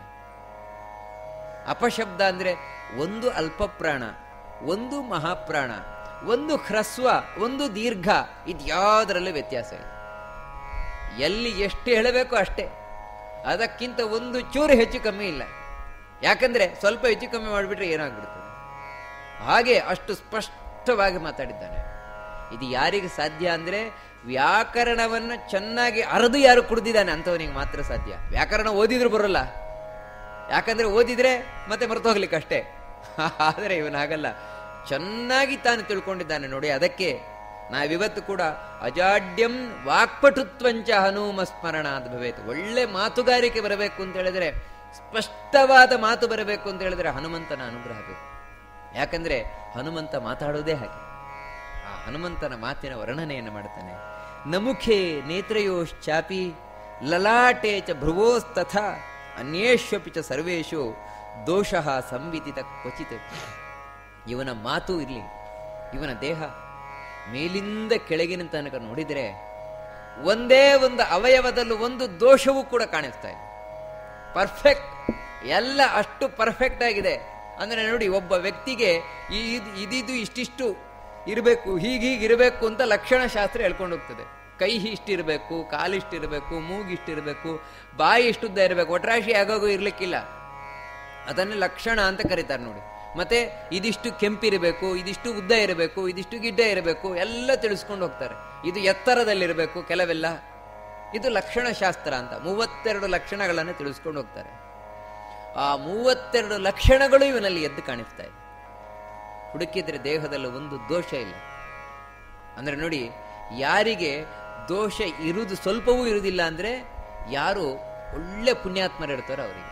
ಅಪಶಬ್ದ ಅಂದ್ರೆ ಒಂದು ಅಲ್ಪಪ್ರಾಣ, ಒಂದು ಮಹಾಪ್ರಾಣ, ಒಂದು ಹ್ರಸ್ವ, ಒಂದು ದೀರ್ಘ, ಇದ್ಯಾವುದರಲ್ಲೂ ವ್ಯತ್ಯಾಸ ಇಲ್ಲ. ಎಲ್ಲಿ ಎಷ್ಟು ಹೇಳಬೇಕೋ ಅಷ್ಟೇ, ಅದಕ್ಕಿಂತ ಒಂದು ಚೂರು ಹೆಚ್ಚು ಕಮ್ಮಿ ಇಲ್ಲ. ಯಾಕಂದ್ರೆ ಸ್ವಲ್ಪ ಹೆಚ್ಚು ಕಮ್ಮಿ ಮಾಡಿಬಿಟ್ರೆ ಏನಾಗ್ಬಿಡ್ತದೆ. ಹಾಗೆ ಅಷ್ಟು ಸ್ಪಷ್ಟವಾಗಿ ಮಾತಾಡಿದ್ದಾನೆ. ಇದು ಯಾರಿಗೆ ಸಾಧ್ಯ ಅಂದ್ರೆ ವ್ಯಾಕರಣವನ್ನು ಚೆನ್ನಾಗಿ ಅರದು ಯಾರು ಕುಡಿದಿದ್ದಾನೆ ಅಂಥವನಿಗೆ ಮಾತ್ರ ಸಾಧ್ಯ. ವ್ಯಾಕರಣ ಓದಿದ್ರು ಬರೋಲ್ಲ, ಯಾಕಂದ್ರೆ ಓದಿದ್ರೆ ಮತ್ತೆ ಮರೆತು ಹೋಗ್ಲಿಕ್ಕೆ ಅಷ್ಟೇ. ಆದರೆ ಇವನಾಗಲ್ಲ, ಚೆನ್ನಾಗಿ ತಾನು ತಿಳ್ಕೊಂಡಿದ್ದಾನೆ ನೋಡಿ. ಅದಕ್ಕೆ ನಾವಿವತ್ತು ಕೂಡ ಅಜಾಡ್ಯಂ ವಾಕ್ಪಟುತ್ವಂಚ ಹನುಮ ಸ್ಮರಣ ಅಂತ ಭವೇತು. ಒಳ್ಳೆ ಮಾತುಗಾರಿಕೆ ಬರಬೇಕು ಅಂತ ಹೇಳಿದ್ರೆ, ಸ್ಪಷ್ಟವಾದ ಮಾತು ಬರಬೇಕು ಅಂತ ಹೇಳಿದ್ರೆ ಹನುಮಂತನ ಅನುಗ್ರಹ ಬೇಕು. ಯಾಕಂದ್ರೆ ಹನುಮಂತ ಮಾತಾಡೋದೇ ಹಾಗೆ. ಆ ಹನುಮಂತನ ಮಾತಿನ ವರ್ಣನೆಯನ್ನು ಮಾಡ್ತಾನೆ. ನಮುಖೇ ನೇತ್ರಯೋಶ್ಚಾಪಿ ಲಲಾಟೆ ಚ ಭ್ರುವೋಸ್ತಥ ಅನ್ಯೇಷ್ವಪಿ ಚ ಸರ್ವೇಷು ದೋಷಃ ಸಂವಿದಿತ ಕ್ವಚಿತ್. ಇವನ ಮಾತು ಇರಲಿ, ಇವನ ದೇಹ ಮೇಲಿಂದ ಕೆಳಗಿನ ತನಕ ನೋಡಿದರೆ ಒಂದೇ ಒಂದು ಅವಯವದಲ್ಲೂ ಒಂದು ದೋಷವೂ ಕೂಡ ಕಾಣಿಸ್ತಾ ಇದೆ. ಪರ್ಫೆಕ್ಟ್, ಎಲ್ಲ ಅಷ್ಟು ಪರ್ಫೆಕ್ಟ್ ಆಗಿದೆ. ಅಂದ್ರೆ ನೋಡಿ, ಒಬ್ಬ ವ್ಯಕ್ತಿಗೆ ಇದಿದು ಇಷ್ಟಿಷ್ಟು ಇರಬೇಕು, ಹೀಗೀಗಿರಬೇಕು ಅಂತ ಲಕ್ಷಣ ಶಾಸ್ತ್ರ ಹೇಳ್ಕೊಂಡು ಹೋಗ್ತದೆ. ಕೈ ಇಷ್ಟಿರಬೇಕು, ಕಾಲಿಷ್ಟಿರಬೇಕು, ಮೂಗಿಷ್ಟಿರಬೇಕು, ಬಾಯಿ ಇಷ್ಟುದ್ದ ಇರಬೇಕು, ಒಟ್ರಾಶಿ ಆಗೋಗೂ ಇರ್ಲಿಕ್ಕಿಲ್ಲ. ಅದನ್ನೇ ಲಕ್ಷಣ ಅಂತ ಕರೀತಾರೆ ನೋಡಿ. ಮತ್ತೆ ಇದಿಷ್ಟು ಕೆಂಪಿರಬೇಕು, ಇದಿಷ್ಟು ಉದ್ದ ಇರಬೇಕು, ಇದಿಷ್ಟು ಗಿಡ್ಡ ಇರಬೇಕು, ಎಲ್ಲ ತಿಳಿಸ್ಕೊಂಡು ಹೋಗ್ತಾರೆ. ಇದು ಎತ್ತರದಲ್ಲಿರಬೇಕು ಕೆಲವೆಲ್ಲ, ಇದು ಲಕ್ಷಣ ಶಾಸ್ತ್ರ ಅಂತ ಮೂವತ್ತೆರಡು ಲಕ್ಷಣಗಳನ್ನು ತಿಳಿಸ್ಕೊಂಡು ಹೋಗ್ತಾರೆ. ಆ ಮೂವತ್ತೆರಡು ಲಕ್ಷಣಗಳು ಇವನಲ್ಲಿ ಎದ್ದು ಕಾಣಿಸ್ತಾ ಇದೆ. ಹುಡುಕಿದ್ರೆ ದೇಹದಲ್ಲಿ ಒಂದು ದೋಷ ಇಲ್ಲ. ಅಂದ್ರೆ ನೋಡಿ, ಯಾರಿಗೆ ದೋಷ ಇರುವುದು ಸ್ವಲ್ಪವೂ ಇರುವುದಿಲ್ಲ ಅಂದ್ರೆ ಯಾರು ಒಳ್ಳೆ ಪುಣ್ಯಾತ್ಮರಿರ್ತಾರೋ ಅವರಿಗೆ.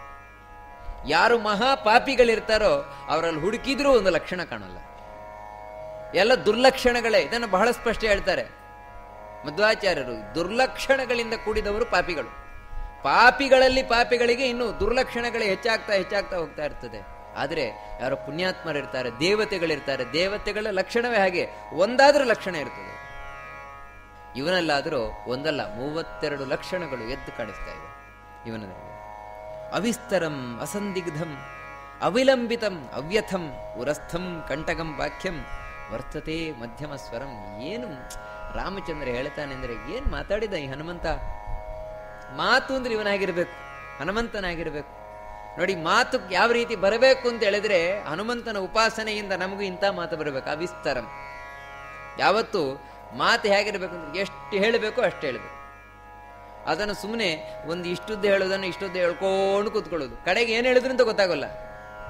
ಯಾರು ಮಹಾಪಾಪಿಗಳಿರ್ತಾರೋ ಅವರಲ್ಲಿ ಹುಡುಕಿದ್ರೂ ಒಂದು ಲಕ್ಷಣ ಕಾಣಲ್ಲ, ಎಲ್ಲ ದುರ್ಲಕ್ಷಣಗಳೇ. ಇದನ್ನು ಬಹಳ ಸ್ಪಷ್ಟ ಹೇಳ್ತಾರೆ ಮಧ್ವಾಚಾರ್ಯರು. ದುರ್ಲಕ್ಷಣಗಳಿಂದ ಕೂಡಿದವರು ಪಾಪಿಗಳು. ಪಾಪಿಗಳಲ್ಲಿ ಪಾಪಿಗಳಿಗೆ ಇನ್ನು ದುರ್ಲಕ್ಷಣಗಳೇ ಹೆಚ್ಚಾಗ್ತಾ ಹೆಚ್ಚಾಗ್ತಾ ಹೋಗ್ತಾ ಇರ್ತದೆ. ಆದರೆ ಯಾರು ಪುಣ್ಯಾತ್ಮರಿರ್ತಾರೆ, ದೇವತೆಗಳಿರ್ತಾರೆ, ದೇವತೆಗಳ ಲಕ್ಷಣವೇ ಹಾಗೆ, ಒಂದಾದ್ರೂ ಲಕ್ಷಣ ಇರ್ತದೆ. ಇವನಲ್ಲಾದರೂ ಒಂದಲ್ಲ, ಮೂವತ್ತೆರಡು ಲಕ್ಷಣಗಳು ಎದ್ದು ಕಾಣಿಸ್ತಾ ಇದೆ ಇವನಲ್ಲಿ. ಅವಿಸ್ತರಂ ಅಸಂದಿಗ್ಧಂ ಅವಿಲಂಬಿತಂ ಅವ್ಯಥಂ ಉರಸ್ಥಂ ಕಂಟಕಂ ವಾಕ್ಯಂ ವರ್ತತೆ ಮಧ್ಯಮ ಸ್ವರಂ. ಏನು ರಾಮಚಂದ್ರ ಹೇಳ್ತಾನೆ ಅಂದ್ರೆ, ಏನ್ ಮಾತಾಡಿದ ಈ ಹನುಮಂತ. ಮಾತು ಅಂದ್ರೆ ಇವನಾಗಿರ್ಬೇಕು, ಹನುಮಂತನಾಗಿರ್ಬೇಕು. ನೋಡಿ, ಮಾತು ಯಾವ ರೀತಿ ಬರಬೇಕು ಅಂತ ಹೇಳಿದ್ರೆ ಹನುಮಂತನ ಉಪಾಸನೆಯಿಂದ ನಮಗೂ ಇಂಥ ಮಾತು ಬರಬೇಕು. ಅವಿಸ್ತರಂ. ಯಾವತ್ತು ಮಾತು ಹೇಗಿರ್ಬೇಕು ಅಂದ್ರೆ ಎಷ್ಟು ಹೇಳಬೇಕು ಅಷ್ಟು ಹೇಳಬೇಕು. ಅದನ್ನು ಸುಮ್ಮನೆ ಒಂದು ಇಷ್ಟುದ್ದ ಹೇಳೋದನ್ನು ಇಷ್ಟುದ್ದ ಹೇಳ್ಕೊಂಡು ಕೂತ್ಕೊಳ್ಳೋದು, ಕಡೆಗೆ ಏನು ಹೇಳಿದ್ರು ಅಂತ ಗೊತ್ತಾಗಲ್ಲ.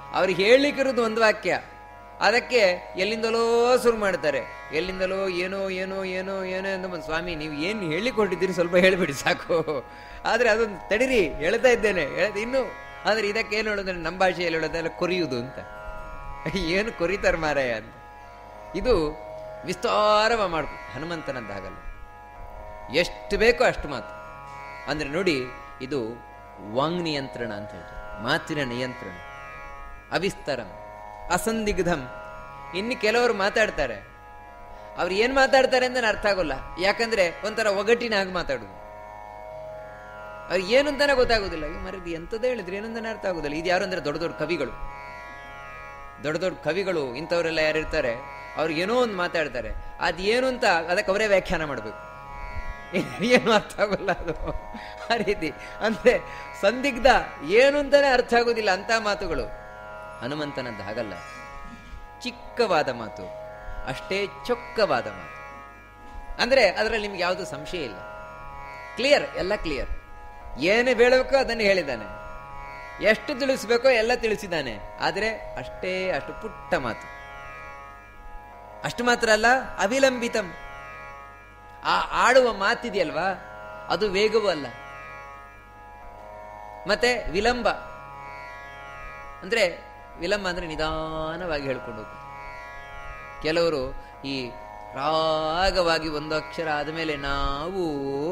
ಅವ್ರಿಗೆ ಹೇಳಲಿಕ್ಕಿರೋದು ಒಂದು ವಾಕ್ಯ, ಅದಕ್ಕೆ ಎಲ್ಲಿಂದಲೋ ಶುರು ಮಾಡ್ತಾರೆ. ಎಲ್ಲಿಂದಲೋ ಏನೋ ಏನೋ ಏನೋ ಏನೋ ಅಂತ ಬಂದು, ಸ್ವಾಮಿ ನೀವು ಏನು ಹೇಳಿಕೊಟ್ಟಿದ್ದೀರಿ ಸ್ವಲ್ಪ ಹೇಳಿಬಿಡಿ ಸಾಕು, ಆದರೆ ಅದೊಂದು ತಡಿರಿ ಹೇಳ್ತಾ ಇದ್ದೇನೆ ಹೇಳ್ದು ಇನ್ನು. ಆದರೆ ಇದಕ್ಕೆ ಏನು ಹೇಳೋದ್ರೆ ನಮ್ಮ ಭಾಷೆಯಲ್ಲಿ ಹೇಳೋದೆಲ್ಲ ಕೊರಿಯುವುದು ಅಂತ. ಏನು ಕೊರಿತಾರೆ ಮಾರಾಯ ಅಂತ. ಇದು ವಿಸ್ತಾರವ ಮಾಡ್ಬೋದು. ಹನುಮಂತನದ್ದಾಗಲ್ಲ, ಎಷ್ಟು ಬೇಕೋ ಅಷ್ಟು ಮಾತು. ಅಂದರೆ ನೋಡಿ, ಇದು ವಾಂಗ್ ನಿಯಂತ್ರಣ ಅಂತ ಹೇಳ್ತಾರೆ, ಮಾತಿನ ನಿಯಂತ್ರಣ. ಅವಿಸ್ತರಂ ಅಸಂದಿಗ್ಧಂ. ಇನ್ನು ಕೆಲವರು ಮಾತಾಡ್ತಾರೆ, ಅವ್ರು ಏನು ಮಾತಾಡ್ತಾರೆ ಅಂತ ಅರ್ಥ ಆಗೋಲ್ಲ. ಯಾಕಂದ್ರೆ ಒಂಥರ ಒಗಟಿನಾಗಿ ಮಾತಾಡುದು, ಅವ್ರು ಏನು ಅಂತಾನೆ ಗೊತ್ತಾಗೋದಿಲ್ಲ. ಮರದಿ ಎಂಥದ್ದು ಹೇಳಿದ್ರೆ ಏನಂತಾನೆ ಅರ್ಥ ಆಗೋದಿಲ್ಲ. ಇದು ಯಾರು ಅಂದ್ರೆ ದೊಡ್ಡ ದೊಡ್ಡ ಕವಿಗಳು, ದೊಡ್ಡ ದೊಡ್ಡ ಕವಿಗಳು ಇಂಥವರೆಲ್ಲ ಯಾರಿರ್ತಾರೆ, ಅವ್ರಿಗೆ ಏನೋ ಒಂದು ಮಾತಾಡ್ತಾರೆ, ಅದು ಏನು ಅಂತ ಅದಕ್ಕೆ ಅವರೇ ವ್ಯಾಖ್ಯಾನ ಮಾಡಬೇಕು, ಏನು ಅರ್ಥ ಆಗೋಲ್ಲ ಅದು. ಆ ರೀತಿ ಅಂದ್ರೆ ಸಂದಿಗ್ಧ, ಏನು ಅಂತಾನೆ ಅರ್ಥ ಆಗೋದಿಲ್ಲ ಅಂತ ಮಾತುಗಳು. ಹನುಮಂತನದ್ದು ಹಾಗಲ್ಲ, ಚಿಕ್ಕವಾದ ಮಾತು, ಅಷ್ಟೇ ಚೊಕ್ಕವಾದ ಮಾತು. ಅಂದ್ರೆ ಅದರಲ್ಲಿ ನಿಮ್ಗೆ ಯಾವುದು ಸಂಶಯ ಇಲ್ಲ, ಕ್ಲಿಯರ್, ಎಲ್ಲ ಕ್ಲಿಯರ್. ಏನು ಹೇಳಬೇಕೋ ಅದನ್ನು ಹೇಳಿದ್ದಾನೆ, ಎಷ್ಟು ತಿಳಿಸ್ಬೇಕೋ ಎಲ್ಲ ತಿಳಿಸಿದ್ದಾನೆ. ಆದರೆ ಅಷ್ಟೇ ಅಷ್ಟು ಪುಟ್ಟ ಮಾತು. ಅಷ್ಟು ಮಾತ್ರ ಅಲ್ಲ, ಅವಿಲಂಬಿತಂ. ಆ ಆಡುವ ಮಾತಿದೆಯಲ್ವಾ, ಅದು ವೇಗವೂ ಅಲ್ಲ. ಮತ್ತೆ ವಿಳಂಬ ಅಂದ್ರೆ, ವಿಳಂಬ ಅಂದ್ರೆ ನಿಧಾನವಾಗಿ ಹೇಳ್ಕೊಂಡು ಹೋಗುದು. ಕೆಲವರು ಈ ರಾಗವಾಗಿ ಒಂದು ಅಕ್ಷರ ಆದಮೇಲೆ ನಾವು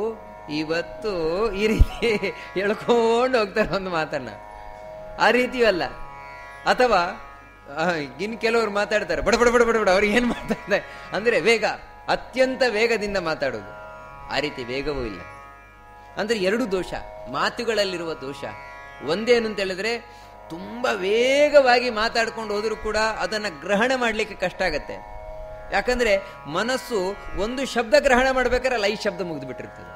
ಇವತ್ತು ಈ ರೀತಿ ಹೇಳ್ಕೊಂಡು ಹೋಗ್ತಾರೆ ಒಂದು ಮಾತನ್ನ. ಆ ರೀತಿಯೂ ಅಲ್ಲ. ಅಥವಾ ಇನ್ನು ಕೆಲವರು ಮಾತಾಡ್ತಾರೆ ಬಡ ಬಡ ಬಡ ಬಡ ಬಡ, ಅವ್ರಿಗೆ ಏನು ಮಾತಾಡ್ತಾರೆ ಅಂದ್ರೆ ವೇಗ, ಅತ್ಯಂತ ವೇಗದಿಂದ ಮಾತಾಡೋದು. ಆ ರೀತಿ ವೇಗವೂ ಇಲ್ಲ. ಅಂದ್ರೆ ಎರಡು ದೋಷ ಮಾತುಗಳಲ್ಲಿರುವ ದೋಷ. ಒಂದೇನು ಅಂತ ಹೇಳಿದ್ರೆ, ತುಂಬಾ ವೇಗವಾಗಿ ಮಾತಾಡ್ಕೊಂಡು ಹೋದ್ರೂ ಕೂಡ ಅದನ್ನ ಗ್ರಹಣ ಮಾಡ್ಲಿಕ್ಕೆ ಕಷ್ಟ ಆಗತ್ತೆ. ಯಾಕಂದ್ರೆ ಮನಸ್ಸು ಒಂದು ಶಬ್ದ ಗ್ರಹಣ ಮಾಡ್ಬೇಕಾದ್ರೆ ಅಲ್ಲಿ ಐದು ಶಬ್ದ ಮುಗಿದು ಬಿಟ್ಟಿರ್ತದೆ,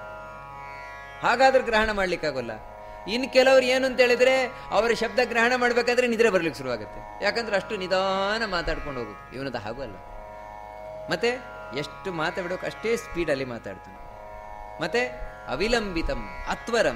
ಹಾಗಾದ್ರೆ ಗ್ರಹಣ ಮಾಡ್ಲಿಕ್ಕಾಗಲ್ಲ. ಇನ್ನು ಕೆಲವರು ಏನು ಅಂತ ಹೇಳಿದ್ರೆ, ಅವರ ಶಬ್ದ ಗ್ರಹಣ ಮಾಡ್ಬೇಕಾದ್ರೆ ನಿದ್ರೆ ಬರ್ಲಿಕ್ಕೆ ಶುರುವಾಗುತ್ತೆ. ಯಾಕಂದ್ರೆ ಅಷ್ಟು ನಿಧಾನ ಮಾತಾಡ್ಕೊಂಡು ಹೋಗುದು. ಇವನದ ಹಾಗೂ ಅಲ್ಲ. ಮತ್ತೆ ಎಷ್ಟು ಮಾತಾಡೋಕೆ ಅಷ್ಟೇ ಸ್ಪೀಡಲ್ಲಿ ಮಾತಾಡ್ತಾನೆ. ಮತ್ತೆ ಅವಿಲಂಬಿತಂ ಅತ್ವರಂ.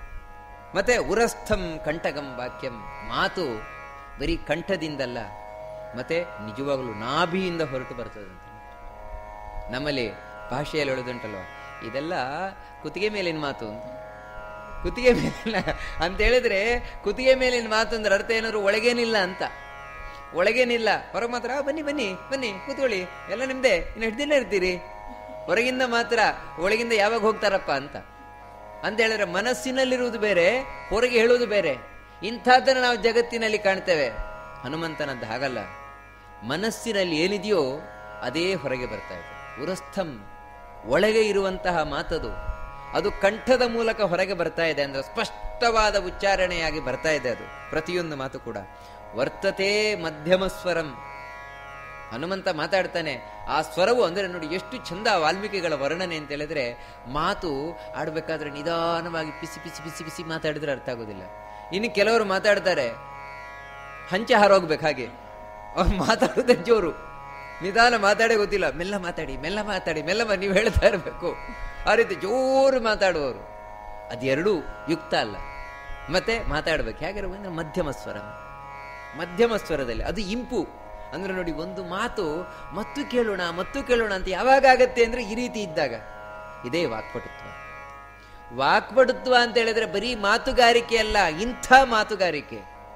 ಮತ್ತೆ ಉರಸ್ಥಂ ಕಂಠಗಂ ವಾಕ್ಯಂ. ಮಾತು ಬರೀ ಕಂಠದಿಂದಲ್ಲ, ಮತ್ತೆ ನಿಜವಾಗಲೂ ನಾಭಿಯಿಂದ ಹೊರಟು ಬರ್ತದಂತೆ. ನಮ್ಮಲ್ಲಿ ಭಾಷೆಯಲ್ಲಿ ಹೇಳೋದುಂಟಲ್ವ, ಇದೆಲ್ಲ ಕುತ್ತಿಗೆ ಮೇಲಿನ ಮಾತು ಅಂತ. ಕುತ್ತಿಗೆ ಮೇಲಿನ ಅಂತ ಹೇಳಿದ್ರೆ, ಕುತ್ತಿಗೆ ಮೇಲಿನ ಮಾತು ಅಂದ್ರೆ ಅರ್ಥ ಏನಾದ್ರು ಒಳಗೇನಿಲ್ಲ ಅಂತ. ಒಳಗೇನಿಲ್ಲ, ಹೊರಗೆ ಮಾತ್ರ ಬನ್ನಿ ಬನ್ನಿ ಬನ್ನಿ ಕೂತ್ಕೊಳ್ಳಿ ಎಲ್ಲ ನಿಮ್ದೆ, ಇನ್ನು ಎಷ್ಟು ದಿನ ಇರ್ತೀರಿ, ಹೊರಗಿಂದ ಮಾತ್ರ, ಒಳಗಿಂದ ಯಾವಾಗ ಹೋಗ್ತಾರಪ್ಪ ಅಂತ ಅಂತ ಹೇಳಿದ್ರೆ, ಮನಸ್ಸಿನಲ್ಲಿರುವುದು ಬೇರೆ, ಹೊರಗೆ ಹೇಳುವುದು ಬೇರೆ. ಇಂಥದ್ದನ್ನು ನಾವು ಜಗತ್ತಿನಲ್ಲಿ ಕಾಣ್ತೇವೆ. ಹನುಮಂತನದ್ದು ಹಾಗಲ್ಲ. ಮನಸ್ಸಿನಲ್ಲಿ ಏನಿದೆಯೋ ಅದೇ ಹೊರಗೆ ಬರ್ತಾ ಇದೆ. ಉರಸ್ಥಂ, ಒಳಗೆ ಇರುವಂತಹ ಮಾತದು, ಅದು ಕಂಠದ ಮೂಲಕ ಹೊರಗೆ ಬರ್ತಾ ಇದೆ. ಅಂದ್ರೆ ಸ್ಪಷ್ಟವಾದ ಉಚ್ಚಾರಣೆಯಾಗಿ ಬರ್ತಾ ಇದೆ ಅದು, ಪ್ರತಿಯೊಂದು ಮಾತು ಕೂಡ. ವರ್ತತೆ ಮಧ್ಯಮ ಸ್ವರಂ. ಹನುಮಂತ ಮಾತಾಡ್ತಾನೆ, ಆ ಸ್ವರವು ಅಂದ್ರೆ ನೋಡಿ ಎಷ್ಟು ಚಂದ ವಾಲ್ಮೀಕಿಗಳ ವರ್ಣನೆ ಅಂತ ಹೇಳಿದ್ರೆ, ಮಾತು ಆಡ್ಬೇಕಾದ್ರೆ ನಿಧಾನವಾಗಿ ಪಿಸಿ ಪಿಸಿ ಪಿಸಿ ಪಿಸಿ ಮಾತಾಡಿದ್ರೆ ಅರ್ಥ ಆಗೋದಿಲ್ಲ. ಇನ್ನು ಕೆಲವರು ಮಾತಾಡ್ತಾರೆ ಹಂಚೆ ಹಾರೋಗ್ಬೇಕು ಹಾಗೆ, ಅವ್ರು ಮಾತಾಡೋದೇ ಜೋರು, ನಿಧಾನ ಮಾತಾಡೇ ಗೊತ್ತಿಲ್ಲ, ಮೆಲ್ಲ ಮಾತಾಡಿ ಮೆಲ್ಲ ಮಾತಾಡಿ ಮೆಲ್ಲ ನೀವು ಹೇಳ್ತಾ ಇರಬೇಕು. ಆ ರೀತಿ ಜೋರು ಮಾತಾಡುವವರು. ಅದೆರಡೂ ಯುಕ್ತ ಅಲ್ಲ. ಮತ್ತೆ ಮಾತಾಡ್ಬೇಕು ಹೇಗಿರ್ಬೇಕಂದ್ರೆ ಮಧ್ಯಮ ಸ್ವರ, ಮಧ್ಯಮ ಸ್ವರದಲ್ಲಿ ಅದು ಇಂಪು. ಅಂದ್ರೆ ನೋಡಿ, ಒಂದು ಮಾತು ಮತ್ತು ಕೇಳೋಣ ಮತ್ತು ಕೇಳೋಣ ಅಂತ ಯಾವಾಗ ಆಗತ್ತೆ ಅಂದ್ರೆ ಈ ರೀತಿ ಇದ್ದಾಗ. ಇದೇ ವಾಕ್ಪಟುತ್ವ. ವಾಕ್ಪಟುತ್ವ ಅಂತ ಹೇಳಿದ್ರೆ ಬರೀ ಮಾತುಗಾರಿಕೆ ಅಲ್ಲ, ಇಂಥ ಮಾತುಗಾರಿಕೆ.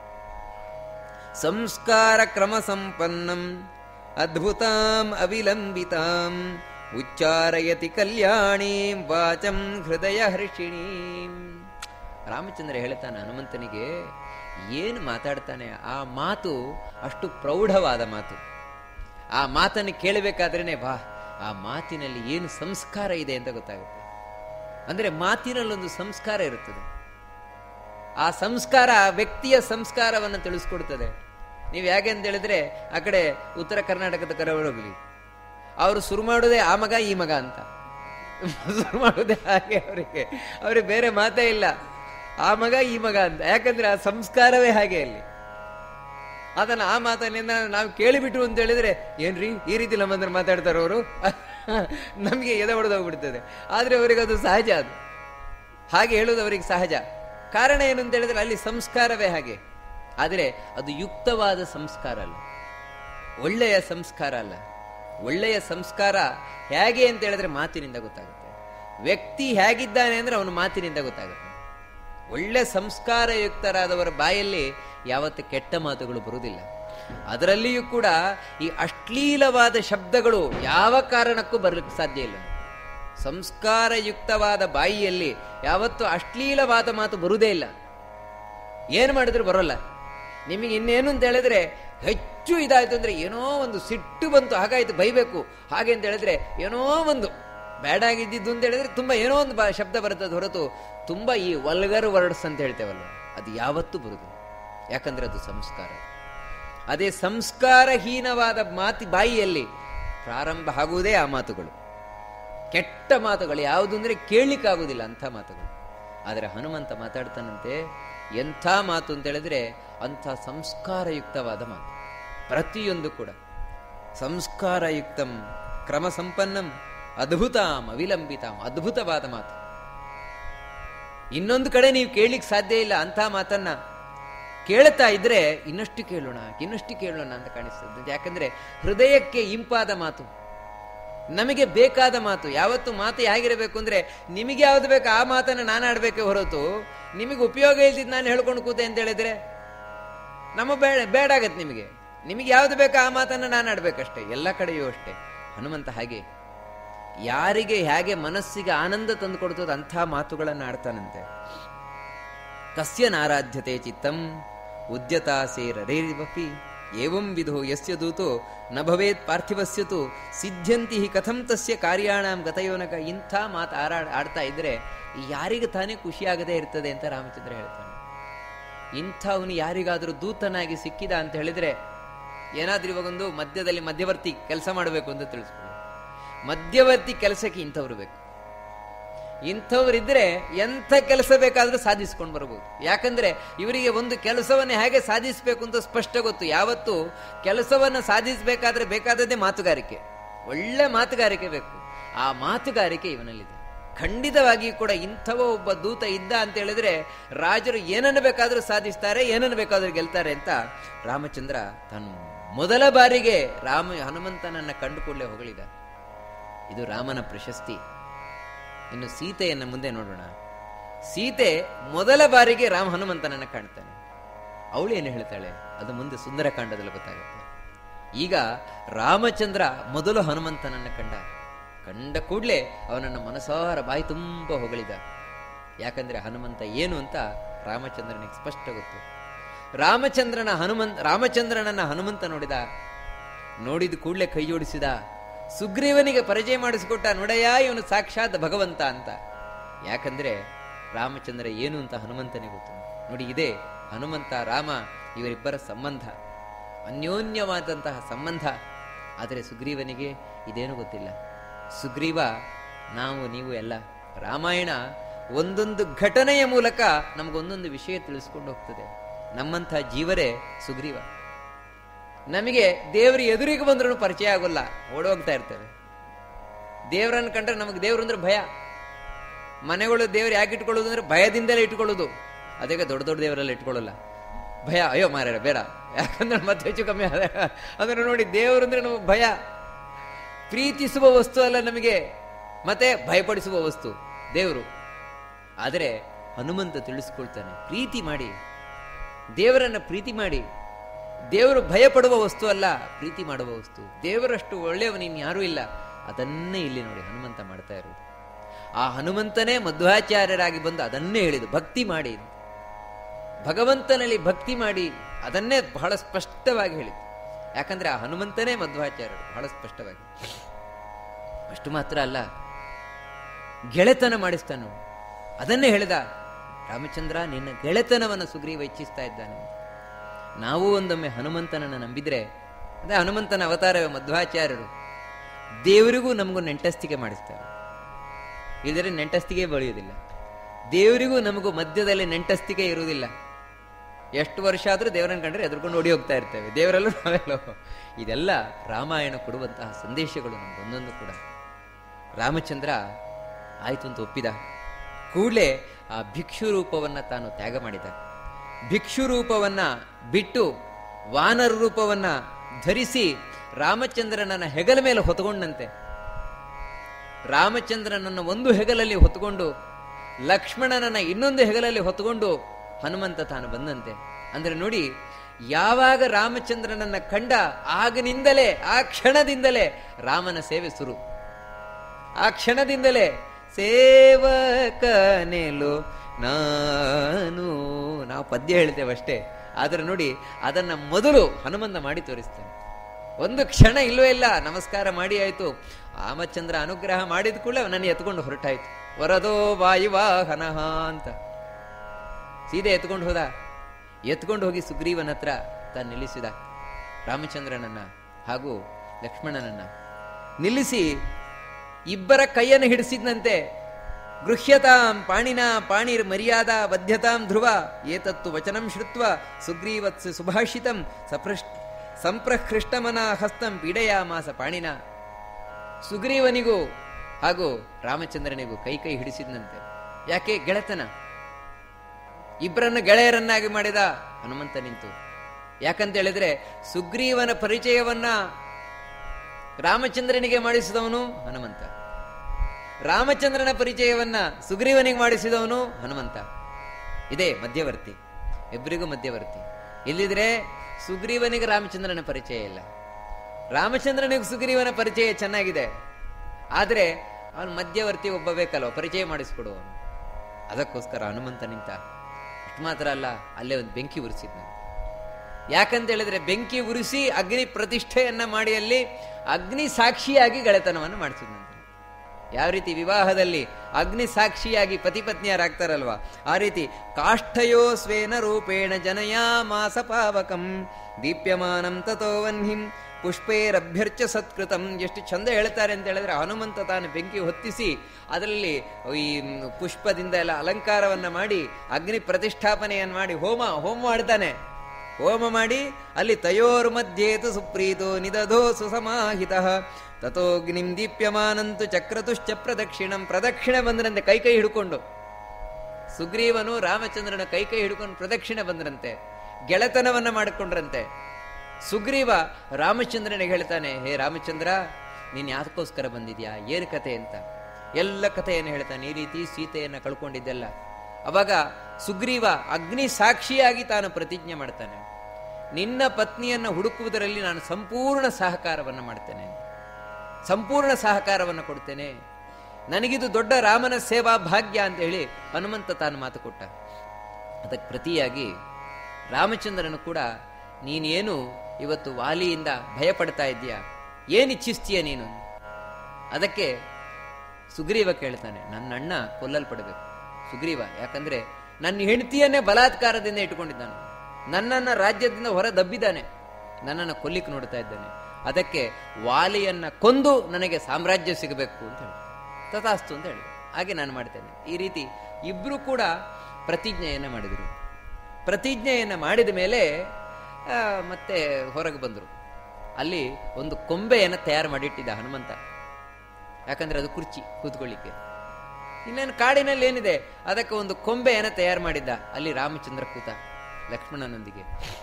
ಸಂಸ್ಕಾರ ಕ್ರಮ ಸಂಪನ್ನಂ ಅದ್ಭುತಾಂ ಅವಿಲಂಬಿತಾಂ ಉಚ್ಚಾರಯತಿ ಕಲ್ಯಾಣೀಂ ವಾಚಂ ಹೃದಯ ಹರ್ಷಿಣೀಂ. ರಾಮಚಂದ್ರ ಹೇಳ್ತಾನೆ ಹನುಮಂತನಿಗೆ, ಏನು ಮಾತಾಡ್ತಾನೆ ಆ ಮಾತು ಅಷ್ಟು ಪ್ರೌಢವಾದ ಮಾತು. ಆ ಮಾತನ್ನು ಕೇಳಬೇಕಾದ್ರೇನೆ ವಾ, ಆ ಮಾತಿನಲ್ಲಿ ಏನು ಸಂಸ್ಕಾರ ಇದೆ ಅಂತ ಗೊತ್ತಾಗುತ್ತೆ. ಅಂದ್ರೆ ಮಾತಿನಲ್ಲೊಂದು ಸಂಸ್ಕಾರ ಇರುತ್ತದೆ. ಆ ಸಂಸ್ಕಾರ ವ್ಯಕ್ತಿಯ ಸಂಸ್ಕಾರವನ್ನು ತಿಳಿಸ್ಕೊಡ್ತದೆ. ನೀವು ಹೇಗೆ ಅಂತ ಹೇಳಿದ್ರೆ, ಆ ಕಡೆ ಉತ್ತರ ಕರ್ನಾಟಕದ ಕರಾವಳಿ ಅವರು ಶುರು ಮಾಡೋದೇ ಆ ಮಗ ಈ ಮಗ ಅಂತ ಶುರು ಮಾಡೋದೇ ಹಾಗೆ. ಅವರಿಗೆ ಅವ್ರಿಗೆ ಬೇರೆ ಮಾತೇ ಇಲ್ಲ, ಆ ಮಗ ಈ ಮಗ ಅಂತ. ಯಾಕಂದ್ರೆ ಆ ಸಂಸ್ಕಾರವೇ ಹಾಗೆ ಅಲ್ಲಿ. ಅದನ್ನ ಆ ಮಾತನ್ನಿಂದ ನಾವು ಕೇಳಿಬಿಟ್ರು ಅಂತ ಹೇಳಿದ್ರೆ, ಏನ್ರಿ ಈ ರೀತಿ ನಮ್ಮಂದ್ರೆ ಮಾತಾಡ್ತಾರ ಅವರು, ನಮ್ಗೆ ಎದೆ ಹೊಡೆದೋಗ್ಬಿಡ್ತದೆ. ಆದ್ರೆ ಅವರಿಗೆ ಅದು ಸಹಜ, ಅದು ಹಾಗೆ ಹೇಳೋದು ಅವರಿಗೆ ಸಹಜ. ಕಾರಣ ಏನು ಅಂತ ಹೇಳಿದ್ರೆ ಅಲ್ಲಿ ಸಂಸ್ಕಾರವೇ ಹಾಗೆ. ಆದರೆ ಅದು ಯುಕ್ತವಾದ ಸಂಸ್ಕಾರ ಅಲ್ಲ, ಒಳ್ಳೆಯ ಸಂಸ್ಕಾರ ಅಲ್ಲ. ಒಳ್ಳೆಯ ಸಂಸ್ಕಾರ ಹೇಗೆ ಅಂತ ಹೇಳಿದ್ರೆ ಮಾತಿನಿಂದ ಗೊತ್ತಾಗುತ್ತೆ. ವ್ಯಕ್ತಿ ಹೇಗಿದ್ದಾನೆ ಅಂದ್ರೆ ಅವನ ಮಾತಿನಿಂದ ಗೊತ್ತಾಗುತ್ತೆ. ಒಳ್ಳೆ ಸಂಸ್ಕಾರಯುಕ್ತರಾದವರ ಬಾಯಲ್ಲಿ ಯಾವತ್ತು ಕೆಟ್ಟ ಮಾತುಗಳು ಬರುವುದಿಲ್ಲ. ಅದರಲ್ಲಿಯೂ ಕೂಡ ಈ ಅಶ್ಲೀಲವಾದ ಶಬ್ದಗಳು ಯಾವ ಕಾರಣಕ್ಕೂ ಬರಲಿಕ್ಕೆ ಸಾಧ್ಯ ಇಲ್ಲ. ಸಂಸ್ಕಾರಯುಕ್ತವಾದ ಬಾಯಿಯಲ್ಲಿ ಯಾವತ್ತು ಅಶ್ಲೀಲವಾದ ಮಾತು ಬರುವುದೇ ಇಲ್ಲ. ಏನು ಮಾಡಿದ್ರು ಬರೋಲ್ಲ. ನಿಮಗೆ ಇನ್ನೇನು ಅಂತ ಹೇಳಿದ್ರೆ ಹೆಚ್ಚು ಇದಾಯ್ತು ಅಂದ್ರೆ ಏನೋ ಒಂದು ಸಿಟ್ಟು ಬಂತು, ಹಾಗಾಯ್ತು ಬೈಬೇಕು, ಹಾಗೆ ಅಂತ ಹೇಳಿದ್ರೆ ಏನೋ ಒಂದು ಬ್ಯಾಡ್ ಆಗಿದ್ದು ಅಂತ ಹೇಳಿದ್ರೆ ತುಂಬಾ ಏನೋ ಒಂದು ಬಾ ಶಬ್ದ ಬರುತ್ತದೆ ಹೊರತು ತುಂಬಾ ಈ ವಲ್ಗರ್ ವರ್ಡ್ಸ್ ಅಂತ ಹೇಳ್ತೇವಲ್ಲ, ಅದು ಯಾವತ್ತೂ ಬರುದು. ಯಾಕಂದ್ರೆ ಅದು ಸಂಸ್ಕಾರ. ಅದೇ ಸಂಸ್ಕಾರಹೀನವಾದ ಮಾತಿ ಬಾಯಿಯಲ್ಲಿ ಪ್ರಾರಂಭ ಆಗುವುದೇ ಆ ಮಾತುಗಳು, ಕೆಟ್ಟ ಮಾತುಗಳು. ಯಾವುದು ಅಂದ್ರೆ ಕೇಳಲಿಕ್ಕಾಗುವುದಿಲ್ಲ ಅಂಥ ಮಾತುಗಳು. ಆದರೆ ಹನುಮಂತ ಮಾತಾಡ್ತಾನಂತೆ ಎಂಥ ಮಾತು ಅಂತ ಹೇಳಿದ್ರೆ ಅಂಥ ಸಂಸ್ಕಾರಯುಕ್ತವಾದ ಮಾತು. ಪ್ರತಿಯೊಂದು ಕೂಡ ಸಂಸ್ಕಾರಯುಕ್ತಂ ಕ್ರಮ ಸಂಪನ್ನಂ ಅದ್ಭುತಾಂ ಅವಿಲಂಬಿತಾಂ, ಅದ್ಭುತವಾದ ಮಾತು. ಇನ್ನೊಂದು ಕಡೆ ನೀವು ಕೇಳಲಿಕ್ಕೆ ಸಾಧ್ಯ ಇಲ್ಲ ಅಂಥ ಮಾತನ್ನ. ಕೇಳ್ತಾ ಇದ್ರೆ ಇನ್ನಷ್ಟು ಕೇಳೋಣ ಇನ್ನಷ್ಟು ಕೇಳೋಣ ಅಂತ ಕಾಣಿಸ್ತದೆ. ಯಾಕಂದ್ರೆ ಹೃದಯಕ್ಕೆ ಇಂಪಾದ ಮಾತು, ನಮಗೆ ಬೇಕಾದ ಮಾತು. ಯಾವತ್ತು ಮಾತು ಹೇಗಿರಬೇಕು ಅಂದ್ರೆ ನಿಮಗೆ ಯಾವ್ದು ಬೇಕು ಆ ಮಾತನ್ನು ನಾನು ಆಡ್ಬೇಕೆ ಹೊರತು ನಿಮಗೆ ಉಪಯೋಗ ಇಲ್ದಿದ್ದು ನಾನು ಹೇಳ್ಕೊಂಡು ಕೂತೆ ಅಂತ ಹೇಳಿದ್ರೆ ನಮ್ಮ ಬೇಡ ಬೇಡ ಆಗತ್ತೆ. ನಿಮಗೆ ನಿಮಗೆ ಯಾವ್ದು ಬೇಕು ಆ ಮಾತನ್ನು ನಾನು ಆಡ್ಬೇಕಷ್ಟೇ. ಎಲ್ಲ ಕಡೆಯೂ ಅಷ್ಟೇ. ಹನುಮಂತ ಹಾಗೆ ಯಾರಿಗೆ ಹೇಗೆ ಮನಸ್ಸಿಗೆ ಆನಂದ ತಂದು ಕೊಡ್ತದ ಅಂಥ ಮಾತುಗಳನ್ನು ಆಡ್ತಾನಂತೆ. ಕಸ್ಯ ನಾರಾಧ್ಯತೆ ಚಿತ್ತಂ ಉದ್ಯತಾಸೇರರೇರಿವಪಿ ಏವಂ ವಿಧೋ ಯಸ್ಯ ದೂತೋ ನ ಭವೇತ್ ಪಾರ್ಥಿವಸ್ಯತು ಸಿದ್ಧ್ಯಂತಿ ಹಿ ಕಥಂ ತಸ್ಯ ಕಾರ್ಯಾಣಾಂ ಗತಯೋನಕ. ಇಂಥ ಮಾತು ಆರಾ ಆಡ್ತಾ ಇದ್ರೆ ಯಾರಿಗೆ ತಾನೇ ಖುಷಿಯಾಗದೇ ಇರ್ತದೆ ಅಂತ ರಾಮಚಂದ್ರ ಹೇಳ್ತಾನೆ. ಇಂಥವನು ಯಾರಿಗಾದರೂ ದೂತನಾಗಿ ಸಿಕ್ಕಿದ ಅಂತ ಹೇಳಿದ್ರೆ ಏನಾದ್ರೂ ಇವಾಗೊಂದು ಮಧ್ಯದಲ್ಲಿ ಮಧ್ಯವರ್ತಿ ಕೆಲಸ ಮಾಡಬೇಕು ಅಂತ ತಿಳಿಸ್ಕೊಳ್ಳಿ. ಮಧ್ಯವರ್ತಿ ಕೆಲಸಕ್ಕೆ ಇಂಥವ್ರು ಬೇಕು. ಇಂಥವ್ರಿದ್ರೆ ಎಂಥ ಕೆಲಸ ಬೇಕಾದ್ರೂ ಸಾಧಿಸ್ಕೊಂಡು ಬರಬಹುದು. ಯಾಕಂದ್ರೆ ಇವರಿಗೆ ಒಂದು ಕೆಲಸವನ್ನು ಹೇಗೆ ಸಾಧಿಸಬೇಕು ಅಂತ ಸ್ಪಷ್ಟ ಗೊತ್ತು. ಯಾವತ್ತು ಕೆಲಸವನ್ನು ಸಾಧಿಸಬೇಕಾದ್ರೆ ಬೇಕಾದದ್ದೇ ಮಾತುಗಾರಿಕೆ, ಒಳ್ಳೆ ಮಾತುಗಾರಿಕೆ ಬೇಕು. ಆ ಮಾತುಗಾರಿಕೆ ಇವನಲ್ಲಿದೆ. ಖಂಡಿತವಾಗಿಯೂ ಕೂಡ ಇಂಥವ ಒಬ್ಬ ದೂತ ಇದ್ದ ಅಂತ ಹೇಳಿದ್ರೆ ರಾಜರು ಏನನ್ನು ಬೇಕಾದ್ರೂ ಸಾಧಿಸ್ತಾರೆ, ಏನನ್ನು ಬೇಕಾದ್ರೂ ಗೆಲ್ತಾರೆ ಅಂತ ರಾಮಚಂದ್ರ ತಾನು ಮೊದಲ ಬಾರಿಗೆ ರಾಮ ಹನುಮಂತನನ್ನ ಕಂಡುಕೊಳ್ಳೆ ಹೊಗಳಿದ. ಇದು ರಾಮನ ಪ್ರಶಸ್ತಿ. ಇನ್ನು ಸೀತೆಯನ್ನ ಮುಂದೆ ನೋಡೋಣ. ಸೀತೆ ಮೊದಲ ಬಾರಿಗೆ ರಾಮ ಹನುಮಂತನನ್ನ ಕಾಣ್ತಾನೆ. ಅವಳು ಏನು ಹೇಳ್ತಾಳೆ ಅದು ಮುಂದೆ ಸುಂದರಕಾಂಡದಲ್ಲಿ ಗೊತ್ತಾಗುತ್ತೆ. ಈಗ ರಾಮಚಂದ್ರ ಮೊದಲು ಹನುಮಂತನನ್ನ ಕಂಡ ಕಂಡ ಕೂಡಲೇ ಅವನನ್ನು ಮನಸಾರ ಬಾಯಿ ತುಂಬ ಹೊಗಳಿದ. ಯಾಕಂದ್ರೆ ಹನುಮಂತ ಏನು ಅಂತ ರಾಮಚಂದ್ರನಿಗೆ ಸ್ಪಷ್ಟ ಗೊತ್ತು. ರಾಮಚಂದ್ರನ ಹನುಮಂತ ರಾಮಚಂದ್ರನನ್ನ ಹನುಮಂತ ನೋಡಿದ. ನೋಡಿದ ಕೂಡಲೇ ಕೈ ಜೋಡಿಸಿದ. ಸುಗ್ರೀವನಿಗೆ ಪರಿಚಯ ಮಾಡಿಸಿಕೊಟ್ಟ. ನೋಡಯ್ಯ ಇವನು ಸಾಕ್ಷಾತ್ ಭಗವಂತ ಅಂತ. ಯಾಕಂದ್ರೆ ರಾಮಚಂದ್ರ ಏನು ಅಂತ ಹನುಮಂತನಿಗೆ ಗೊತ್ತು. ನೋಡಿ, ಇದೇ ಹನುಮಂತ ರಾಮ ಇವರಿಬ್ಬರ ಸಂಬಂಧ, ಅನ್ಯೋನ್ಯವಾದಂತಹ ಸಂಬಂಧ. ಆದರೆ ಸುಗ್ರೀವನಿಗೆ ಇದೇನು ಗೊತ್ತಿಲ್ಲ. ಸುಗ್ರೀವ ನಾವು ನೀವು ಎಲ್ಲ ರಾಮಾಯಣ ಒಂದೊಂದು ಘಟನೆಯ ಮೂಲಕ ನಮಗೊಂದೊಂದು ವಿಷಯ ತಿಳಿಸ್ಕೊಂಡು ಹೋಗ್ತದೆ. ನಮ್ಮಂಥ ಜೀವರೇ ಸುಗ್ರೀವ. ನಮಗೆ ದೇವರು ಎದುರಿಗೆ ಬಂದ್ರೂ ಪರಿಚಯ ಆಗೋಲ್ಲ, ಓಡೋಗ್ತಾ ಇರ್ತೇವೆ. ದೇವರನ್ನು ಕಂಡ್ರೆ ನಮಗೆ ದೇವ್ರು ಅಂದ್ರೆ ಭಯ. ಮನೆಗಳು ದೇವ್ರು ಯಾಕೆ ಇಟ್ಕೊಳ್ಳೋದು ಅಂದ್ರೆ ಭಯದಿಂದಲೇ ಇಟ್ಕೊಳ್ಳೋದು. ಅದಕ್ಕೆ ದೊಡ್ಡ ದೊಡ್ಡ ದೇವರೆಲ್ಲ ಇಟ್ಕೊಳ್ಳಲ್ಲ, ಭಯ. ಅಯ್ಯೋ ಮಾರ್ಯಾರ ಬೇಡ, ಯಾಕಂದ್ರೆ ಮತ್ತೆ ಹೆಚ್ಚು ಕಮ್ಮಿ ಅದ. ಅಂದ್ರೆ ನೋಡಿ, ದೇವರು ಅಂದ್ರೆ ನಮಗೆ ಭಯ. ಪ್ರೀತಿಸುವ ವಸ್ತು ಅಲ್ಲ ನಮಗೆ, ಮತ್ತೆ ಭಯಪಡಿಸುವ ವಸ್ತು ದೇವರು. ಆದರೆ ಹನುಮಂತ ತಿಳಿಸ್ಕೊಳ್ತಾನೆ, ಪ್ರೀತಿ ಮಾಡಿ, ದೇವರನ್ನ ಪ್ರೀತಿ ಮಾಡಿ. ದೇವರು ಭಯಪಡುವ ವಸ್ತು ಅಲ್ಲ, ಪ್ರೀತಿ ಮಾಡುವ ವಸ್ತು. ದೇವರಷ್ಟು ಒಳ್ಳೆಯವನು ಇನ್ಯಾರೂ ಇಲ್ಲ. ಅದನ್ನೇ ಇಲ್ಲಿ ನೋಡಿ ಹನುಮಂತ ಮಾಡ್ತಾ ಇರೋದು. ಆ ಹನುಮಂತನೇ ಮಧ್ವಾಚಾರ್ಯರಾಗಿ ಬಂದು ಅದನ್ನೇ ಹೇಳಿದು, ಭಕ್ತಿ ಮಾಡಿ, ಭಗವಂತನಲ್ಲಿ ಭಕ್ತಿ ಮಾಡಿ. ಅದನ್ನೇ ಬಹಳ ಸ್ಪಷ್ಟವಾಗಿ ಹೇಳಿದ್ದು. ಯಾಕಂದ್ರೆ ಆ ಹನುಮಂತನೇ ಮಧ್ವಾಚಾರ್ಯರು ಬಹಳ ಸ್ಪಷ್ಟವಾಗಿ. ಅಷ್ಟು ಮಾತ್ರ ಅಲ್ಲ, ಗೆಳೆತನ ಮಾಡಿಸ್ತಾನು. ಅದನ್ನೇ ಹೇಳಿದ ರಾಮಚಂದ್ರ, ನಿನ್ನ ಗೆಳೆತನವನ್ನು ಸುಗ್ರೀವ ಇಚ್ಛಿಸ್ತಾ ಇದ್ದಾನೆ. ನಾವು ಒಂದೊಮ್ಮೆ ಹನುಮಂತನನ್ನು ನಂಬಿದ್ರೆ, ಅದೇ ಹನುಮಂತನ ಅವತಾರವೇ ಮಧ್ವಾಚಾರ್ಯರು. ದೇವರಿಗೂ ನಮಗೂ ನೆಂಟಸ್ತಿಕೆ ಮಾಡಿಸ್ತಾರೆ, ಇಲ್ಲದ್ರೆ ನೆಂಟಸ್ತಿಗೆ ಬೆಳೆಯುವುದಿಲ್ಲ. ದೇವರಿಗೂ ನಮಗೂ ಮಧ್ಯದಲ್ಲಿ ನೆಂಟಸ್ತಿಕೆ ಇರುವುದಿಲ್ಲ. ಎಷ್ಟು ವರ್ಷ ಆದರೂ ದೇವರನ್ನು ಕಂಡ್ರೆ ಎದುರ್ಕೊಂಡು ಓಡಿ ಹೋಗ್ತಾ ಇರ್ತೇವೆ, ದೇವರಲ್ಲೂ ನಾವೆಲ್ಲೋ. ಇದೆಲ್ಲ ರಾಮಾಯಣ ಕೊಡುವಂತಹ ಸಂದೇಶಗಳು ನಮಗೊಂದೊಂದು ಕೂಡ. ರಾಮಚಂದ್ರ ಆಯ್ತು ಅಂತ ಒಪ್ಪಿದ ಕೂಡಲೇ ಆ ಭಿಕ್ಷು ರೂಪವನ್ನು ತಾನು ತ್ಯಾಗ ಮಾಡಿದ. ಭಿಕ್ಷು ರೂಪವನ್ನ ಬಿಟ್ಟು ವಾನರ ರೂಪವನ್ನ ಧರಿಸಿ ರಾಮಚಂದ್ರನನ್ನ ಹೆಗಲ ಮೇಲೆ ಹೊತ್ತುಕೊಂಡಂತೆ. ರಾಮಚಂದ್ರನನ್ನ ಒಂದು ಹೆಗಲಲ್ಲಿ ಹೊತ್ತುಕೊಂಡು ಲಕ್ಷ್ಮಣನನ್ನ ಇನ್ನೊಂದು ಹೆಗಲಲ್ಲಿ ಹೊತ್ತುಕೊಂಡು ಹನುಮಂತ ತಾನು ಬಂದಂತೆ. ಅಂದ್ರೆ ನೋಡಿ, ಯಾವಾಗ ರಾಮಚಂದ್ರನನ್ನ ಕಂಡ ಆಗನಿಂದಲೇ, ಆ ಕ್ಷಣದಿಂದಲೇ ರಾಮನ ಸೇವೆ ಶುರು. ಆ ಕ್ಷಣದಿಂದಲೇ ಸೇವಕನೆಲು ನಾನು, ನಾವು ಪದ್ಯ ಹೇಳ್ತೇವೆ ಅಷ್ಟೇ, ಆದ್ರೆ ನೋಡಿ ಅದನ್ನ ಮೊದಲು ಹನುಮಂತ ಮಾಡಿ ತೋರಿಸ್ತಾನೆ. ಒಂದು ಕ್ಷಣ ಇಲ್ಲವೇ ಇಲ್ಲ, ನಮಸ್ಕಾರ ಮಾಡಿ ಆಯ್ತು. ರಾಮಚಂದ್ರ ಅನುಗ್ರಹ ಮಾಡಿದ ಕೂಡಲೇ ನನ್ನ ಎತ್ಕೊಂಡು ಹೊರಟಾಯ್ತು. ವರದೋ ವಾಯುವಾಹನಃ ಅಂತ ಸೀದೆ ಎತ್ಕೊಂಡು ಹೋದ. ಎತ್ಕೊಂಡು ಹೋಗಿ ಸುಗ್ರೀವನ ಹತ್ರ ತಾನು ನಿಲ್ಲಿಸಿದ. ರಾಮಚಂದ್ರನನ್ನ ಹಾಗೂ ಲಕ್ಷ್ಮಣನನ್ನ ನಿಲ್ಲಿಸಿ ಇಬ್ಬರ ಕೈಯನ್ನು ಹಿಡಿಸಿದ್ನಂತೆ. ಗೃಹ್ಯತಾಂ ಪಾಣಿನ ಪಾಣಿರ್ ಮರ್ಯಾದ ಬದ್ಧತಾಂ ಧ್ರುವ ಏತತ್ತು ವಚನಂ ಶ್ರುತ್ವ ಸುಗ್ರೀವತ್ಸ ಸುಭಾಷಿತಂ ಸಪೃಷ್ಟ ಸಂಪ್ರಹೃಷ್ಟಮನ ಹಸ್ತಂ ಪೀಡೆಯಾಮಾಸ ಪಾಣಿನ. ಸುಗ್ರೀವನಿಗೂ ಹಾಗೂ ರಾಮಚಂದ್ರನಿಗೂ ಕೈ ಕೈ ಹಿಡಿಸಿದ್ನಂತೆ. ಯಾಕೆ? ಗೆಳೆತನ. ಇಬ್ಬರನ್ನ ಗೆಳೆಯರನ್ನಾಗಿ ಮಾಡಿದ ಹನುಮಂತ ನಿಂತು. ಯಾಕಂತ ಹೇಳಿದ್ರೆ ಸುಗ್ರೀವನ ಪರಿಚಯವನ್ನ ರಾಮಚಂದ್ರನಿಗೆ ಮಾಡಿಸಿದವನು ಹನುಮಂತ, ರಾಮಚಂದ್ರನ ಪರಿಚಯವನ್ನ ಸುಗ್ರೀವನಿಗೆ ಮಾಡಿಸಿದವನು ಹನುಮಂತ. ಇದೇ ಮಧ್ಯವರ್ತಿ, ಇಬ್ಬರಿಗೂ ಮಧ್ಯವರ್ತಿ. ಇಲ್ಲಿದ್ರೆ ಸುಗ್ರೀವನಿಗೆ ರಾಮಚಂದ್ರನ ಪರಿಚಯ ಇಲ್ಲ, ರಾಮಚಂದ್ರನಿಗೆ ಸುಗ್ರೀವನ ಪರಿಚಯ ಚೆನ್ನಾಗಿದೆ, ಆದರೆ ಅವನು ಮಧ್ಯವರ್ತಿ ಒಬ್ಬ ಬೇಕಲ್ವ, ಪರಿಚಯ ಮಾಡಿಸ್ಕೊಡುವವನು. ಅದಕ್ಕೋಸ್ಕರ ಹನುಮಂತ ನಿಂತ. ಅಷ್ಟು ಮಾತ್ರ ಅಲ್ಲ, ಅಲ್ಲೇ ಒಂದು ಬೆಂಕಿ ಉರಿಸಿದ್ನ. ಯಾಕಂತ ಹೇಳಿದ್ರೆ ಬೆಂಕಿ ಉರಿಸಿ ಅಗ್ನಿ ಪ್ರತಿಷ್ಠೆಯನ್ನ ಮಾಡಿ ಅಲ್ಲಿ ಅಗ್ನಿ ಸಾಕ್ಷಿಯಾಗಿ ಗೆಳೆತನವನ್ನು ಮಾಡಿಸಿದ್ನಂತೆ. ಯಾವ ರೀತಿ ವಿವಾಹದಲ್ಲಿ ಅಗ್ನಿ ಸಾಕ್ಷಿಯಾಗಿ ಪತಿ ಪತ್ನಿಯರಾಗ್ತಾರಲ್ವಾ, ಆ ರೀತಿ ಕಾಷ್ಠಯೋ ಸ್ವೇನ ರೂಪೇಣ ಜನಯಾ ಮಾಸ ಪಾವಕಂ ದೀಪ್ಯಮಾನಂ ತಥೋ ವನ್ಹಿಂ ಪುಷ್ಪೇರಭ್ಯರ್ಚ ಸತ್ಕೃತಂ. ಎಷ್ಟು ಚಂದ ಹೇಳ್ತಾರೆ ಅಂತ ಹೇಳಿದ್ರೆ, ಹನುಮಂತ ತಾನು ಬೆಂಕಿ ಹೊತ್ತಿಸಿ ಅದರಲ್ಲಿ ಈ ಪುಷ್ಪದಿಂದ ಎಲ್ಲ ಅಲಂಕಾರವನ್ನ ಮಾಡಿ ಅಗ್ನಿ ಪ್ರತಿಷ್ಠಾಪನೆಯನ್ನು ಮಾಡಿ ಹೋಮ ಹೋಮ ಮಾಡ್ತಾನೆ. ಹೋಮ ಮಾಡಿ ಅಲ್ಲಿ ತಯೋರ್ ಮಧ್ಯೇತು ಸುಪ್ರೀತೋ ನಿದಧೋ ಸುಸಮಾಹಿತ ತಥೋಗ್ನಿಂ ದೀಪ್ಯಮಾನಂತು ಚಕ್ರತುಶ್ಚ ಪ್ರದಕ್ಷಿಣಂ. ಪ್ರದಕ್ಷಿಣೆ ಬಂದ್ರಂತೆ, ಕೈ ಕೈ ಹಿಡ್ಕೊಂಡು. ಸುಗ್ರೀವನು ರಾಮಚಂದ್ರನ ಕೈ ಕೈ ಹಿಡ್ಕೊಂಡು ಪ್ರದಕ್ಷಿಣೆ ಬಂದ್ರಂತೆ, ಗೆಳೆತನವನ್ನ ಮಾಡಿಕೊಂಡ್ರಂತೆ. ಸುಗ್ರೀವ ರಾಮಚಂದ್ರನಿಗೆ ಹೇಳ್ತಾನೆ, ಹೇ ರಾಮಚಂದ್ರ, ನೀನ್ ಯಾತಕ್ಕೋಸ್ಕರ ಬಂದಿದ್ಯಾ, ಏನು ಕತೆ ಅಂತ ಎಲ್ಲ ಕಥೆಯನ್ನು ಹೇಳ್ತಾನೆ. ಈ ರೀತಿ ಸೀತೆಯನ್ನ ಕಳ್ಕೊಂಡಿದ್ದೆಲ್ಲ. ಅವಾಗ ಸುಗ್ರೀವ ಅಗ್ನಿ ಸಾಕ್ಷಿಯಾಗಿ ತಾನು ಪ್ರತಿಜ್ಞೆ ಮಾಡ್ತಾನೆ, ನಿನ್ನ ಪತ್ನಿಯನ್ನು ಹುಡುಕುವುದರಲ್ಲಿ ನಾನು ಸಂಪೂರ್ಣ ಸಹಕಾರವನ್ನು ಮಾಡ್ತೇನೆ, ಸಂಪೂರ್ಣ ಸಹಕಾರವನ್ನು ಕೊಡ್ತೇನೆ, ನನಗಿದು ದೊಡ್ಡ ರಾಮನ ಸೇವಾ ಭಾಗ್ಯ ಅಂತ ಹೇಳಿ ಹನುಮಂತ ತಾನು ಮಾತು ಕೊಟ್ಟ. ಅದಕ್ಕೆ ಪ್ರತಿಯಾಗಿ ರಾಮಚಂದ್ರನು ಕೂಡ, ನೀನೇನು ಇವತ್ತು ವಾಲಿಯಿಂದ ಭಯಪಡ್ತಾ ಇದ್ದೀಯಾ, ಏನು ಇಚ್ಛಿಸ್ತೀಯ ನೀನು? ಅದಕ್ಕೆ ಸುಗ್ರೀವ ಕೇಳ್ತಾನೆ, ನನ್ನ ಅಣ್ಣ ಕೊಲ್ಲಲ್ಪಡಬೇಕು. ಸುಗ್ರೀವ ಯಾಕಂದ್ರೆ ನನ್ನ ಹೆಂಡತಿಯನ್ನೇ ಬಲಾತ್ಕಾರದಿಂದ ಇಟ್ಟುಕೊಂಡಿದ್ದಾನೆ, ನನ್ನನ್ನು ರಾಜ್ಯದಿಂದ ಹೊರ ದಬ್ಬಿದ್ದಾನೆ, ನನ್ನನ್ನು ಕೊಲ್ಲಿಕ್ಕೆ ನೋಡ್ತಾ ಇದ್ದಾನೆ. ಅದಕ್ಕೆ ವಾಲಿಯನ್ನ ಕೊಂದು ನನಗೆ ಸಾಮ್ರಾಜ್ಯ ಸಿಗಬೇಕು ಅಂತ ಹೇಳಿ, ತಥಾಸ್ತು ಅಂತ ಹೇಳಿ, ಹಾಗೆ ನಾನು ಮಾಡ್ತೇನೆ. ಈ ರೀತಿ ಇಬ್ರು ಕೂಡ ಪ್ರತಿಜ್ಞೆಯನ್ನು ಮಾಡಿದರು. ಪ್ರತಿಜ್ಞೆಯನ್ನು ಮಾಡಿದ ಮೇಲೆ ಮತ್ತೆ ಹೊರಗೆ ಬಂದರು. ಅಲ್ಲಿ ಒಂದು ಕೊಂಬೆಯನ್ನು ತಯಾರು ಮಾಡಿಟ್ಟಿದ್ದ ಹನುಮಂತ, ಯಾಕಂದ್ರೆ ಅದು ಕುರ್ಚಿ ಕೂತ್ಕೊಳ್ಳಿಕ್ಕೆ. ಇನ್ನೇನು ಕಾಡಿನಲ್ಲಿ ಏನಿದೆ ಅದಕ್ಕೆ ಒಂದು ಕೊಂಬೆಯನ್ನು ತಯಾರು ಮಾಡಿದ್ದ. ಅಲ್ಲಿ ರಾಮಚಂದ್ರ ಕೂತ ಲಕ್ಷ್ಮಣನೊಂದಿಗೆ.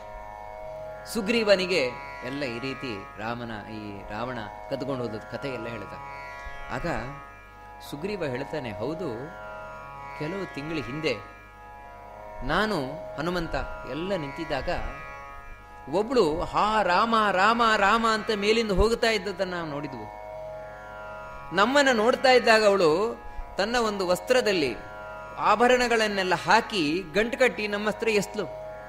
ಸುಗ್ರೀವನಿಗೆ ಎಲ್ಲ ಈ ರೀತಿ ರಾಮನ ಈ ರಾವಣ ಕದ್ಕೊಂಡು ಹೋದ ಕಥೆ ಎಲ್ಲ ಹೇಳ್ದ. ಆಗ ಸುಗ್ರೀವ ಹೇಳ್ತಾನೆ, ಹೌದು, ಕೆಲವು ತಿಂಗಳ ಹಿಂದೆ ನಾನು ಹನುಮಂತ ಎಲ್ಲ ನಿಂತಿದ್ದಾಗ ಒಬ್ಳು ಹಾ ರಾಮ ರಾಮ ರಾಮ ಅಂತ ಮೇಲಿಂದ ಹೋಗ್ತಾ ಇದ್ದದನ್ನ ನಾವು ನೋಡಿದ್ವು. ನಮ್ಮನ್ನ ನೋಡ್ತಾ ಇದ್ದಾಗ ಅವಳು ತನ್ನ ಒಂದು ವಸ್ತ್ರದಲ್ಲಿ ಆಭರಣಗಳನ್ನೆಲ್ಲ ಹಾಕಿ ಗಂಟು ಕಟ್ಟಿ ನಮ್ಮ ಹತ್ರ ಎಸ್ಲು.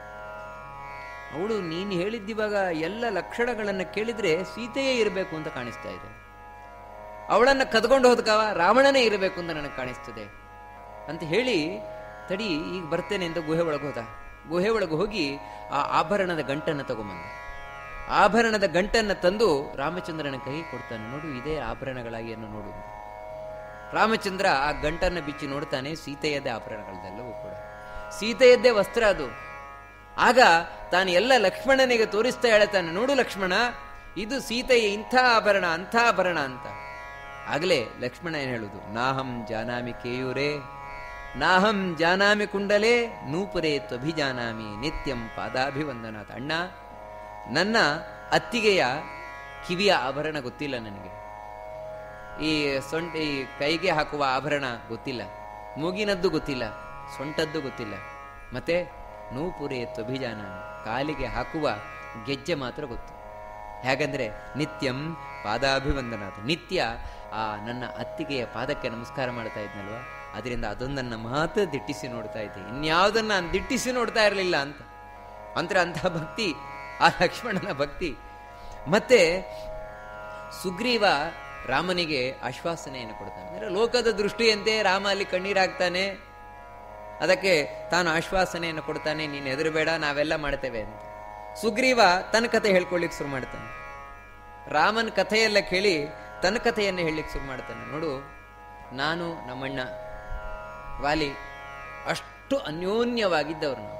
ಅವಳು ನೀನು ಹೇಳಿದ್ದಿವಾಗ ಎಲ್ಲ ಲಕ್ಷಣಗಳನ್ನ ಕೇಳಿದ್ರೆ ಸೀತೆಯೇ ಇರಬೇಕು ಅಂತ ಕಾಣಿಸ್ತಾ ಇದೆ. ಅವಳನ್ನ ಕದ್ಕೊಂಡು ಹೋದಕವ ರಾವಣನೇ ಇರಬೇಕು ಅಂತ ನನಗೆ ಕಾಣಿಸ್ತದೆ ಅಂತ ಹೇಳಿ, ತಡಿ ಈಗ ಬರ್ತೇನೆ ಅಂತ ಗುಹೆ ಒಳಗೆ ಹೋದ. ಗುಹೆ ಒಳಗೆ ಹೋಗಿ ಆ ಆಭರಣದ ಗಂಟನ್ನು ತಗೊಂಬಂದ. ಆಭರಣದ ಗಂಟನ್ನು ತಂದು ರಾಮಚಂದ್ರನ ಕೈ ಕೊಡ್ತಾನೆ, ನೋಡು ಇದೇ ಆಭರಣಗಳಾಗಿ ಅನ್ನು ನೋಡು. ರಾಮಚಂದ್ರ ಆ ಗಂಟನ್ನು ಬಿಚ್ಚಿ ನೋಡ್ತಾನೆ, ಸೀತೆಯದ್ದೇ ಆಭರಣಗಳದೆಲ್ಲವೂ ಕೂಡ ಸೀತೆಯದ್ದೇ ವಸ್ತ್ರ ಅದು. ಆಗ ತಾನು ಎಲ್ಲ ಲಕ್ಷ್ಮಣನಿಗೆ ತೋರಿಸ್ತಾ ಹೇಳ್ತಾನೆ, ನೋಡು ಲಕ್ಷ್ಮಣ, ಇದು ಸೀತೆಯ ಇಂಥ ಆಭರಣ ಅಂಥ ಆಭರಣ ಅಂತ. ಆಗಲೇ ಲಕ್ಷ್ಮಣ ಏನ್ ಹೇಳುದು, ನಾಹಂ ಜಾನಾಮಿ ಕೇಯೂರೇ ನಾಹಂ ಜಾನಾಮಿ ಕುಂಡಲೇ ನೂಪುರೇ ತ್ವಭಿಜಾನಾಮಿ ನಿತ್ಯಂ ಪಾದಾಭಿವಂದನಾಥ. ಅಣ್ಣ, ನನ್ನ ಅತ್ತಿಗೆಯ ಕಿವಿಯ ಆಭರಣ ಗೊತ್ತಿಲ್ಲ ನನಗೆ, ಈ ಸೊಂಟ ಈ ಕೈಗೆ ಹಾಕುವ ಆಭರಣ ಗೊತ್ತಿಲ್ಲ, ಮೂಗಿನದ್ದು ಗೊತ್ತಿಲ್ಲ, ಸೊಂಟದ್ದು ಗೊತ್ತಿಲ್ಲ, ಮತ್ತೆ ನೂಪುರೇ ತ್ವಭಿಜಾನಾಮಿ ಕಾಲಿಗೆ ಹಾಕುವ ಗೆಜ್ಜೆ ಮಾತ್ರ ಗೊತ್ತು. ಹೇಗಂದ್ರೆ ನಿತ್ಯಂ ಪಾದಾಭಿವಂದನಾಥ, ನಿತ್ಯ ಆ ನನ್ನ ಅತ್ತಿಗೆಯ ಪಾದಕ್ಕೆ ನಮಸ್ಕಾರ ಮಾಡ್ತಾ ಇದ್ನಲ್ವ, ಅದರಿಂದ ಅದೊಂದನ್ನು ಮಾತ್ರ ದಿಟ್ಟಿಸಿ ನೋಡ್ತಾ ಇದ್ದೆ, ಇನ್ಯಾವುದನ್ನ ನಾನು ದಿಟ್ಟಿಸಿ ನೋಡ್ತಾ ಇರಲಿಲ್ಲ ಅಂತ. ಅಂದ್ರೆ ಅಂತಹ ಭಕ್ತಿ ಆ ಲಕ್ಷ್ಮಣನ ಭಕ್ತಿ. ಮತ್ತೆ ಸುಗ್ರೀವ ರಾಮನಿಗೆ ಆಶ್ವಾಸನೆಯನ್ನು ಕೊಡ್ತಾನೆ. ಅಂದ್ರೆ ಲೋಕದ ದೃಷ್ಟಿಯಂತೆ ರಾಮ ಅಲ್ಲಿ ಕಣ್ಣೀರಾಗ್ತಾನೆ, ಅದಕ್ಕೆ ತಾನು ಆಶ್ವಾಸನೆಯನ್ನು ಕೊಡ್ತಾನೆ, ನೀನು ಹೆದರಬೇಡ, ನಾವೆಲ್ಲ ಮಾಡ್ತೇವೆ ಅಂತ. ಸುಗ್ರೀವ ತನ್ನ ಕಥೆ ಹೇಳ್ಕೊಳ್ಳಿಕ್ಕೆ ಶುರು ಮಾಡ್ತಾನೆ. ರಾಮನ ಕಥೆಯೆಲ್ಲ ಕೇಳಿ ತನ್ನ ಕಥೆಯನ್ನು ಹೇಳಲಿಕ್ಕೆ ಶುರು ಮಾಡ್ತಾನೆ. ನೋಡು, ನಾನು ನಮ್ಮಣ್ಣ ವಾಲಿ ಅಷ್ಟು ಅನ್ಯೋನ್ಯವಾಗಿದ್ದವರು ನಾವು,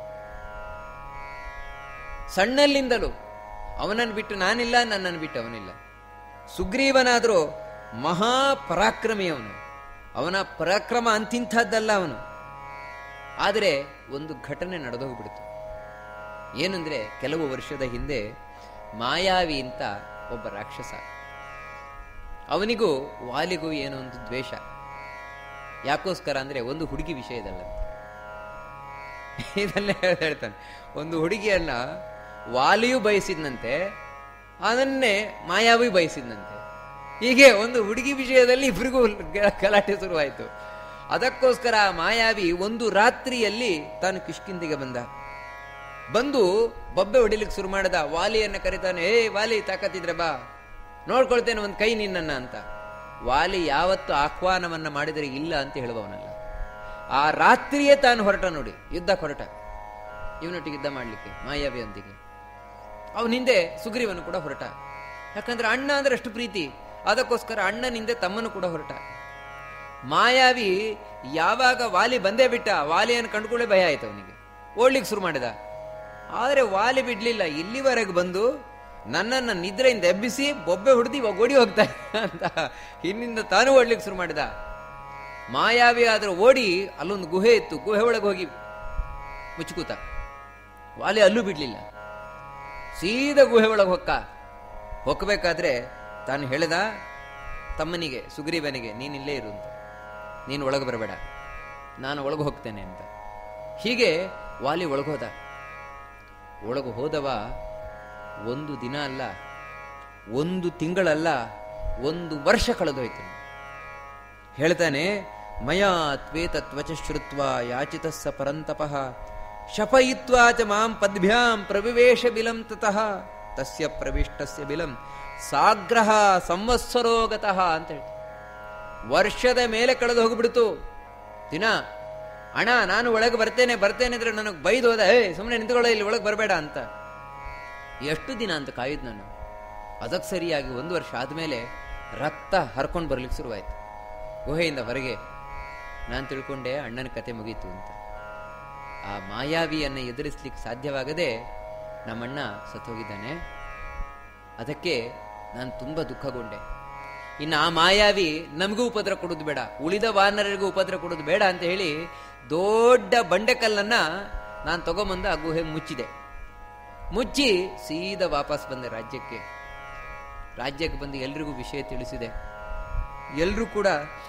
ಸಣ್ಣಲ್ಲಿಂದಲೂ. ಅವನನ್ನು ಬಿಟ್ಟು ನಾನಿಲ್ಲ, ನನ್ನನ್ನು ಬಿಟ್ಟು ಅವನಿಲ್ಲ. ಸುಗ್ರೀವನಾದರೂ ಮಹಾಪರಾಕ್ರಮಿ ಅವನು, ಅವನ ಪರಾಕ್ರಮ ಅಂತಿಂಥದ್ದಲ್ಲ ಅವನು. ಆದರೆ ಒಂದು ಘಟನೆ ನಡೆದೋಗ್ಬಿಡ್ತು. ಏನಂದ್ರೆ, ಕೆಲವು ವರ್ಷದ ಹಿಂದೆ ಮಾಯಾವಿ ಅಂತ ಒಬ್ಬ ರಾಕ್ಷಸ, ಅವನಿಗೂ ವಾಲಿಗೂ ಏನೋ ಒಂದು ದ್ವೇಷ. ಯಾಕೋಸ್ಕರ ಅಂದ್ರೆ ಒಂದು ಹುಡುಗಿ ವಿಷಯದಲ್ಲಂತೆ. ಇದನ್ನೇ ಹೇಳ್ತಾನೆ, ಒಂದು ಹುಡುಗಿಯನ್ನ ವಾಲಿಯೂ ಬಯಸಿದ್ನಂತೆ, ಅದನ್ನೇ ಮಾಯಾವಿ ಬಯಸಿದ್ನಂತೆ. ಹೀಗೆ ಒಂದು ಹುಡುಗಿ ವಿಷಯದಲ್ಲಿ ಇಬ್ಬರಿಗೂ ಗಲಾಟೆ ಶುರುವಾಯಿತು. ಅದಕ್ಕೋಸ್ಕರ ಮಾಯಾವಿ ಒಂದು ರಾತ್ರಿಯಲ್ಲಿ ತಾನು ಕಿಷ್ಕಿಂದಿಗೆ ಬಂದ. ಬಂದು ಬೊಬ್ಬೆ ಹೊಡಿಲಿಕ್ಕೆ ಶುರು ಮಾಡದ. ವಾಲಿಯನ್ನ ಕರೀತಾನೆ, ಏ ವಾಲಿ, ತಾಕತ್ತಿದ್ರೆ ಬಾ, ನೋಡ್ಕೊಳ್ತೇನೆ ಒಂದು ಕೈ ನಿನ್ನನ್ನ ಅಂತ. ವಾಲಿ ಯಾವತ್ತು ಆಹ್ವಾನವನ್ನ ಮಾಡಿದರೆ ಇಲ್ಲ ಅಂತ ಹೇಳುವವನಲ್ಲ. ಆ ರಾತ್ರಿಯೇ ತಾನು ಹೊರಟ ನೋಡಿ, ಯುದ್ಧಕ್ಕೆ ಹೊರಟ, ಇವನೊಟ್ಟಿಗೆ ಯುದ್ಧ ಮಾಡ್ಲಿಕ್ಕೆ ಮಾಯಾವಿಯೊಂದಿಗೆ. ಅವನ ಹಿಂದೆ ಸುಗ್ರೀವನು ಕೂಡ ಹೊರಟ. ಯಾಕಂದ್ರೆ ಅಣ್ಣ ಅಂದ್ರೆ ಅಷ್ಟು ಪ್ರೀತಿ, ಅದಕ್ಕೋಸ್ಕರ ಅಣ್ಣನಿಂದ ತಮ್ಮನು ಕೂಡ ಹೊರಟ. ಮಾಯಾವಿ ಯಾವಾಗ ವಾಲಿ ಬಂದೇ ಬಿಟ್ಟ, ವಾಲಿಯನ್ನು ಕಂಡುಕೊಳ್ಳೆ ಭಯ ಆಯ್ತು ಅವನಿಗೆ, ಓಡ್ಲಿಕ್ಕೆ ಶುರು ಮಾಡಿದ. ಆದರೆ ವಾಲಿ ಬಿಡ್ಲಿಲ್ಲ, ಇಲ್ಲಿವರೆಗೆ ಬಂದು ನನ್ನನ್ನು ನಿದ್ರೆಯಿಂದ ಎಬ್ಬಿಸಿ ಬೊಬ್ಬೆ ಹೊಡೆದು ಇವಾಗ ಓಡಿ ಹೋಗ್ತಾ ಅಂತ ಹಿಂದಿಂದ ತಾನು ಓಡ್ಲಿಕ್ಕೆ ಶುರು ಮಾಡಿದ. ಮಾಯಾವಿ ಆದ್ರೆ ಓಡಿ ಅಲ್ಲೊಂದು ಗುಹೆ ಇತ್ತು, ಗುಹೆ ಒಳಗೆ ಹೋಗಿ ಮುಚ್ಚುಕೂತ. ವಾಲಿ ಅಲ್ಲೂ ಬಿಡ್ಲಿಲ್ಲ, ಸೀದಾ ಗುಹೆ ಒಳಗೆ ಹೊಕ್ಕ. ಹೊಕ್ಕಬೇಕಾದ್ರೆ ತಾನು ಹೇಳಿದ ತಮ್ಮನಿಗೆ, ಸುಗ್ರೀವನಿಗೆ, ನೀನಿಲ್ಲೇ ಇರು ಅಂತ, ನೀನು ಒಳಗೆ ಬರಬೇಡ, ನಾನು ಒಳಗೆ ಹೋಗ್ತೇನೆ ಅಂತ. ಹೀಗೆ ವಾಲಿ ಒಳಗೋದ. ಒಳಗೆ ಹೋದವ ಒಂದು ದಿನ ಅಲ್ಲ, ಒಂದು ತಿಂಗಳಲ್ಲ, ಒಂದು ವರ್ಷ ಕಳೆದೋಯ್ತು. ಹೇಳ್ತಾನೆ, ಮಯಾ ತ್ವೇತ ತ್ವಚ ಶ್ರುತ್ವ ಯಾಚಿತ ಸ ಪರಂತಪಃ ಶಪಯಿತ್ವಾ ಚ ಮಾಂ ಪದ್ಭ್ಯಾಂ ಪ್ರವಿವೇಶ ಬಿಲಂ ತತಃ ತಸ್ಯ ಪ್ರವಿಷ್ಟಸ್ಯ ಬಿಲಂ ಸಾಗ್ರಹ ಸಂವತ್ಸರೋಗತಃ ಅಂತ ಹೇಳ್ತಾರೆ. ವರ್ಷದ ಮೇಲೆ ಕಳೆದು ಹೋಗ್ಬಿಡ್ತು ದಿನ. ಅಣ್ಣ, ನಾನು ಒಳಗೆ ಬರ್ತೇನೆ ಬರ್ತೇನೆ ಅಂದ್ರೆ ನನಗೆ ಬೈದು ಹೋದ, ಏ ಸುಮ್ಮನೆ ನಿಂತ್ಕೊಳ್ಳೋ, ಇಲ್ಲಿ ಒಳಗೆ ಬರಬೇಡ ಅಂತ. ಎಷ್ಟು ದಿನ ಅಂತ ಕಾಯ್ದು ನಾನು. ಅದಕ್ಕೆ ಸರಿಯಾಗಿ ಒಂದು ವರ್ಷ ಆದಮೇಲೆ ರಕ್ತ ಹರ್ಕೊಂಡು ಬರ್ಲಿಕ್ಕೆ ಶುರುವಾಯ್ತು ಗುಹೆಯಿಂದ ಹೊರಗೆ. ನಾನು ತಿಳ್ಕೊಂಡೆ ಅಣ್ಣನ ಕತೆ ಮುಗೀತು ಅಂತ. ಆ ಮಾಯಾವಿಯನ್ನು ಎದುರಿಸ್ಲಿಕ್ಕೆ ಸಾಧ್ಯವಾಗದೆ ನಮ್ಮಣ್ಣ ಸತ್ತೋಗಿದ್ದಾನೆ. ಅದಕ್ಕೆ ನಾನು ತುಂಬ ದುಃಖಗೊಂಡೆ. ಇನ್ನು ಆ ಮಾಯಾವಿ ನಮಗೂ ಉಪದ್ರ ಕೊಡೋದು ಬೇಡ, ಉಳಿದ ವಾನರರಿಗೂ ಉಪದ್ರ ಕೊಡೋದು ಬೇಡ ಅಂತ ಹೇಳಿ ದೊಡ್ಡ ಬಂಡೆಕಲ್ಲನ್ನ ನಾನು ತಗೊಂಬಂದು ಆ ಗುಹೆ ಮುಚ್ಚಿದೆ. ಮುಚ್ಚಿ ಸೀದಾ ವಾಪಸ್ ಬಂದೆ ರಾಜ್ಯಕ್ಕೆ. ರಾಜ್ಯಕ್ಕೆ ಬಂದು ಎಲ್ರಿಗೂ ವಿಷಯ ತಿಳಿಸಿದೆ. ಎಲ್ಲರೂ ಕೂಡ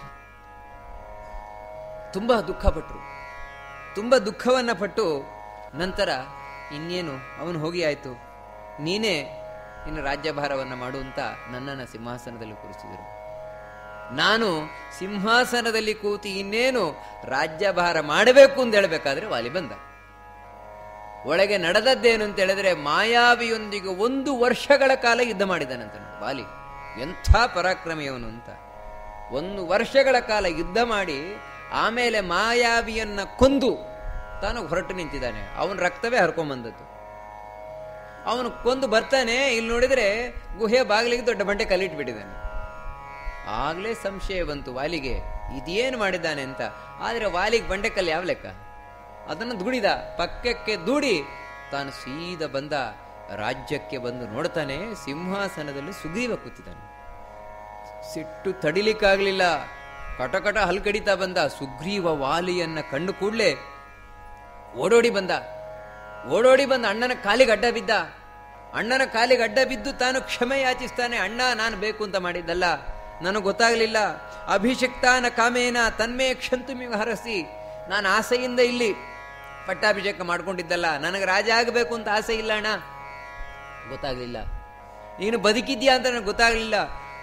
ತುಂಬಾ ದುಃಖಪಟ್ಟರು. ತುಂಬ ದುಃಖವನ್ನ ಪಟ್ಟು ನಂತರ ಇನ್ನೇನು ಅವನು ಹೋಗಿ ಆಯ್ತು, ನೀನೇ ಇನ್ನು ರಾಜ್ಯಭಾರವನ್ನು ಮಾಡುವಂತ ನನ್ನನ್ನು ಸಿಂಹಾಸನದಲ್ಲಿ ಕೂರಿಸಿದರು. ನಾನು ಸಿಂಹಾಸನದಲ್ಲಿ ಕೂತಿ ಇನ್ನೇನು ರಾಜ್ಯಭಾರ ಮಾಡಬೇಕು ಅಂತ ಹೇಳಬೇಕಾದ್ರೆ ವಾಲಿ ಬಂದ. ಒಳಗೆ ನಡೆದದ್ದೇನು ಅಂತ ಹೇಳಿದ್ರೆ, ಮಾಯಾವಿಯೊಂದಿಗೆ ಒಂದು ವರ್ಷಗಳ ಕಾಲ ಯುದ್ಧ ಮಾಡಿದ್ದಾನಂತ ವಾಲಿ. ಎಂಥ ಪರಾಕ್ರಮಿಯವನು ಅಂತ. ಒಂದು ವರ್ಷಗಳ ಕಾಲ ಯುದ್ಧ ಮಾಡಿ ಆಮೇಲೆ ಮಾಯಾವಿಯನ್ನ ಕೊಂದು ತಾನು ಹೊರಟು ನಿಂತಿದ್ದಾನೆ. ಅವನ ರಕ್ತವೇ ಹರ್ಕೊಂಬಂದದ್ದು. ಅವನು ಕೊಂದು ಬರ್ತಾನೆ, ಇಲ್ಲಿ ನೋಡಿದ್ರೆ ಗುಹೆ ಬಾಗಿಲಿಗೆ ದೊಡ್ಡ ಬಂಡೆ ಕಲ್ಲಿಟ್ಬಿಟ್ಟಿದ್ದಾನೆ. ಆಗ್ಲೇ ಸಂಶಯ ಬಂತು ವಾಲಿಗೆ, ಇದೇನು ಮಾಡಿದ್ದಾನೆ ಅಂತ. ಆದ್ರೆ ವಾಲಿಗೆ ಬಂಡೆಕಲ್ಲು ಯಾವ ಲೆಕ್ಕ? ಅದನ್ನು ದುಡಿದ, ಪಕ್ಕಕ್ಕೆ ದೂಡಿ ತಾನು ಸೀದಾ ಬಂದ. ರಾಜ್ಯಕ್ಕೆ ಬಂದು ನೋಡ್ತಾನೆ, ಸಿಂಹಾಸನದಲ್ಲಿ ಸುಗ್ರೀವ ಕೂತಿದ್ದಾನೆ. ಸಿಟ್ಟು ತಡಿಲಿಕ್ಕಾಗ್ಲಿಲ್ಲ. ಕಟಕಟ ಹಲ್ಕಡಿತಾ ಬಂದ. ಸುಗ್ರೀವ ವಾಲಿಯನ್ನ ಕಂಡು ಕೂಡಲೇ ಓಡೋಡಿ ಬಂದ. ಓಡೋಡಿ ಬಂದ ಅಣ್ಣನ ಕಾಲಿಗೆ ಅಡ್ಡ ಬಿದ್ದ. ಅಣ್ಣನ ಕಾಲಿಗೆ ಅಡ್ಡ ಬಿದ್ದು ತಾನು ಕ್ಷಮೆ ಯಾಚಿಸ್ತಾನೆ. ಅಣ್ಣ, ನಾನು ಬೇಕು ಅಂತ ಮಾಡಿದ್ದಲ್ಲ, ನನಗೆ ಗೊತ್ತಾಗಲಿಲ್ಲ. ಅಭಿಷಿಕ್ತಾನ ಕಾಮೇನ ತನ್ಮೇ ಕ್ಷಂತುಮಿ ಹರಸಿ, ನಾನು ಆಸೆಯಿಂದ ಇಲ್ಲಿ ಪಟ್ಟಾಭಿಷೇಕ ಮಾಡ್ಕೊಂಡಿದ್ದಲ್ಲ, ನನಗೆ ರಾಜ ಆಗಬೇಕು ಅಂತ ಆಸೆ ಇಲ್ಲ ಅಣ್ಣ, ಗೊತ್ತಾಗಲಿಲ್ಲ. ನೀನು ಬದುಕಿದ್ಯಾ ಅಂತ ನನಗೆ ಗೊತ್ತಾಗಲಿಲ್ಲ.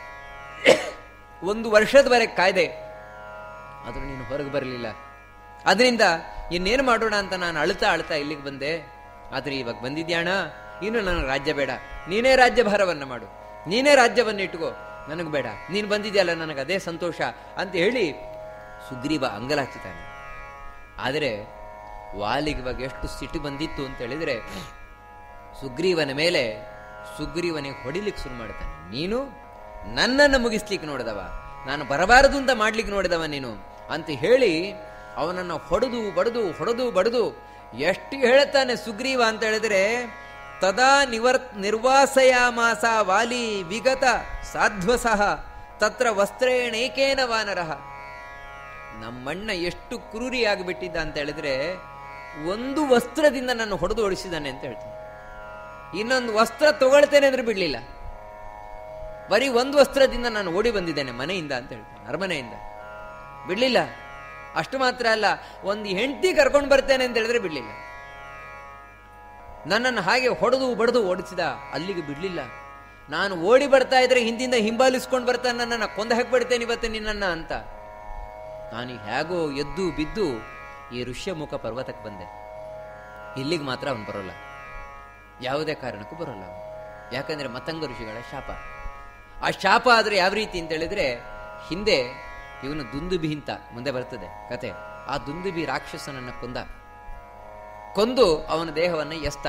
ಒಂದು ವರ್ಷದವರೆಗೆ ಕಾಯ್ದೆ, ಆದರೂ ನೀನು ಹೊರಗೆ ಬರಲಿಲ್ಲ. ಅದರಿಂದ ಇನ್ನೇನು ಮಾಡೋಣ ಅಂತ ನಾನು ಅಳ್ತಾ ಅಳ್ತಾ ಇಲ್ಲಿಗೆ ಬಂದೆ. ಆದರೆ ಇವಾಗ ಬಂದಿದ್ಯಾಣ, ಇನ್ನು ನನಗೆ ರಾಜ್ಯ ಬೇಡ, ನೀನೇ ರಾಜ್ಯಭಾರವನ್ನು ಮಾಡು, ನೀನೇ ರಾಜ್ಯವನ್ನು ಇಟ್ಕೋ, ನನಗೆ ಬೇಡ, ನೀನು ಬಂದಿದ್ಯಲ್ಲ ನನಗೆ ಅದೇ ಸಂತೋಷ ಅಂತ ಹೇಳಿ ಸುಗ್ರೀವ ಅಂಗಲಾಚಿತಾನೆ. ಆದರೆ ವಾಲಿಗೆ ಇವಾಗ ಎಷ್ಟು ಸಿಟ್ಟು ಬಂದಿತ್ತು ಅಂತ ಹೇಳಿದ್ರೆ, ಸುಗ್ರೀವನ ಮೇಲೆ ಸುಗ್ರೀವನಿಗೆ ಹೊಡಿಲಿಕ್ಕೆ ಶುರು ಮಾಡ್ತಾನೆ. ನೀನು ನನ್ನನ್ನು ಮುಗಿಸ್ಲಿಕ್ಕೆ ನೋಡಿದವ, ನಾನು ಬರಬಾರದು ಅಂತ ಮಾಡ್ಲಿಕ್ಕೆ ನೋಡಿದವ ನೀನು ಅಂತ ಹೇಳಿ ಅವನನ್ನು ಹೊಡೆದು ಬಡದು ಹೊಡೆದು ಬಡದು ಎಷ್ಟು ಹೇಳುತ್ತಾನೆ ಸುಗ್ರೀವ ಅಂತ ಹೇಳಿದ್ರೆ, ತದಾ ನಿವರ್ ನಿರ್ವಾಸಯಾಮಾಸ ವಾಲಿ ವಿಗತ ಸಾಧ್ವಸಃ ತತ್ರ ವಸ್ತ್ರೇಣೇಕೇನ ವಾನರಃ. ನಮ್ಮಣ್ಣ ಎಷ್ಟು ಕ್ರೂರಿಯಾಗಿಬಿಟ್ಟಿದ್ದ ಅಂತ ಹೇಳಿದ್ರೆ, ಒಂದು ವಸ್ತ್ರದಿಂದ ನಾನು ಹೊಡೆದು ಓಡಿಸಿದ್ದಾನೆ ಅಂತ ಹೇಳ್ತಾನೆ. ಇನ್ನೊಂದು ವಸ್ತ್ರ ತಗೊಳ್ತೇನೆ ಅಂದ್ರೆ ಬಿಡ್ಲಿಲ್ಲ, ಬರೀ ಒಂದು ವಸ್ತ್ರದಿಂದ ನಾನು ಓಡಿ ಬಂದಿದ್ದೇನೆ ಮನೆಯಿಂದ ಅಂತ ಹೇಳ್ತಾನೆ, ಅರಮನೆಯಿಂದ ಬಿಡ್ಲಿಲ್ಲ. ಅಷ್ಟು ಮಾತ್ರ ಅಲ್ಲ, ಒಂದು ಹೆಂಡತಿ ಕರ್ಕೊಂಡು ಬರ್ತೇನೆ ಅಂತ ಹೇಳಿದ್ರೆ ಬಿಡ್ಲಿಲ್ಲ. ನನ್ನನ್ನು ಹಾಗೆ ಹೊಡೆದು ಬಡದು ಓಡಿಸಿದ, ಅಲ್ಲಿಗೆ ಬಿಡ್ಲಿಲ್ಲ. ನಾನು ಓಡಿ ಬರ್ತಾ ಇದ್ರೆ ಹಿಂದಿಂದ ಹಿಂಬಾಲಿಸ್ಕೊಂಡು ಬರ್ತಾನೆ, ನನ್ನನ್ನು ಕೊಂದು ಹಾಕ್ಬಿಡ್ತೇನೆ ಇವತ್ತು ನಿನ್ನನ್ನ ಅಂತ. ನಾನು ಹೇಗೋ ಎದ್ದು ಬಿದ್ದು ಈ ಋಷ್ಯಮುಖ ಪರ್ವತಕ್ಕೆ ಬಂದೆ. ಇಲ್ಲಿಗೆ ಮಾತ್ರ ಅವನು ಬರೋಲ್ಲ, ಯಾವುದೇ ಕಾರಣಕ್ಕೂ ಬರೋಲ್ಲ ಅವನು. ಯಾಕಂದ್ರೆ ಮತಂಗ ಋಷಿಗಳ ಶಾಪ. ಆ ಶಾಪ ಆದ್ರೆ ಯಾವ ರೀತಿ ಅಂತ ಹೇಳಿದ್ರೆ, ಹಿಂದೆ ಇವನು ದುಂದುಬಿ ಅಂತ ಮುಂದೆ ಬರ್ತದೆ ಕತೆ. ಆ ದುಂದುಬಿ ರಾಕ್ಷಸನನ್ನ ಕೊಂದ, ಕೊಂದು ಅವನ ದೇಹವನ್ನು ಎಸ್ತ.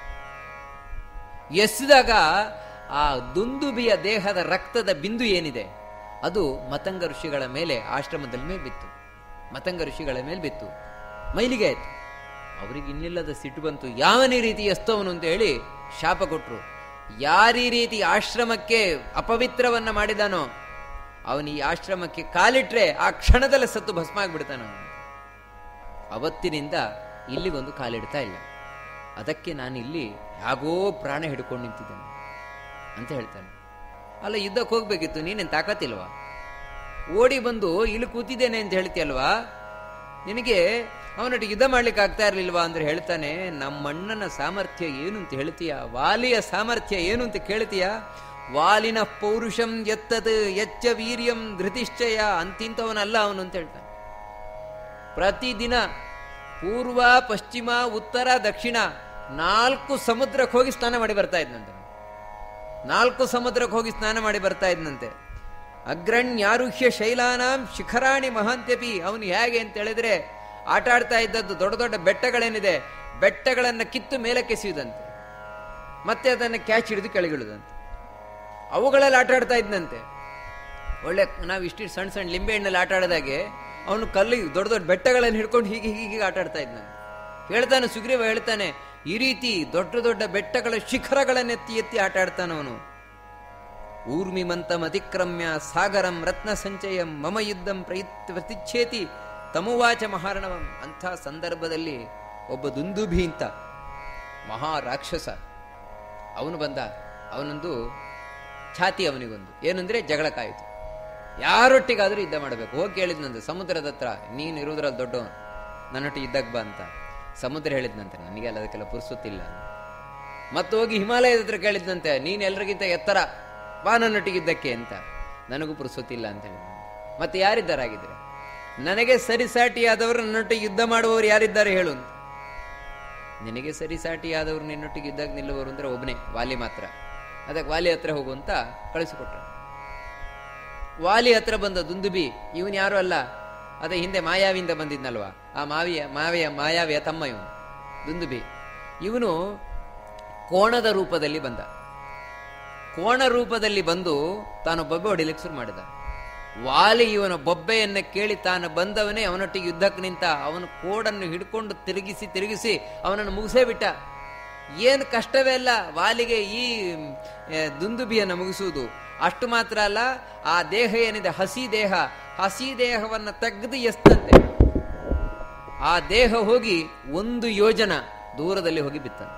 ಎಸ್ಸಿದಾಗ ಆ ದುಂದುಬಿಯ ದೇಹದ ರಕ್ತದ ಬಿಂದು ಏನಿದೆ ಅದು ಮತಂಗ ಋಷಿಗಳ ಮೇಲೆ ಆಶ್ರಮದಲ್ಲಿ ಮೇಲೆ ಬಿತ್ತು. ಮತಂಗ ಋಷಿಗಳ ಮೇಲೆ ಬಿತ್ತು, ಮೈಲಿಗೆ ಆಯ್ತು. ಅವರಿಗೆ ಇನ್ನಿಲ್ಲದ ಸಿಟ್ಟು ಬಂತು. ಯಾವನೇ ರೀತಿ ಎಸ್ತವನು ಅಂತ ಹೇಳಿ ಶಾಪ ಕೊಟ್ರು. ಯಾರೀ ರೀತಿ ಆಶ್ರಮಕ್ಕೆ ಅಪವಿತ್ರವನ್ನ ಮಾಡಿದಾನೋ ಅವನು ಈ ಆಶ್ರಮಕ್ಕೆ ಕಾಲಿಟ್ರೆ ಆ ಕ್ಷಣದಲ್ಲೇ ಸತ್ತು ಭಸ್ಮ ಆಗ್ಬಿಡ್ತಾನ. ಅವತ್ತಿನಿಂದ ಇಲ್ಲಿಗೊಂದು ಕಾಲಿಡ್ತಾ ಇಲ್ಲ. ಅದಕ್ಕೆ ನಾನು ಇಲ್ಲಿ ಯಾಗೋ ಪ್ರಾಣ ಹಿಡ್ಕೊಂಡು ನಿಂತಿದ್ದೇನೆ ಅಂತ ಹೇಳ್ತಾನೆ. ಅಲ್ಲ, ಯುದ್ಧಕ್ಕೆ ಹೋಗ್ಬೇಕಿತ್ತು, ನೀನೇನು ತಾಕತ್ತಿಲ್ವಾ? ಓಡಿ ಬಂದು ಇಲ್ಲಿ ಕೂತಿದ್ದೇನೆ ಅಂತ ಹೇಳ್ತೀಯಲ್ವಾ, ನಿನಗೆ ಅವನೊಟ್ಟಿಗೆ ಯುದ್ಧ ಮಾಡ್ಲಿಕ್ಕೆ ಆಗ್ತಾ ಇರ್ಲಿಲ್ವಾ ಅಂದ್ರೆ ಹೇಳ್ತಾನೆ, ನಮ್ಮಣ್ಣನ ಸಾಮರ್ಥ್ಯ ಏನು ಅಂತ ಹೇಳ್ತೀಯ, ವಾಲಿಯ ಸಾಮರ್ಥ್ಯ ಏನು ಅಂತ ಕೇಳ್ತೀಯ. ವಾಲಿನ ಪೌರುಷಂ ಎತ್ತದ ಎಚ್ಚ ವೀರ್ಯಂ ಧೃತಿಶ್ಚಯ ಅಂತಿಂತವನಲ್ಲ ಅವನು ಅಂತ ಹೇಳ್ತಾನೆ. ಪ್ರತಿದಿನ ಪೂರ್ವ ಪಶ್ಚಿಮ ಉತ್ತರ ದಕ್ಷಿಣ ನಾಲ್ಕು ಸಮುದ್ರಕ್ಕೆ ಹೋಗಿ ಸ್ನಾನ ಮಾಡಿ ಬರ್ತಾ ಇದ್ನಂತೆ. ನಾಲ್ಕು ಸಮುದ್ರಕ್ಕೆ ಹೋಗಿ ಸ್ನಾನ ಮಾಡಿ ಬರ್ತಾ ಇದ್ನಂತೆ. ಅಗ್ರಣ್ಯಾರುಹ್ಯ ಶೈಲಾನಾಂ ಶಿಖರಾಣಿ ಮಹಾಂತ್ಯಪಿ. ಅವನು ಹೇಗೆ ಅಂತ ಹೇಳಿದ್ರೆ, ಆಟ ಆಡ್ತಾ ಇದ್ದದ್ದು ದೊಡ್ಡ ದೊಡ್ಡ ಬೆಟ್ಟಗಳೇನಿದೆ, ಬೆಟ್ಟಗಳನ್ನು ಕಿತ್ತು ಮೇಲಕ್ಕೆ ಎಸೆಯುವುದಂತೆ, ಮತ್ತೆ ಅದನ್ನು ಕ್ಯಾಚ್ ಹಿಡಿದು ಕೆಳಗಿಳುದಂತೆ. ಅವುಗಳಲ್ಲಿ ಆಟ ಆಡ್ತಾ ಇದ್ದಂತೆ. ಒಳ್ಳೆ ನಾವು ಇಷ್ಟಿಷ್ಟು ಸಣ್ಣ ಸಣ್ಣ ಲಿಂಬೆ ಹಣ್ಣಲ್ಲಿ ಆಟ ಆಡಿದಾಗೆ ಅವನು ಕಲ್ಲಿಗೆ ದೊಡ್ಡ ದೊಡ್ಡ ಬೆಟ್ಟಗಳನ್ನು ಹಿಡ್ಕೊಂಡು ಹೀಗೆ ಹೀಗೆ ಆಟ ಆಡ್ತಾ ಇದ್ದಂತೆ. ಹೇಳ್ತಾನೆ ಸುಗ್ರೀವ, ಹೇಳ್ತಾನೆ, ಈ ರೀತಿ ದೊಡ್ಡ ದೊಡ್ಡ ಬೆಟ್ಟಗಳ ಶಿಖರಗಳನ್ನು ಎತ್ತಿ ಎತ್ತಿ ಆಟ ಆಡ್ತಾನವನು. ಊರ್ಮಿಮಂತಂ ಅತಿಕ್ರಮ್ಯ ಸಾಗರಂ ರತ್ನ ಸಂಚಯಂ ಮಮ ಯುದ್ಧಂ ಪ್ರಯುತ್ ಪ್ರತಿಚ್ಛೇತಿ ತಮುವಾಚ ಮಹಾರಣವಂ. ಅಂಥ ಸಂದರ್ಭದಲ್ಲಿ ಒಬ್ಬ ದುಂದುಭಿ ಅಂತ ಮಹಾ ರಾಕ್ಷಸ ಅವನು ಬಂದ. ಅವನೊಂದು ಛಾತಿ ಅವನಿಗೊಂದು ಏನಂದ್ರೆ ಜಗಳ ಕಾಯಿತು. ಯಾರೊಟ್ಟಿಗಾದ್ರೂ ಯುದ್ಧ ಮಾಡಬೇಕು. ಹೋಗಿ ಕೇಳಿದ್ನಂತೆ ಸಮುದ್ರದ ಹತ್ರ, ನೀನು ಇರುವುದ್ರಲ್ಲಿ ದೊಡ್ಡವನು, ನನ್ನೊಟ್ಟಿಗೆ ಯುದ್ಧಕ್ಕೆ ಬಾ ಅಂತ. ಸಮುದ್ರ ಹೇಳಿದ್ನಂತೆ, ನನಗೆ ಅಲ್ಲ ಅದಕ್ಕೆಲ್ಲ ಪುರ್ಸುತ್ತಿಲ್ಲ. ಮತ್ತೆ ಹೋಗಿ ಹಿಮಾಲಯದ ಹತ್ರ ಕೇಳಿದ್ನಂತೆ, ನೀನು ಎಲ್ರಿಗಿಂತ ಎತ್ತರ, ಬಾ ನನ್ನೊಟ್ಟಿಗೆ ಯುದ್ಧಕ್ಕೆ ಅಂತ. ನನಗೂ ಪುರ್ಸುತ್ತಿಲ್ಲ ಅಂತ ಹೇಳಿದ. ಮತ್ತೆ ಯಾರಿದ್ದಾರಾಗಿದ್ರೆ ನನಗೆ ಸರಿಸಾಟಿಯಾದವರು ನನ್ನೊಟ್ಟಿಗೆ ಯುದ್ಧ ಮಾಡುವವರು ಯಾರಿದ್ದಾರೆ ಹೇಳು ಅಂತ. ನಿನಗೆ ಸರಿಸಾಟಿಯಾದವರು ನಿನ್ನೊಟ್ಟಿಗೆ ಯುದ್ಧಕ್ಕೆ ನಿಲ್ಲುವವರು ಅಂದ್ರೆ ಒಬ್ಬನೇ, ವಾಲಿ ಮಾತ್ರ. ಅದಕ್ಕೆ ವಾಲಿ ಹತ್ರ ಹೋಗು ಅಂತ ಕಳಿಸಿಕೊಟ್ರು. ವಾಲಿ ಹತ್ರ ಬಂದ ದುಂದುಬಿ, ಇವನು ಯಾರು ಅಲ್ಲ, ಅದೇ ಹಿಂದೆ ಮಾಯಾವಿಯಿಂದ ಬಂದಿದ್ನಲ್ವಾ, ಆ ಮಾವಿಯ ಮಾವಿಯ ಮಾಯಾವಿಯ ತಮ್ಮ ಇವನು ದುಂದುಬಿ. ಇವನು ಕೋಣದ ರೂಪದಲ್ಲಿ ಬಂದ. ಕೋಣ ರೂಪದಲ್ಲಿ ಬಂದು ತಾನು ಬೊಬ್ಬೆ ಹೊಡಿಲಿಕ್ಕೆ ಶುರು ಮಾಡಿದ. ವಾಲಿ ಇವನ ಬೊಬ್ಬೆಯನ್ನು ಕೇಳಿ ತಾನು ಬಂದವನೇ ಅವನೊಟ್ಟಿಗೆ ಯುದ್ಧಕ್ಕೆ ನಿಂತ. ಅವನು ಕೋಡನ್ನು ಹಿಡ್ಕೊಂಡು ತಿರುಗಿಸಿ ತಿರುಗಿಸಿ ಅವನನ್ನು ಮುಗಿಸೇ ಬಿಟ್ಟ. ಏನು ಕಷ್ಟವೇ ಅಲ್ಲ ವಾಲಿಗೆ ಈ ದುಂದುಬಿಯನ್ನು ಮುಗಿಸುವುದು. ಅಷ್ಟು ಮಾತ್ರ ಅಲ್ಲ, ಆ ದೇಹ ಏನಿದೆ ಹಸಿ ದೇಹ, ಹಸಿ ದೇಹವನ್ನು ತೆಗೆದು ಎಸ್ತಂತೆ. ಆ ದೇಹ ಹೋಗಿ ಒಂದು ಯೋಜನ ದೂರದಲ್ಲಿ ಹೋಗಿ ಬಿತ್ತಂತೆ.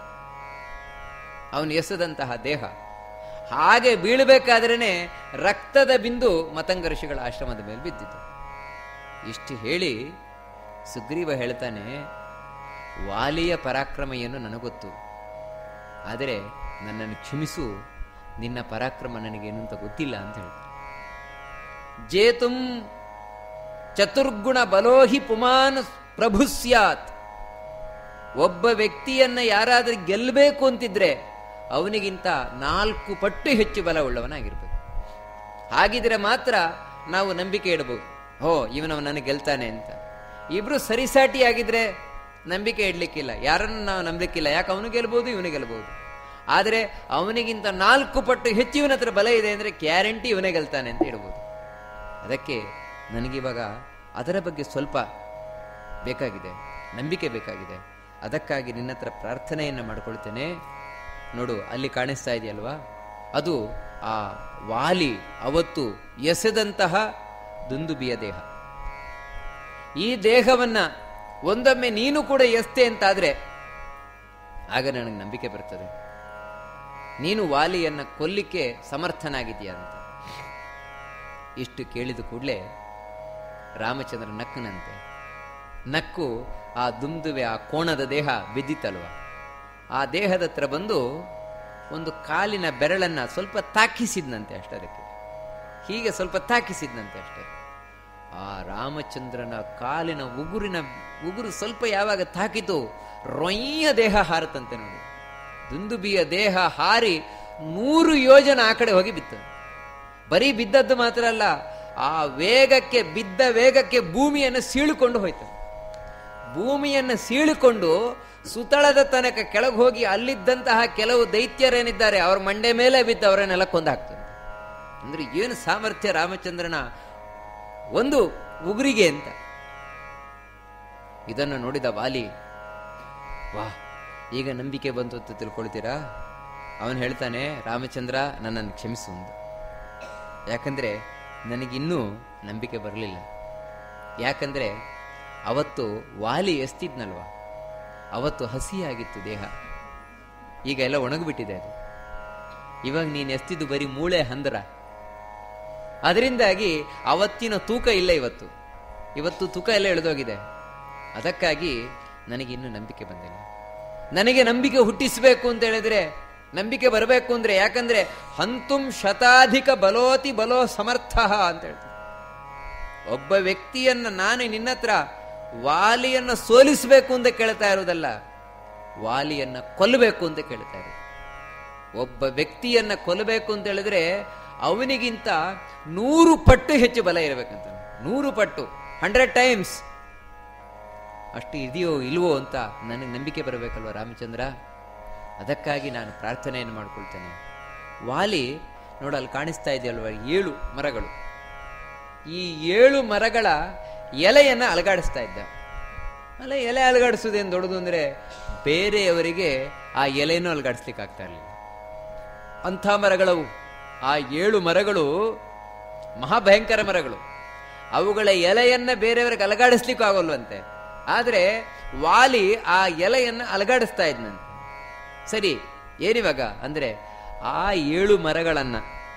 ಅವನು ಎಸೆದಂತಹ ದೇಹ ಹಾಗೆ ಬೀಳಬೇಕಾದ್ರೇನೆ ರಕ್ತದ ಬಿಂದು ಮತಂಗ ಋಷಿಗಳ ಆಶ್ರಮದ ಮೇಲೆ ಬಿದ್ದಿತು. ಇಷ್ಟು ಹೇಳಿ ಸುಗ್ರೀವ ಹೇಳ್ತಾನೆ, ವಾಲಿಯ ಪರಾಕ್ರಮ ಏನು ನನಗೊತ್ತು, ಆದರೆ ನನ್ನನ್ನು ಕ್ಷಮಿಸು, ನಿನ್ನ ಪರಾಕ್ರಮ ನನಗೇನು ಅಂತ ಗೊತ್ತಿಲ್ಲ ಅಂತ ಹೇಳ್ತಾನೆ. ಜೇತುಂ ಚತುರ್ಗುಣ ಬಲೋಹಿ ಪುಮಾನ್ ಪ್ರಭು ಸ್ಯಾತ್. ಒಬ್ಬ ವ್ಯಕ್ತಿಯನ್ನ ಯಾರಾದ್ರೂ ಗೆಲ್ಲಬೇಕು ಅಂತಿದ್ರೆ ಅವನಿಗಿಂತ ನಾಲ್ಕು ಪಟ್ಟು ಹೆಚ್ಚು ಬಲ ಉಳ್ಳವನಾಗಿರ್ಬೇಕು. ಹಾಗಿದ್ರೆ ಮಾತ್ರ ನಾವು ನಂಬಿಕೆ ಇಡಬಹುದು, ಹೋ ಇವನವ ನನಗೆ ಗೆಲ್ತಾನೆ ಅಂತ. ಇಬ್ರು ಸರಿಸಾಟಿ ಆಗಿದ್ರೆ ನಂಬಿಕೆ ಇಡ್ಲಿಕ್ಕಿಲ್ಲ, ಯಾರನ್ನು ನಾವು ನಂಬಲಿಕ್ಕಿಲ್ಲ. ಯಾಕೆ ಅವನು ಗೆಲ್ಬಹುದು, ಇವನು ಗೆಲ್ಬಹುದು. ಆದರೆ ಅವನಿಗಿಂತ ನಾಲ್ಕು ಪಟ್ಟು ಹೆಚ್ಚು ಇವನ ಹತ್ರ ಬಲ ಇದೆ ಅಂದರೆ ಗ್ಯಾರಂಟಿ ಇವನೇ ಗೆಲ್ತಾನೆ ಅಂತ ಇಡ್ಬೋದು. ಅದಕ್ಕೆ ನನಗಿವಾಗ ಅದರ ಬಗ್ಗೆ ಸ್ವಲ್ಪ ಬೇಕಾಗಿದೆ, ನಂಬಿಕೆ ಬೇಕಾಗಿದೆ. ಅದಕ್ಕಾಗಿ ನಿನ್ನ ಹತ್ರ ಪ್ರಾರ್ಥನೆಯನ್ನು ಮಾಡಿಕೊಳ್ತೇನೆ. ನೋಡು, ಅಲ್ಲಿ ಕಾಣಿಸ್ತಾ ಇದೆಯಲ್ವಾ, ಅದು ಆ ವಾಲಿ ಅವತ್ತು ಎಸೆದಂತಹ ದುಂದುಬಿಯ ದೇಹ. ಈ ದೇಹವನ್ನ ಒಂದೊಮ್ಮೆ ನೀನು ಕೂಡ ಎಸ್ತೆ ಅಂತಾದ್ರೆ ಆಗ ನನಗೆ ನಂಬಿಕೆ ಬರ್ತದೆ, ನೀನು ವಾಲಿಯನ್ನ ಕೊಲ್ಲಿಕ್ಕೆ ಸಮರ್ಥನಾಗಿದೆಯಾ ಅಂತ. ಇಷ್ಟು ಕೇಳಿದ ಕೂಡಲೇ ರಾಮಚಂದ್ರ ನಕ್ಕನಂತೆ. ನಕ್ಕು ಆ ದುಂದುವೆ, ಆ ಕೋಣದ ದೇಹ ಬಿದ್ದಿತ್ತಲ್ವ, ಆ ದೇಹದ ಹತ್ರ ಬಂದು ಒಂದು ಕಾಲಿನ ಬೆರಳನ್ನ ಸ್ವಲ್ಪ ತಾಕಿಸಿದ್ನಂತೆ ಅಷ್ಟೇ. ಅದಕ್ಕೆ ಹೀಗೆ ಸ್ವಲ್ಪ ತಾಕಿಸಿದ್ನಂತೆ ಅಷ್ಟೇ. ಆ ರಾಮಚಂದ್ರನ ಕಾಲಿನ ಉಗುರಿನ ಉಗುರು ಸ್ವಲ್ಪ ಯಾವಾಗ ತಾಕಿತು, ರೊಯ್ಯ ದೇಹ ಹಾರತಂತೆ. ನೋಡಿ, ದುಂದುಬಿಯ ದೇಹ ಹಾರಿ ನೂರು ಯೋಜನ ಆ ಕಡೆ ಹೋಗಿ ಬಿತ್ತು. ಬರೀ ಬಿದ್ದದ್ದು ಮಾತ್ರ ಅಲ್ಲ, ಆ ವೇಗಕ್ಕೆ, ಬಿದ್ದ ವೇಗಕ್ಕೆ ಭೂಮಿಯನ್ನು ಸೀಳಿಕೊಂಡು ಹೋಯ್ತು. ಭೂಮಿಯನ್ನು ಸೀಳಿಕೊಂಡು ಸುತಳದ ತನಕ ಕೆಳಗೆ ಹೋಗಿ ಅಲ್ಲಿದ್ದಂತಹ ಕೆಲವು ದೈತ್ಯರೇನಿದ್ದಾರೆ ಅವ್ರ ಮಂಡೆ ಮೇಲೆ ಬಿದ್ದು ಅವರನ್ನೆಲ್ಲ ಕೊಂದಾಗ್ತದೆ. ಅಂದ್ರೆ ಏನು ಸಾಮರ್ಥ್ಯ ರಾಮಚಂದ್ರನ ಒಂದು ಉಗುರಿಗೆ ಅಂತ. ಇದನ್ನು ನೋಡಿದ ವಾಲಿ, ವಾ, ಈಗ ನಂಬಿಕೆ ಬಂತು ಅಂತ ತಿಳ್ಕೊಳ್ತೀರಾ? ಅವನು ಹೇಳ್ತಾನೆ, ರಾಮಚಂದ್ರ ನನ್ನನ್ನು ಕ್ಷಮಿಸು ಅಂತ. ಯಾಕಂದ್ರೆ ನನಗಿನ್ನೂ ನಂಬಿಕೆ ಬರಲಿಲ್ಲ. ಯಾಕಂದ್ರೆ ಅವತ್ತು ವಾಲಿ ಎಸ್ತಿದ್ನಲ್ವ, ಅವತ್ತು ಹಸಿಯಾಗಿತ್ತು ದೇಹ, ಈಗ ಎಲ್ಲ ಒಣಗಿಬಿಟ್ಟಿದೆ ಅದು. ಇವಾಗ ನೀನು ಎಸ್ತಿದ್ದು ಬರೀ ಮೂಳೆ ಹಂದರ, ಅದರಿಂದಾಗಿ ಅವತ್ತಿನ ತೂಕ ಇಲ್ಲ. ಇವತ್ತು ಇವತ್ತು ತೂಕ ಎಲ್ಲ ಎಳೆದೋಗಿದೆ. ಅದಕ್ಕಾಗಿ ನನಗಿನ್ನೂ ನಂಬಿಕೆ ಬಂದಿಲ್ಲ. ನನಗೆ ನಂಬಿಕೆ ಹುಟ್ಟಿಸಬೇಕು ಅಂತ ಹೇಳಿದ್ರೆ, ನಂಬಿಕೆ ಬರಬೇಕು ಅಂದ್ರೆ, ಯಾಕಂದ್ರೆ ಹಂತುಂ ಶತಾಧಿಕ ಬಲೋತಿ ಬಲೋ ಸಮರ್ಥ ಅಂತ ಹೇಳ್ತಾರೆ. ಒಬ್ಬ ವ್ಯಕ್ತಿಯನ್ನ ನಾನು ನಿನ್ನ ಹತ್ರ ವಾಲಿಯನ್ನ ಸೋಲಿಸಬೇಕು ಅಂತ ಕೇಳ್ತಾ ಇರೋದಲ್ಲ, ವಾಲಿಯನ್ನ ಕೊಲ್ಲಬೇಕು ಅಂತ ಕೇಳ್ತಾ ಇರೋದು. ಒಬ್ಬ ವ್ಯಕ್ತಿಯನ್ನ ಕೊಲ್ಲಬೇಕು ಅಂತ ಹೇಳಿದ್ರೆ ಅವನಿಗಿಂತ ನೂರು ಪಟ್ಟು ಹೆಚ್ಚು ಬಲ ಇರಬೇಕಂತ. ನೂರು ಪಟ್ಟು, ಹಂಡ್ರೆಡ್ ಟೈಮ್ಸ್ ಅಷ್ಟು ಇದೆಯೋ ಇಲ್ವೋ ಅಂತ ನನಗೆ ನಂಬಿಕೆ ಬರಬೇಕಲ್ವ ರಾಮಚಂದ್ರ. ಅದಕ್ಕಾಗಿ ನಾನು ಪ್ರಾರ್ಥನೆಯನ್ನು ಮಾಡ್ಕೊಳ್ತೇನೆ. ವಾಲಿ ನೋಡಲ್ಲಿ ಕಾಣಿಸ್ತಾ ಇದೆಯಲ್ವ, ಏಳು ಮರಗಳು. ಈ ಏಳು ಮರಗಳ ಎಲೆಯನ್ನು ಅಲಗಾಡಿಸ್ತಾ ಇದ್ದ. ಅಲ್ಲ, ಎಲೆ ಅಲಗಾಡಿಸೋದೇನು ದೊಡ್ಡದು ಅಂದ್ರೆ ಬೇರೆಯವರಿಗೆ ಆ ಎಲೆಯನ್ನು ಅಲಗಾಡಿಸ್ಲಿಕ್ಕೆ ಆಗ್ತಾ ಇರಲಿಲ್ಲ. ಅಂಥ ಮರಗಳವು. ಆ ಏಳು ಮರಗಳು ಮಹಾಭಯಂಕರ ಮರಗಳು. ಅವುಗಳ ಎಲೆಯನ್ನ ಬೇರೆಯವರಿಗೆ ಅಲಗಾಡಿಸ್ಲಿಕ್ಕೂ ಆಗೋಲ್ವಂತೆ. ಆದ್ರೆ ವಾಲಿ ಆ ಎಲೆಯನ್ನು ಅಲಗಾಡಿಸ್ತಾ ಇದ್ನಂತೆ. ಸರಿ, ಏನಿವಾಗ ಅಂದ್ರೆ ಆ ಏಳು ಮರಗಳನ್ನ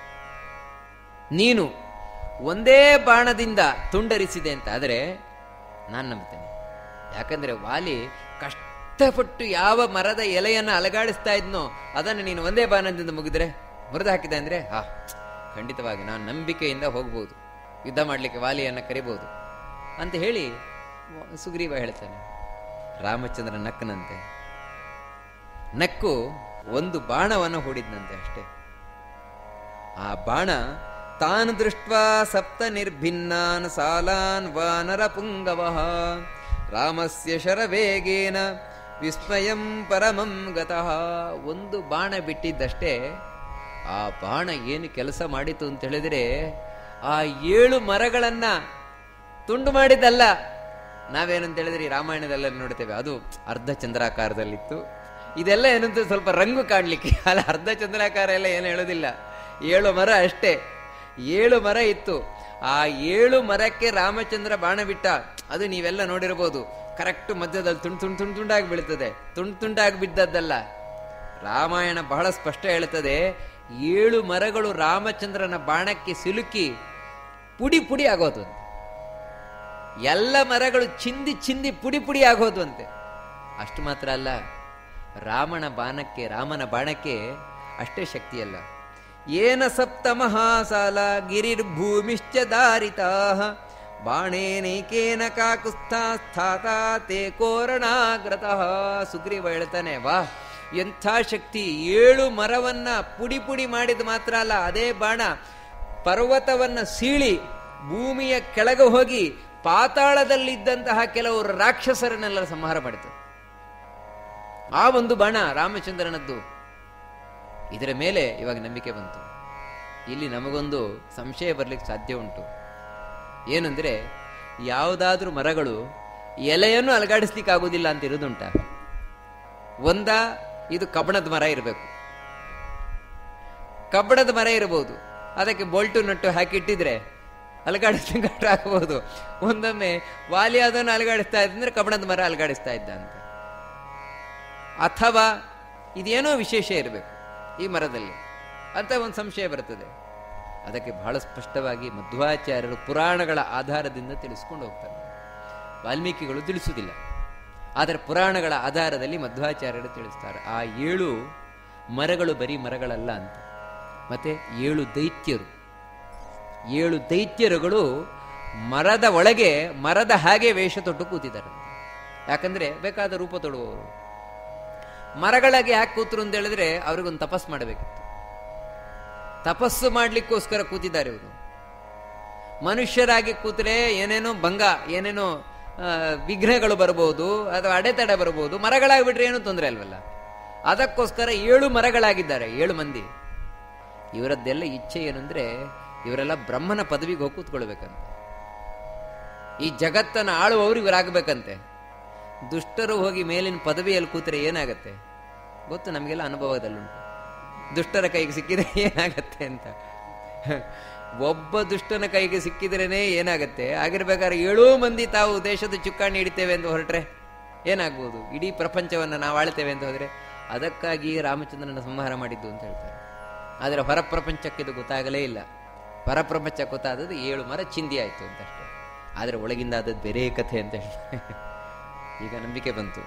ನೀನು ಒಂದೇ ಬಾಣದಿಂದ ತುಂಡರಿಸಿದೆ ಅಂತ ಆದರೆ ನಾನು ನಂಬ್ತೇನೆ. ಯಾಕಂದ್ರೆ ವಾಲಿ ಕಷ್ಟಪಟ್ಟು ಯಾವ ಮರದ ಎಲೆಯನ್ನು ಅಲಗಾಡಿಸ್ತಾ ಇದ್ನೋ ಅದನ್ನು ನೀನು ಒಂದೇ ಬಾಣದಿಂದ ಮುಗಿದ್ರೆ, ಮುರಿದು ಹಾಕಿದೆ ಅಂದ್ರೆ ಹಾ, ಖಂಡಿತವಾಗಿ ನಾನು ನಂಬಿಕೆಯಿಂದ ಹೋಗ್ಬೋದು, ಯುದ್ಧ ಮಾಡಲಿಕ್ಕೆ ವಾಲಿಯನ್ನು ಕರಿಬಹುದು ಅಂತ ಹೇಳಿ ಸುಗ್ರೀವ ಹೇಳ್ತಾನೆ. ರಾಮಚಂದ್ರ ನಕ್ಕನಂತೆ. ನಕ್ಕು ಒಂದು ಬಾಣವನ್ನು ಹೂಡಿದ್ನಂತೆ ಅಷ್ಟೇ. ಆ ಬಾಣ ತಾನ್ ದೃಷ್ಟ್ವಾ ಸಪ್ತ ನಿರ್ಭಿನ್ನಾನ್ ಸಾಲಾನ್ ವಾನರ ಪುಂಗವಃ ರಾಮಸ್ಯ ಶರವೇಗೇನ ವಿಸ್ಮಯಂ ಪರಮಂ ಗತಃ. ಒಂದು ಬಾಣ ಬಿಟ್ಟಿದ್ದಷ್ಟೇ, ಆ ಬಾಣ ಏನು ಕೆಲಸ ಮಾಡಿತು ಅಂತ ಹೇಳಿದ್ರೆ, ಆ ಏಳು ಮರಗಳನ್ನ ತುಂಡು ಮಾಡಿದ್ದಲ್ಲ. ನಾವೇನಂತ ಹೇಳಿದ್ರೆ ಈ ರಾಮಾಯಣದಲ್ಲ ನೋಡ್ತೇವೆ, ಅದು ಅರ್ಧ ಚಂದ್ರಾಕಾರದಲ್ಲಿತ್ತು. ಇದೆಲ್ಲ ಏನಂತ ಸ್ವಲ್ಪ ರಂಗು ಕಾಣ್ಲಿಕ್ಕೆ, ಅಲ್ಲ ಅರ್ಧ ಚಂದ್ರಾಕಾರ ಎಲ್ಲ ಏನು ಹೇಳೋದಿಲ್ಲ, ಏಳು ಮರ ಅಷ್ಟೇ. ಏಳು ಮರ ಇತ್ತು. ಆ ಏಳು ಮರಕ್ಕೆ ರಾಮಚಂದ್ರ ಬಾಣ ಬಿಟ್ಟ. ಅದು ನೀವೆಲ್ಲ ನೋಡಿರಬಹುದು, ಕರೆಕ್ಟ್ ಮಧ್ಯದಲ್ಲಿ ತುಂಡು ತುಂಡು ತುಂಡು ತುಂಡಾಗಿ ಬೀಳ್ತದೆ. ತುಂಡು ತುಂಡಾಗಿ ಬಿದ್ದದ್ದಲ್ಲ, ರಾಮಾಯಣ ಬಹಳ ಸ್ಪಷ್ಟ ಹೇಳ್ತದೆ, ಏಳು ಮರಗಳು ರಾಮಚಂದ್ರನ ಬಾಣಕ್ಕೆ ಸಿಲುಕಿ ಪುಡಿ ಪುಡಿ ಆಗೋದು ಅಂತೆ. ಎಲ್ಲ ಮರಗಳು ಚಿಂದಿ ಚಿಂದಿ ಪುಡಿ ಪುಡಿ ಆಗೋದು ಅಂತೆ. ಅಷ್ಟು ಮಾತ್ರ ಅಲ್ಲ, ರಾಮನ ಬಾಣಕ್ಕೆ ರಾಮನ ಬಾಣಕ್ಕೆ ಅಷ್ಟೇ ಶಕ್ತಿಯಲ್ಲ. ಏನ ಸಪ್ತ ಮಹಾಸಾಲ ಗಿರಿರ್ಭೂಮಿಶ್ಚ ದಾರಿತಾ ಬಾಣೇನೈಕೇನ ಕಾಕುಸ್ಥಾ ಸ್ಥಾತಾ ತೇ ಕೋರಣಾಗ್ರತಃ. ಸುಗ್ರೀವ ಹೇಳ್ತಾನೆ, ವಾ ಎಂಥ ಶಕ್ತಿ! ಏಳು ಮರವನ್ನ ಪುಡಿ ಪುಡಿ ಮಾಡಿದ ಮಾತ್ರ ಅಲ್ಲ, ಅದೇ ಬಾಣ ಪರ್ವತವನ್ನ ಸೀಳಿ ಭೂಮಿಯ ಕೆಳಗೆ ಹೋಗಿ ಪಾತಾಳದಲ್ಲಿದ್ದಂತಹ ಕೆಲವರು ರಾಕ್ಷಸರನ್ನೆಲ್ಲ ಸಂಹಾರ ಮಾಡಿತು. ಆ ಒಂದು ಬಾಣ ರಾಮಚಂದ್ರನದ್ದು. ಇದರ ಮೇಲೆ ಇವಾಗ ನಂಬಿಕೆ ಬಂತು. ಇಲ್ಲಿ ನಮಗೊಂದು ಸಂಶಯ ಬರ್ಲಿಕ್ಕೆ ಸಾಧ್ಯ ಉಂಟು. ಏನಂದ್ರೆ, ಯಾವುದಾದ್ರೂ ಮರಗಳು ಎಲೆಯನ್ನು ಅಲಗಾಡಿಸ್ಲಿಕ್ಕೆ ಆಗುದಿಲ್ಲ ಅಂತ ಇರೋದುಂಟ. ಒಂದ ಇದು ಕಬ್ಬಣದ ಮರ ಇರಬೇಕು, ಕಬ್ಬಣದ ಮರ ಇರಬಹುದು, ಅದಕ್ಕೆ ಬೋಲ್ಟು ನಟ್ಟು ಹಾಕಿಟ್ಟಿದ್ರೆ ಅಲಗಾಡಿಸ್ಲಿಕ್ಕೆ ಆಗಬಹುದು. ಒಂದೊಮ್ಮೆ ವಾಲಿ ಅದನ್ನು ಅಲಗಾಡಿಸ್ತಾ ಇದ್ದಂದ್ರೆ ಕಬ್ಬಣದ ಮರ ಅಲಗಾಡಿಸ್ತಾ ಇದ್ದ ಅಂತ. ಅಥವಾ ಇದೇನೋ ವಿಶೇಷ ಇರಬೇಕು ಈ ಮರದಲ್ಲಿ ಅಂತ ಒಂದು ಸಂಶಯ ಬರ್ತದೆ. ಅದಕ್ಕೆ ಬಹಳ ಸ್ಪಷ್ಟವಾಗಿ ಮಧ್ವಾಚಾರ್ಯರು ಪುರಾಣಗಳ ಆಧಾರದಿಂದ ತಿಳಿಸ್ಕೊಂಡು ಹೋಗ್ತಾರೆ. ವಾಲ್ಮೀಕಿಗಳು ತಿಳಿಸುವುದಿಲ್ಲ, ಆದರೆ ಪುರಾಣಗಳ ಆಧಾರದಲ್ಲಿ ಮಧ್ವಾಚಾರ್ಯರು ತಿಳಿಸ್ತಾರೆ. ಆ ಏಳು ಮರಗಳು ಬರೀ ಮರಗಳಲ್ಲ ಅಂತ. ಮತ್ತೆ ಏಳು ದೈತ್ಯರು, ಏಳು ದೈತ್ಯರುಗಳು ಮರದ ಒಳಗೆ ಮರದ ಹಾಗೆ ವೇಷ ತೊಟ್ಟು ಕೂತಿದ್ದಾರೆ. ಯಾಕಂದ್ರೆ ಬೇಕಾದ ರೂಪ ತೊಡುವವರು. ಮರಗಳಾಗಿ ಯಾಕೆ ಕೂತರು ಅಂತ ಹೇಳಿದ್ರೆ ಅವ್ರಿಗೊಂದು ತಪಸ್ಸು ಮಾಡಬೇಕಿತ್ತು. ತಪಸ್ಸು ಮಾಡ್ಲಿಕ್ಕೋಸ್ಕರ ಕೂತಿದ್ದಾರೆ ಇವರು. ಮನುಷ್ಯರಾಗಿ ಕೂತರೆ ಏನೇನೋ ಭಂಗ, ಏನೇನೋ ವಿಘ್ನಗಳು ಬರಬಹುದು ಅಥವಾ ಅಡೆತಡೆ ಬರಬಹುದು. ಮರಗಳಾಗ್ಬಿಟ್ರೆ ಏನೂ ತೊಂದರೆ ಅಲ್ವಲ್ಲ. ಅದಕ್ಕೋಸ್ಕರ ಏಳು ಮರಗಳಾಗಿದ್ದಾರೆ, ಏಳು ಮಂದಿ. ಇವರದ್ದೆಲ್ಲ ಇಚ್ಛೆ ಏನಂದ್ರೆ, ಇವರೆಲ್ಲ ಬ್ರಹ್ಮನ ಪದವಿಗೆ ಹೋಗಿ ಕೂತ್ಕೊಳ್ಬೇಕಂತೆ. ಈ ಜಗತ್ತನ್ನು ಆಳುವವರು ಇವರಾಗಬೇಕಂತೆ. ದುಷ್ಟರು ಹೋಗಿ ಮೇಲಿನ ಪದವಿಯಲ್ಲಿ ಕೂತರೆ ಏನಾಗತ್ತೆ ಗೊತ್ತು, ನಮಗೆಲ್ಲ ಅನುಭವದಲ್ಲುಂಟು. ದುಷ್ಟರ ಕೈಗೆ ಸಿಕ್ಕಿದ್ರೆ ಏನಾಗತ್ತೆ ಅಂತ. ಒಬ್ಬ ದುಷ್ಟನ ಕೈಗೆ ಸಿಕ್ಕಿದ್ರೇನೆ ಏನಾಗತ್ತೆ. ಆಗಿರ್ಬೇಕಾದ್ರೆ ಏಳೂ ಮಂದಿ ತಾವು ದೇಶದ ಚುಕ್ಕಾಣಿ ಹಿಡಿತೇವೆ ಅಂತ ಹೊರಟ್ರೆ ಏನಾಗ್ಬೋದು? ಇಡೀ ಪ್ರಪಂಚವನ್ನು ನಾವು ಆಳ್ತೇವೆ ಅಂತ ಹೋದ್ರೆ. ಅದಕ್ಕಾಗಿ ರಾಮಚಂದ್ರನ ಸಂಹಾರ ಮಾಡಿದ್ದು ಅಂತ ಹೇಳ್ತಾರೆ. ಆದರೆ ಹೊರಪ್ರಪಂಚಕ್ಕೆ ಇದು ಗೊತ್ತಾಗಲೇ ಇಲ್ಲ. ಹೊರಪ್ರಪಂಚ ಗೊತ್ತಾದದ್ದು ಏಳು ಮರ ಚಿಂದಿ ಆಯ್ತು ಅಂತಷ್ಟೇ. ಆದರೆ ಒಳಗಿಂದ ಆದದ್ದು ಬೇರೆ ಕಥೆ ಅಂತ ಹೇಳ್ತಾರೆ. ಈಗ ನಂಬಿಕೆ ಬಂತು.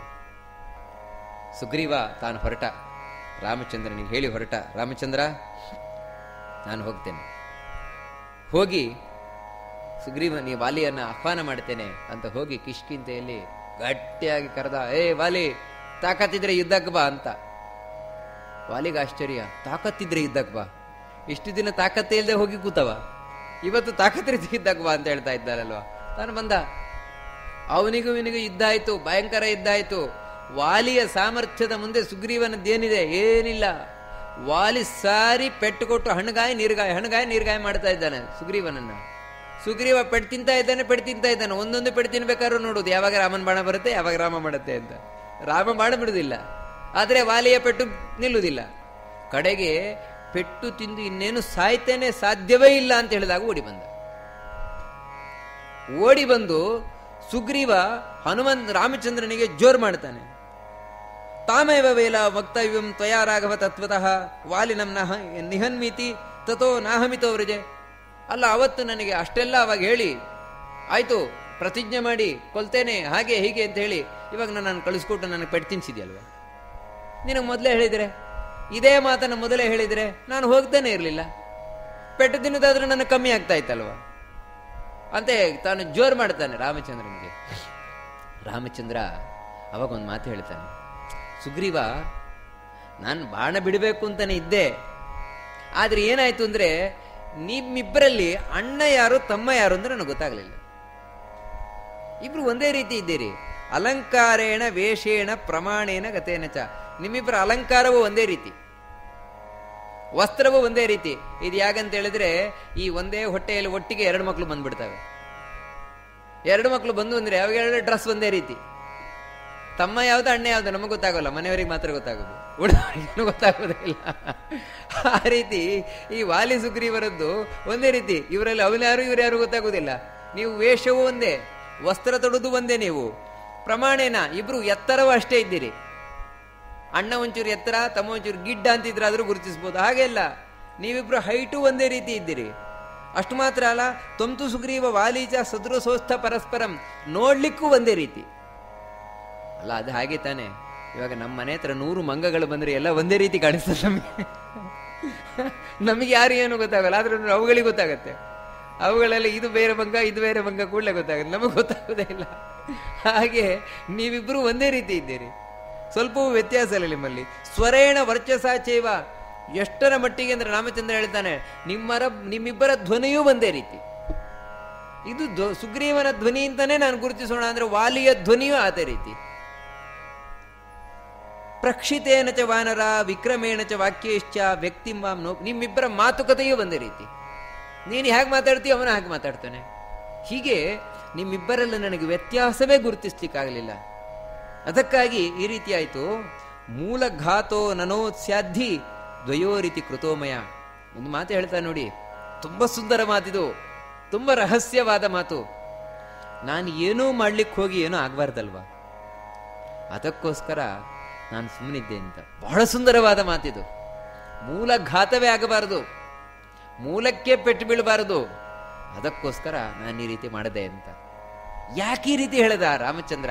ಸುಗ್ರೀವ ತಾನು ಹೊರಟ, ರಾಮಚಂದ್ರನಿಗೆ ಹೇಳಿ ಹೊರಟ, ರಾಮಚಂದ್ರ ನಾನು ಹೋಗ್ತೇನೆ, ಹೋಗಿ ಸುಗ್ರೀವ ನೀ ವಾಲಿಯನ್ನ ಆಹ್ವಾನ ಮಾಡ್ತೇನೆ ಅಂತ ಹೋಗಿ ಕಿಷ್ಕಿಂತೆಯಲ್ಲಿ ಗಟ್ಟಿಯಾಗಿ ಕರೆದ. ಏ ವಾಲಿ, ತಾಕತ್ತಿದ್ರೆ ಯುದ್ಧಕ್ಕೆ ಬಾ ಅಂತ. ವಾಲಿಗೆ ಆಶ್ಚರ್ಯ, ತಾಕತ್ತಿದ್ರೆ ಯುದ್ಧಕ್ಕೆ ಬಾ? ಇಷ್ಟು ದಿನ ತಾಕತ್ತೇ ಇಲ್ಲದೆ ಹೋಗಿ ಕೂತವ, ಇವತ್ತು ತಾಕತ್ತಿದ್ರೆ ಯುದ್ಧಕ್ಕೆ ಬಾ ಅಂತ ಹೇಳ್ತಾ ಇದ್ದಾರಲ್ವಾ. ತಾನು ಬಂದ. ಅವನಿಗೂ ಇವನಿಗೂ ಯುದ್ಧ ಆಯ್ತು, ಭಯಂಕರ ಯುದ್ಧ ಆಯ್ತು. ವಾಲಿಯ ಸಾಮರ್ಥ್ಯದ ಮುಂದೆ ಸುಗ್ರೀವನದ್ದೇನಿದೆ? ಏನಿಲ್ಲ. ವಾಲಿ ಸಾರಿ ಪೆಟ್ಟು ಕೊಟ್ಟು ಹಣ್ಣಗಾಯ ನೀರ್ಗಾಯ ಹಣ್ಣಗಾಯ ನೀರ್ಗಾಯ ಮಾಡ್ತಾ ಇದ್ದಾನೆ ಸುಗ್ರೀವನನ್ನ. ಸುಗ್ರೀವ ಪೆಟ್ಟು ತಿಂತಾ ಇದ್ದಾನೆ, ಪೆಟ್ಟು ತಿಂತಾ ಇದ್ದಾನೆ. ಒಂದೊಂದು ಪೆಟ್ಟು ತಿನ್ಬೇಕಾದ್ರೂ ನೋಡುದು ಯಾವಾಗ ರಾಮನ ಬಾಣ ಬರುತ್ತೆ, ಯಾವಾಗ ರಾಮ ಮಾಡುತ್ತೆ ಅಂತ. ರಾಮ ಬಾಣ ಬಿಡುದಿಲ್ಲ, ಆದರೆ ವಾಲಿಯ ಪೆಟ್ಟು ನಿಲ್ಲುವುದಿಲ್ಲ. ಕಡೆಗೆ ಪೆಟ್ಟು ತಿಂದು ಇನ್ನೇನು ಸಾಯ್ತೇನೆ, ಸಾಧ್ಯವೇ ಇಲ್ಲ ಅಂತ ಹೇಳಿದಾಗ ಓಡಿ ಬಂದ. ಓಡಿ ಬಂದು ಸುಗ್ರೀವ ಹನುಮಂತ ರಾಮಚಂದ್ರನಿಗೆ ಜೋರ್ ಮಾಡ್ತಾನೆ. ತಾಮೇವ ವೇಲ ವಕ್ತವ್ಯಂ ತ್ವಯಾ ರಾಘವ ತತ್ವತಃ ವಾಲಿನಂ ನಹ ನಿಹನ್ಮಿತಿ ತಥೋ ನಾಹಮಿತೋ ವ್ರಜೆ. ಅಲ್ಲ, ಅವತ್ತು ನನಗೆ ಅಷ್ಟೆಲ್ಲ ಅವಾಗ ಹೇಳಿ ಆಯ್ತು, ಪ್ರತಿಜ್ಞೆ ಮಾಡಿ ಕೊಲ್ತೇನೆ ಹಾಗೆ ಹೀಗೆ ಅಂತ ಹೇಳಿ ಇವಾಗ ನಾನು ಕಳಿಸ್ಕೊಟ್ಟು ನನಗೆ ಪೆಟ್ಟು ತಿನ್ಸಿದ್ಯಲ್ವ. ನಿನಗೆ ಮೊದಲೇ ಹೇಳಿದ್ರೆ, ಇದೇ ಮಾತನ್ನು ಮೊದಲೇ ಹೇಳಿದ್ರೆ ನಾನು ಹೋಗ್ತಾನೆ ಇರಲಿಲ್ಲ. ಪೆಟ್ಟು ತಿನ್ನೋದಾದ್ರೂ ನನಗೆ ಕಮ್ಮಿ ಆಗ್ತಾ ಇತ್ತಲ್ವ ಅಂತೆ ತಾನು ಜೋರ್ ಮಾಡ್ತಾನೆ ರಾಮಚಂದ್ರನಿಗೆ. ರಾಮಚಂದ್ರ ಅವಾಗ ಒಂದು ಮಾತು ಹೇಳ್ತಾನೆ, ಸುಗ್ರೀವ, ನಾನು ಬಾಣ ಬಿಡಬೇಕು ಅಂತಾನೆ ಇದ್ದೆ, ಆದ್ರೆ ಏನಾಯ್ತು ಅಂದ್ರೆ ನಿಮ್ಮಿಬ್ಬರಲ್ಲಿ ಅಣ್ಣ ಯಾರು ತಮ್ಮ ಯಾರು ಅಂದ್ರೆ ನನಗೆ ಗೊತ್ತಾಗ್ಲಿಲ್ಲ. ಇಬ್ರು ಒಂದೇ ರೀತಿ ಇದ್ದೀರಿ. ಅಲಂಕಾರೇಣ ವೇಷೇಣ ಪ್ರಮಾಣೇನ ಗತೇನ ಚ. ನಿಮ್ಮಿಬ್ಬರ ಅಲಂಕಾರವೂ ಒಂದೇ ರೀತಿ, ವಸ್ತ್ರವೂ ಒಂದೇ ರೀತಿ. ಇದು ಯಾಕಂತ ಹೇಳಿದ್ರೆ, ಈ ಒಂದೇ ಹೊಟ್ಟೆಯಲ್ಲಿ ಒಟ್ಟಿಗೆ ಎರಡು ಮಕ್ಕಳು ಬಂದ್ಬಿಡ್ತವೆ. ಎರಡು ಮಕ್ಕಳು ಬಂದು ಅಂದ್ರೆ ಅವಾಗ ಎರಡು ಡ್ರೆಸ್ ಒಂದೇ ರೀತಿ. ತಮ್ಮ ಯಾವ್ದು ಅಣ್ಣ ಯಾವ್ದು ನಮಗೆ ಗೊತ್ತಾಗೋಲ್ಲ, ಮನೆಯವರಿಗೆ ಮಾತ್ರ ಗೊತ್ತಾಗೋದು, ಉಳಿದವರಿಗೇನು ಗೊತ್ತಾಗೋದೇ ಇಲ್ಲ. ಆ ರೀತಿ ಈ ವಾಲಿ ಸುಗ್ರೀವರದ್ದು ಒಂದೇ ರೀತಿ. ಇವರಲ್ಲಿ ಅವನ್ಯಾರು ಇವ್ರು ಯಾರು ಗೊತ್ತಾಗೋದಿಲ್ಲ. ನೀವು ವೇಷವೂ ಒಂದೇ, ವಸ್ತ್ರ ತೊಡುದು ಒಂದೇ, ನೀವು ಪ್ರಮಾಣೇನ ಇಬ್ರು ಎತ್ತರವೂ ಅಷ್ಟೇ ಇದ್ದೀರಿ. ಅಣ್ಣ ಒಂಚೂರು ಎತ್ತರ, ತಮ್ಮ ಒಂಚೂರು ಗಿಡ್ಡ ಅಂತಿದ್ರಾದ್ರೂ ಗುರುತಿಸ್ಬೋದು. ಹಾಗೆಲ್ಲ ನೀವಿಬ್ರು ಹೈಟು ಒಂದೇ ರೀತಿ ಇದ್ದೀರಿ. ಅಷ್ಟು ಮಾತ್ರ ಅಲ್ಲ, ತೊಂತು ಸುಗ್ರೀವ ವಾಲೀಚ ಸದೃಶೋಸ್ಥ ಪರಸ್ಪರಂ, ನೋಡ್ಲಿಕ್ಕೂ ಒಂದೇ ರೀತಿ ಅಲ್ಲ. ಅದು ಹಾಗೆ ತಾನೆ. ಇವಾಗ ನಮ್ಮ ಮನೆ ಹತ್ರ ನೂರು ಮಂಗಗಳು ಬಂದ್ರೆ ಎಲ್ಲ ಒಂದೇ ರೀತಿ ಕಾಣಿಸ್ತದೆ ನಮಗೆ. ನಮಗೆ ಯಾರು ಏನು ಗೊತ್ತಾಗಲ್ಲ, ಆದ್ರೂ ಅವುಗಳಿಗೆ ಗೊತ್ತಾಗತ್ತೆ. ಅವುಗಳಲ್ಲಿ ಇದು ಬೇರೆ ಮಂಗ, ಇದು ಬೇರೆ ಮಂಗ ಕೂಡಲೇ ಗೊತ್ತಾಗುತ್ತೆ, ನಮಗೆ ಗೊತ್ತಾಗೋದೇ ಇಲ್ಲ. ಹಾಗೆ ನೀವಿಬ್ರು ಒಂದೇ ರೀತಿ ಇದ್ದೀರಿ, ಸ್ವಲ್ಪವೂ ವ್ಯತ್ಯಾಸ ಇಲ್ಲ ನಿಮ್ಮಲ್ಲಿ. ಸ್ವರೇಣ ವರ್ಚಸ ಚೈವ, ಎಷ್ಟರ ಮಟ್ಟಿಗೆ ಅಂದ್ರೆ ರಾಮಚಂದ್ರ ಹೇಳ್ತಾನೆ, ನಿಮ್ಮರ ನಿಮ್ಮಿಬ್ಬರ ಧ್ವನಿಯೂ ಒಂದೇ ರೀತಿ. ಇದು ಸುಗ್ರೀವನ ಧ್ವನಿ ಅಂತಾನೆ ನಾನು ಗುರುತಿಸೋಣ ಅಂದ್ರೆ ವಾಲಿಯ ಧ್ವನಿಯೂ ಅದೇ ರೀತಿ. ಪ್ರಕ್ಷಿತೇನ ಚ ವಾನರ ವಿಕ್ರಮೇಣ ಚ ವಾಕ್ಯೇಶ್ಚ ವ್ಯಕ್ತಿಂಬಾಂ ನೋ, ನಿಮ್ಮಿಬ್ಬರ ಮಾತುಕತೆಯೂ ಒಂದೇ ರೀತಿ. ನೀನು ಹೇಗೆ ಮಾತಾಡ್ತೀಯ ಅವನು ಹಾಗೆ ಮಾತಾಡ್ತಾನೆ. ಹೀಗೆ ನಿಮ್ಮಿಬ್ಬರಲ್ಲಿ ನನಗೆ ವ್ಯತ್ಯಾಸವೇ ಗುರುತಿಸ್ಲಿಕ್ಕಾಗಲಿಲ್ಲ. ಅದಕ್ಕಾಗಿ ಈ ರೀತಿ ಆಯಿತು. ಮೂಲಘಾತೋ ನನೋತ್ಸ್ಯಾಧಿ ದ್ವಯೋ ರೀತಿ ಕೃತೋಮಯ. ಒಂದು ಮಾತು ಹೇಳ್ತಾನೆ ನೋಡಿ, ತುಂಬ ಸುಂದರ ಮಾತಿದು, ತುಂಬ ರಹಸ್ಯವಾದ ಮಾತು. ನಾನು ಏನೂ ಮಾಡ್ಲಿಕ್ಕೆ ಹೋಗಿ ಏನೂ ಆಗಬಾರ್ದಲ್ವಾ, ಅದಕ್ಕೋಸ್ಕರ ನಾನು ಸುಮ್ಮನಿದ್ದೆ ಅಂತ. ಬಹಳ ಸುಂದರವಾದ ಮಾತಿದು. ಮೂಲಘಾತವೇ ಆಗಬಾರದು, ಮೂಲಕ್ಕೆ ಪೆಟ್ಟು ಬೀಳಬಾರದು, ಅದಕ್ಕೋಸ್ಕರ ನಾನು ಈ ರೀತಿ ಮಾಡದೆ ಅಂತ. ಯಾಕೆ ಈ ರೀತಿ ಹೇಳಿದ ರಾಮಚಂದ್ರ?